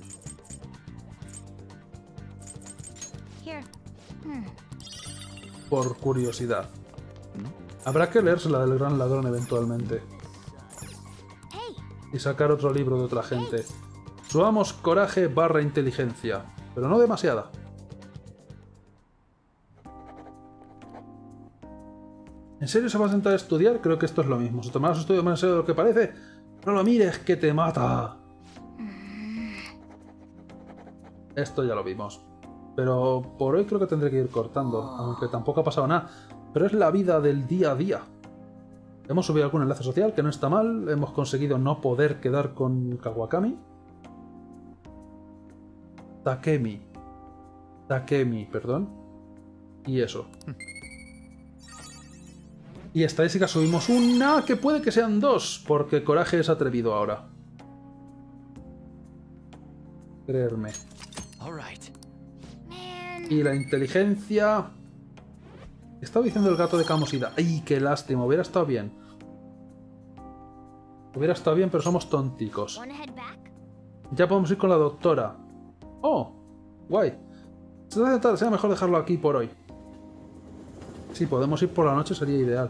here. Hmm. Por curiosidad. Habrá que leérsela del gran ladrón eventualmente. Hey, Y sacar otro libro de otra gente. Subamos coraje barra inteligencia. Pero no demasiada. ¿En serio se va a sentar a estudiar? Creo que esto es lo mismo. ¿Se tomará su estudio más en serio de lo que parece? No lo mires, que te mata. Esto ya lo vimos. Pero por hoy creo que tendré que ir cortando. Aunque tampoco ha pasado nada. Pero es la vida del día a día. Hemos subido algún enlace social, que no está mal. Hemos conseguido no poder quedar con Kawakami. Takemi. Takemi, perdón. Y eso. Y estadística subimos una, que puede que sean dos, porque Coraje es atrevido ahora. Creerme. All right. Y la inteligencia... Estaba diciendo el gato de Camosida. ¡Ay, qué lástima! Hubiera estado bien. Hubiera estado bien, pero somos tonticos. Wanna head back? Ya podemos ir con la doctora. ¡Oh! Guay. Se hace tarde, será mejor dejarlo aquí por hoy. Si podemos ir por la noche sería ideal.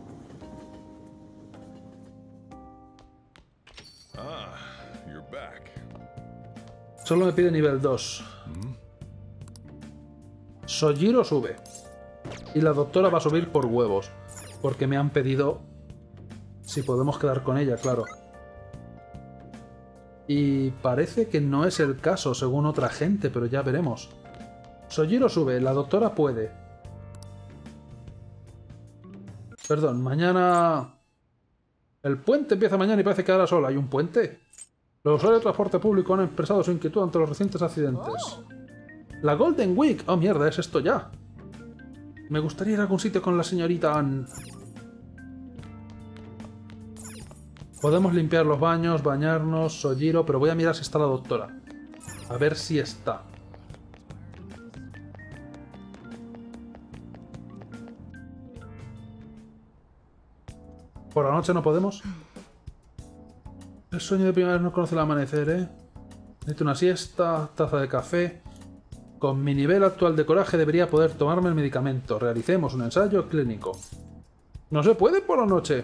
Ah, you're back. Solo me pide nivel dos. Sojiro sube. Y la doctora va a subir por huevos. Porque me han pedido si podemos quedar con ella, claro. Y parece que no es el caso, según otra gente, pero ya veremos. Sojiro sube, la doctora puede. Perdón, mañana... El puente empieza mañana y parece que ahora solo hay un puente. Los usuarios de transporte público han expresado su inquietud ante los recientes accidentes. La Golden Week. Oh, mierda, es esto ya. Me gustaría ir a algún sitio con la señorita Ann. Podemos limpiar los baños, bañarnos, Sojiro, pero voy a mirar si está la doctora. A ver si está. ¿Por la noche no podemos? El sueño de primavera no conoce el amanecer, ¿eh? Necesito una siesta, taza de café. Con mi nivel actual de coraje debería poder tomarme el medicamento. Realicemos un ensayo clínico. ¿No se puede por la noche?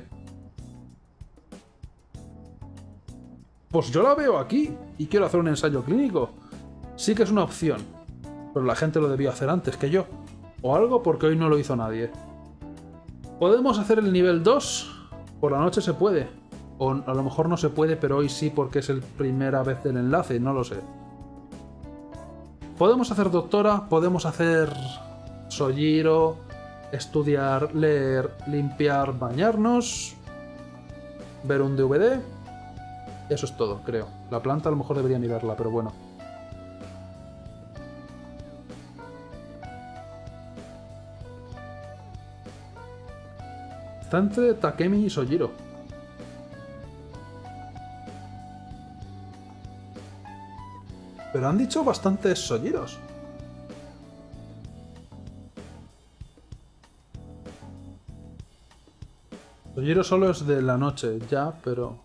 Pues yo la veo aquí y quiero hacer un ensayo clínico. Sí que es una opción. Pero la gente lo debió hacer antes que yo. O algo porque hoy no lo hizo nadie. ¿Podemos hacer el nivel dos? Por la noche se puede. O a lo mejor no se puede, pero hoy sí porque es la primera vez del enlace. No lo sé. Podemos hacer doctora, podemos hacer Sojiro, estudiar, leer, limpiar, bañarnos, ver un D V D. Eso es todo, creo. La planta a lo mejor debería mirarla, pero bueno. Está entre Takemi y Sojiro. Pero han dicho bastantes Sojiros. Sojiro solo es de la noche, ya, pero...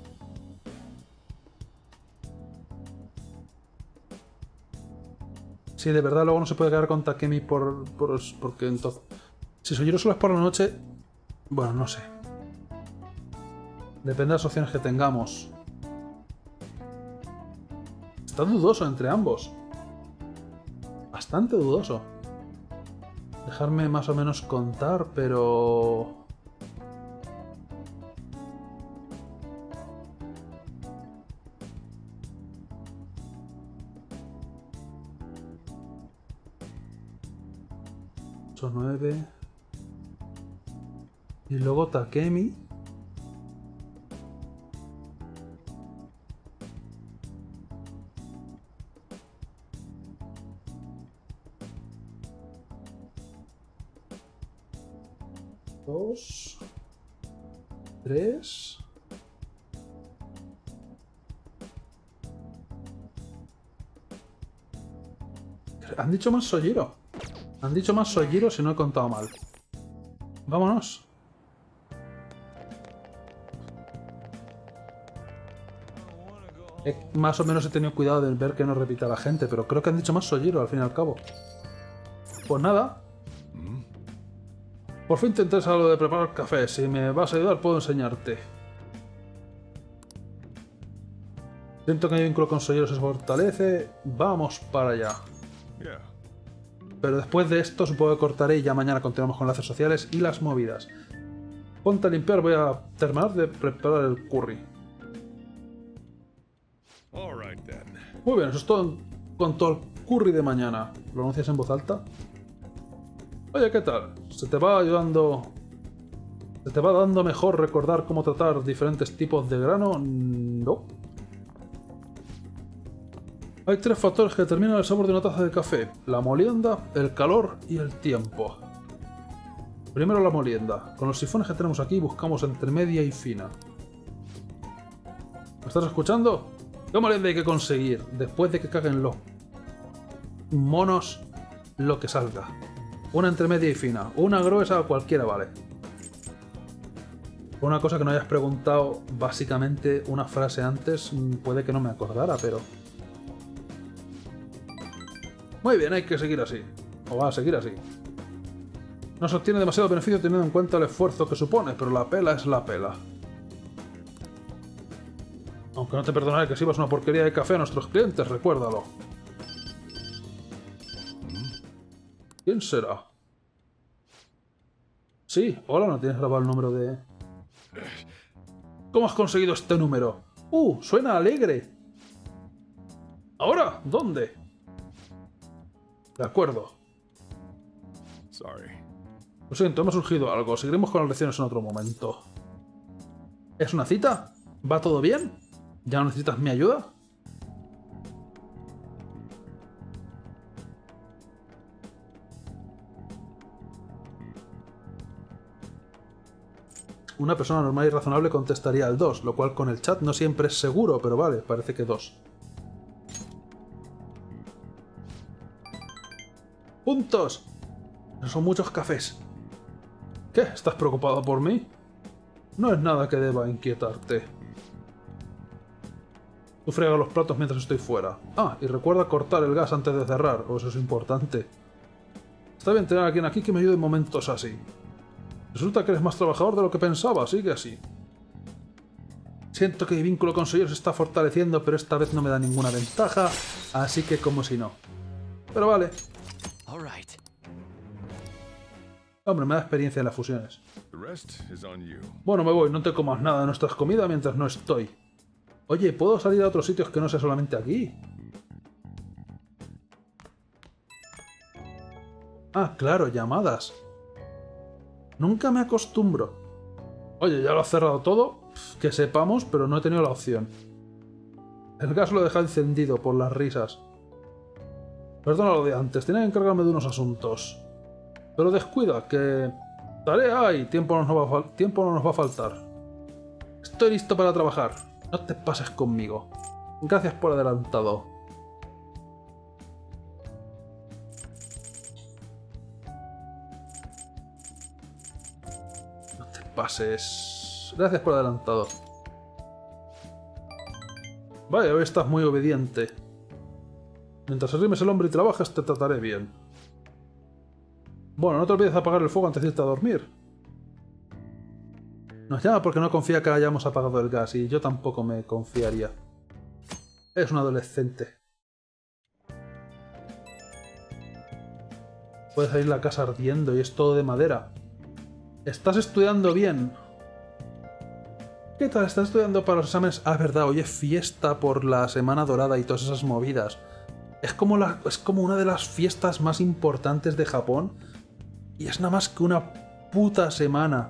Sí, de verdad luego no se puede quedar con Takemi por, por, porque entonces... Si Sojiro solo es por la noche... Bueno, no sé. Depende de las opciones que tengamos. Está dudoso entre ambos. Bastante dudoso. Dejarme más o menos contar, pero... ocho, nueve... Y luego Takemi... Dos. Tres. Han dicho más Sojiro. Han dicho más Sojiro si no he contado mal. Vámonos. He, más o menos he tenido cuidado de ver que no repita la gente, pero creo que han dicho más Sojiro al fin y al cabo. Pues nada. Por fin te interesa lo de preparar café. Si me vas a ayudar puedo enseñarte. Siento que mi vínculo con Sojiro se fortalece. Vamos para allá. Pero después de esto supongo que cortaré y ya mañana continuamos con enlaces sociales y las movidas. Ponte a limpiar, voy a terminar de preparar el curry. Muy bien, eso es todo con todo el curry de mañana. ¿Lo anuncias en voz alta? Oye, ¿qué tal? ¿Se te va ayudando... ¿Se te va dando mejor recordar cómo tratar diferentes tipos de grano? No. Hay tres factores que determinan el sabor de una taza de café. La molienda, el calor y el tiempo. Primero la molienda. Con los sifones que tenemos aquí buscamos entre media y fina. ¿Me estás escuchando? ¿Qué molienda hay que conseguir? Después de que caguen los monos lo que salga. Una entre media y fina. Una gruesa, cualquiera vale. Una cosa que no hayas preguntado, básicamente una frase antes, puede que no me acordara, pero... Muy bien, hay que seguir así. O va a seguir así. No se obtiene demasiado beneficio teniendo en cuenta el esfuerzo que supone, pero la pela es la pela. Aunque no te perdonaré que sirvas una porquería de café a nuestros clientes, recuérdalo. ¿Quién será? Sí, hola, ¿no tienes grabado el número de...? ¿Cómo has conseguido este número? ¡Uh! ¡Suena alegre! ¿Ahora? ¿Dónde? De acuerdo. Lo siento, hemos surgido algo. Seguiremos con las lecciones en otro momento. ¿Es una cita? ¿Va todo bien? ¿Ya no necesitas mi ayuda? Una persona normal y razonable contestaría al dos, lo cual con el chat no siempre es seguro, pero vale, parece que dos. ¡Puntos! Son muchos cafés. ¿Qué? ¿Estás preocupado por mí? No es nada que deba inquietarte. Tú fregas los platos mientras estoy fuera. Ah, y recuerda cortar el gas antes de cerrar, o eso es importante. Está bien tener a alguien aquí que me ayude en momentos así. Resulta que eres más trabajador de lo que pensaba, sigue así. Siento que mi vínculo con Sojiro se está fortaleciendo, pero esta vez no me da ninguna ventaja, así que como si no. Pero vale. Hombre, me da experiencia en las fusiones. Bueno, me voy, no te comas nada de nuestras comidas mientras no estoy. Oye, ¿puedo salir a otros sitios que no sea solamente aquí? Ah, claro, llamadas. Nunca me acostumbro. Oye, ¿ya lo has cerrado todo? Pff, que sepamos, pero no he tenido la opción. El gas lo he dejado encendido por las risas. Perdona lo de antes, tenía que encargarme de unos asuntos. Pero descuida, que... tarea hay, tiempo no nos va a, tiempo no nos va a faltar. Estoy listo para trabajar. No te pases conmigo. Gracias por adelantado. No te pases. Gracias por adelantado. Vaya, hoy estás muy obediente. Mientras arrimes el hombro y trabajas, te trataré bien. Bueno, no te olvides de apagar el fuego antes de irte a dormir. Nos llama porque no confía que hayamos apagado el gas y yo tampoco me confiaría. Es un adolescente. Puede salir la casa ardiendo y es todo de madera. Estás estudiando bien. ¿Qué tal? ¿Estás estudiando para los exámenes? Ah, es verdad, hoy es fiesta por la Semana Dorada y todas esas movidas. Es como, la, es como una de las fiestas más importantes de Japón. Y es nada más que una puta semana.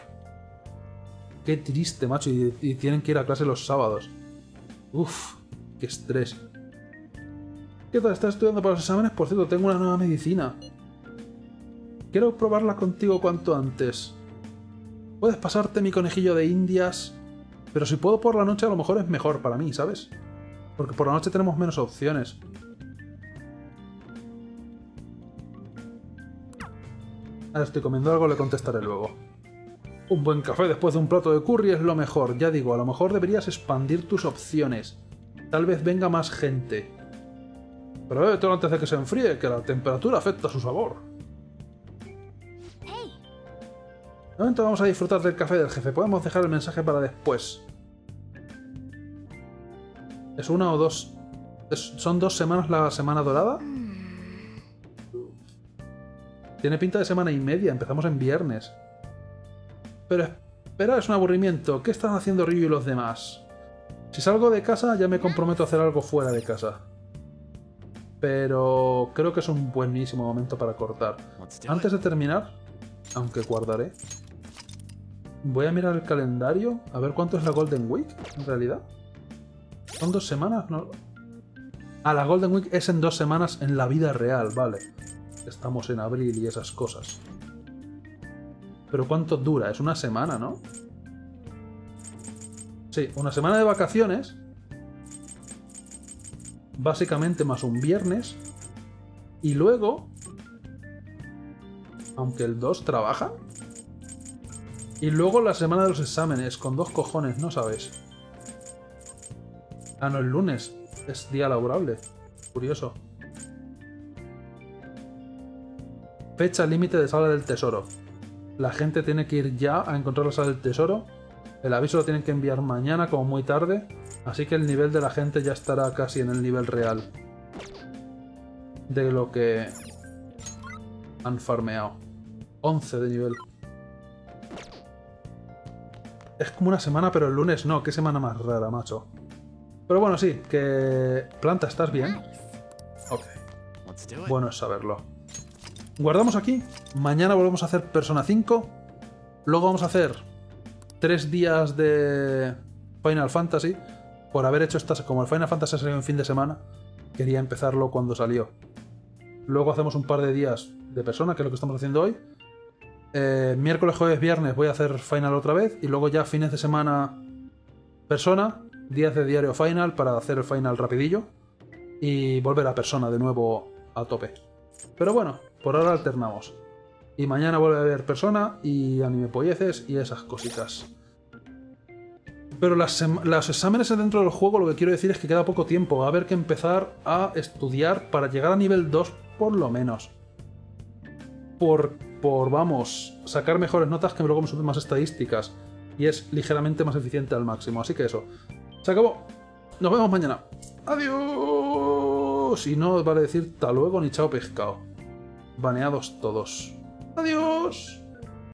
Qué triste, macho. Y, y tienen que ir a clase los sábados. Uf, qué estrés. ¿Qué tal? ¿Estás estudiando para los exámenes? Por cierto, tengo una nueva medicina. Quiero probarla contigo cuanto antes. Puedes pasarte mi conejillo de indias, pero si puedo por la noche a lo mejor es mejor para mí, ¿sabes? Porque por la noche tenemos menos opciones. Ahora estoy comiendo algo, le contestaré luego. Un buen café después de un plato de curry es lo mejor. Ya digo, a lo mejor deberías expandir tus opciones. Tal vez venga más gente. Pero bébetelo antes de que se enfríe, que la temperatura afecta su sabor. De momento vamos a disfrutar del café del jefe. Podemos dejar el mensaje para después. ¿Es una o dos? ¿Es, ¿Son dos semanas la semana dorada? Tiene pinta de semana y media. Empezamos en viernes. Pero espera, es un aburrimiento. ¿Qué están haciendo Ryu y los demás? Si salgo de casa ya me comprometo a hacer algo fuera de casa. Pero creo que es un buenísimo momento para cortar. Antes de terminar, aunque guardaré, voy a mirar el calendario a ver cuánto es la Golden Week, en realidad. ¿Son dos semanas? No. Ah, la Golden Week es en dos semanas en la vida real, vale. Estamos en abril y esas cosas. Pero ¿cuánto dura? Es una semana, ¿no? Sí, una semana de vacaciones. Básicamente más un viernes. Y luego... Aunque el dos trabaja. Y luego la semana de los exámenes, con dos cojones, ¿no sabes? Ah, no, el lunes. Es día laborable. Curioso. Fecha límite de sala del tesoro. La gente tiene que ir ya a encontrar la sala del tesoro. El aviso lo tienen que enviar mañana, como muy tarde. Así que el nivel de la gente ya estará casi en el nivel real de lo que han farmeado. once de nivel. Es como una semana, pero el lunes no. Qué semana más rara, macho. Pero bueno, sí, que... Planta, ¿estás bien? Ok. Bueno es saberlo. Guardamos aquí. Mañana volvemos a hacer Persona cinco. Luego vamos a hacer tres días de Final Fantasy. Por haber hecho estas... Como el Final Fantasy salió en fin de semana, quería empezarlo cuando salió. Luego hacemos un par de días de Persona, que es lo que estamos haciendo hoy. Eh, miércoles, jueves, viernes voy a hacer Final otra vez. Y luego ya fines de semana Persona. Días de diario Final para hacer el Final rapidillo. Y volver a Persona de nuevo a tope. Pero bueno, por ahora alternamos. Y mañana vuelve a haber Persona y anime polleces y esas cositas. Pero las los exámenes dentro del juego, lo que quiero decir es que queda poco tiempo. Va a haber que empezar a estudiar para llegar a nivel dos por lo menos. Por, por vamos, sacar mejores notas que luego me suben más estadísticas. Y es ligeramente más eficiente al máximo. Así que eso. Se acabó. Nos vemos mañana. Adiós. Y no vale decir hasta luego ni chao pescado. Baneados todos. Adiós.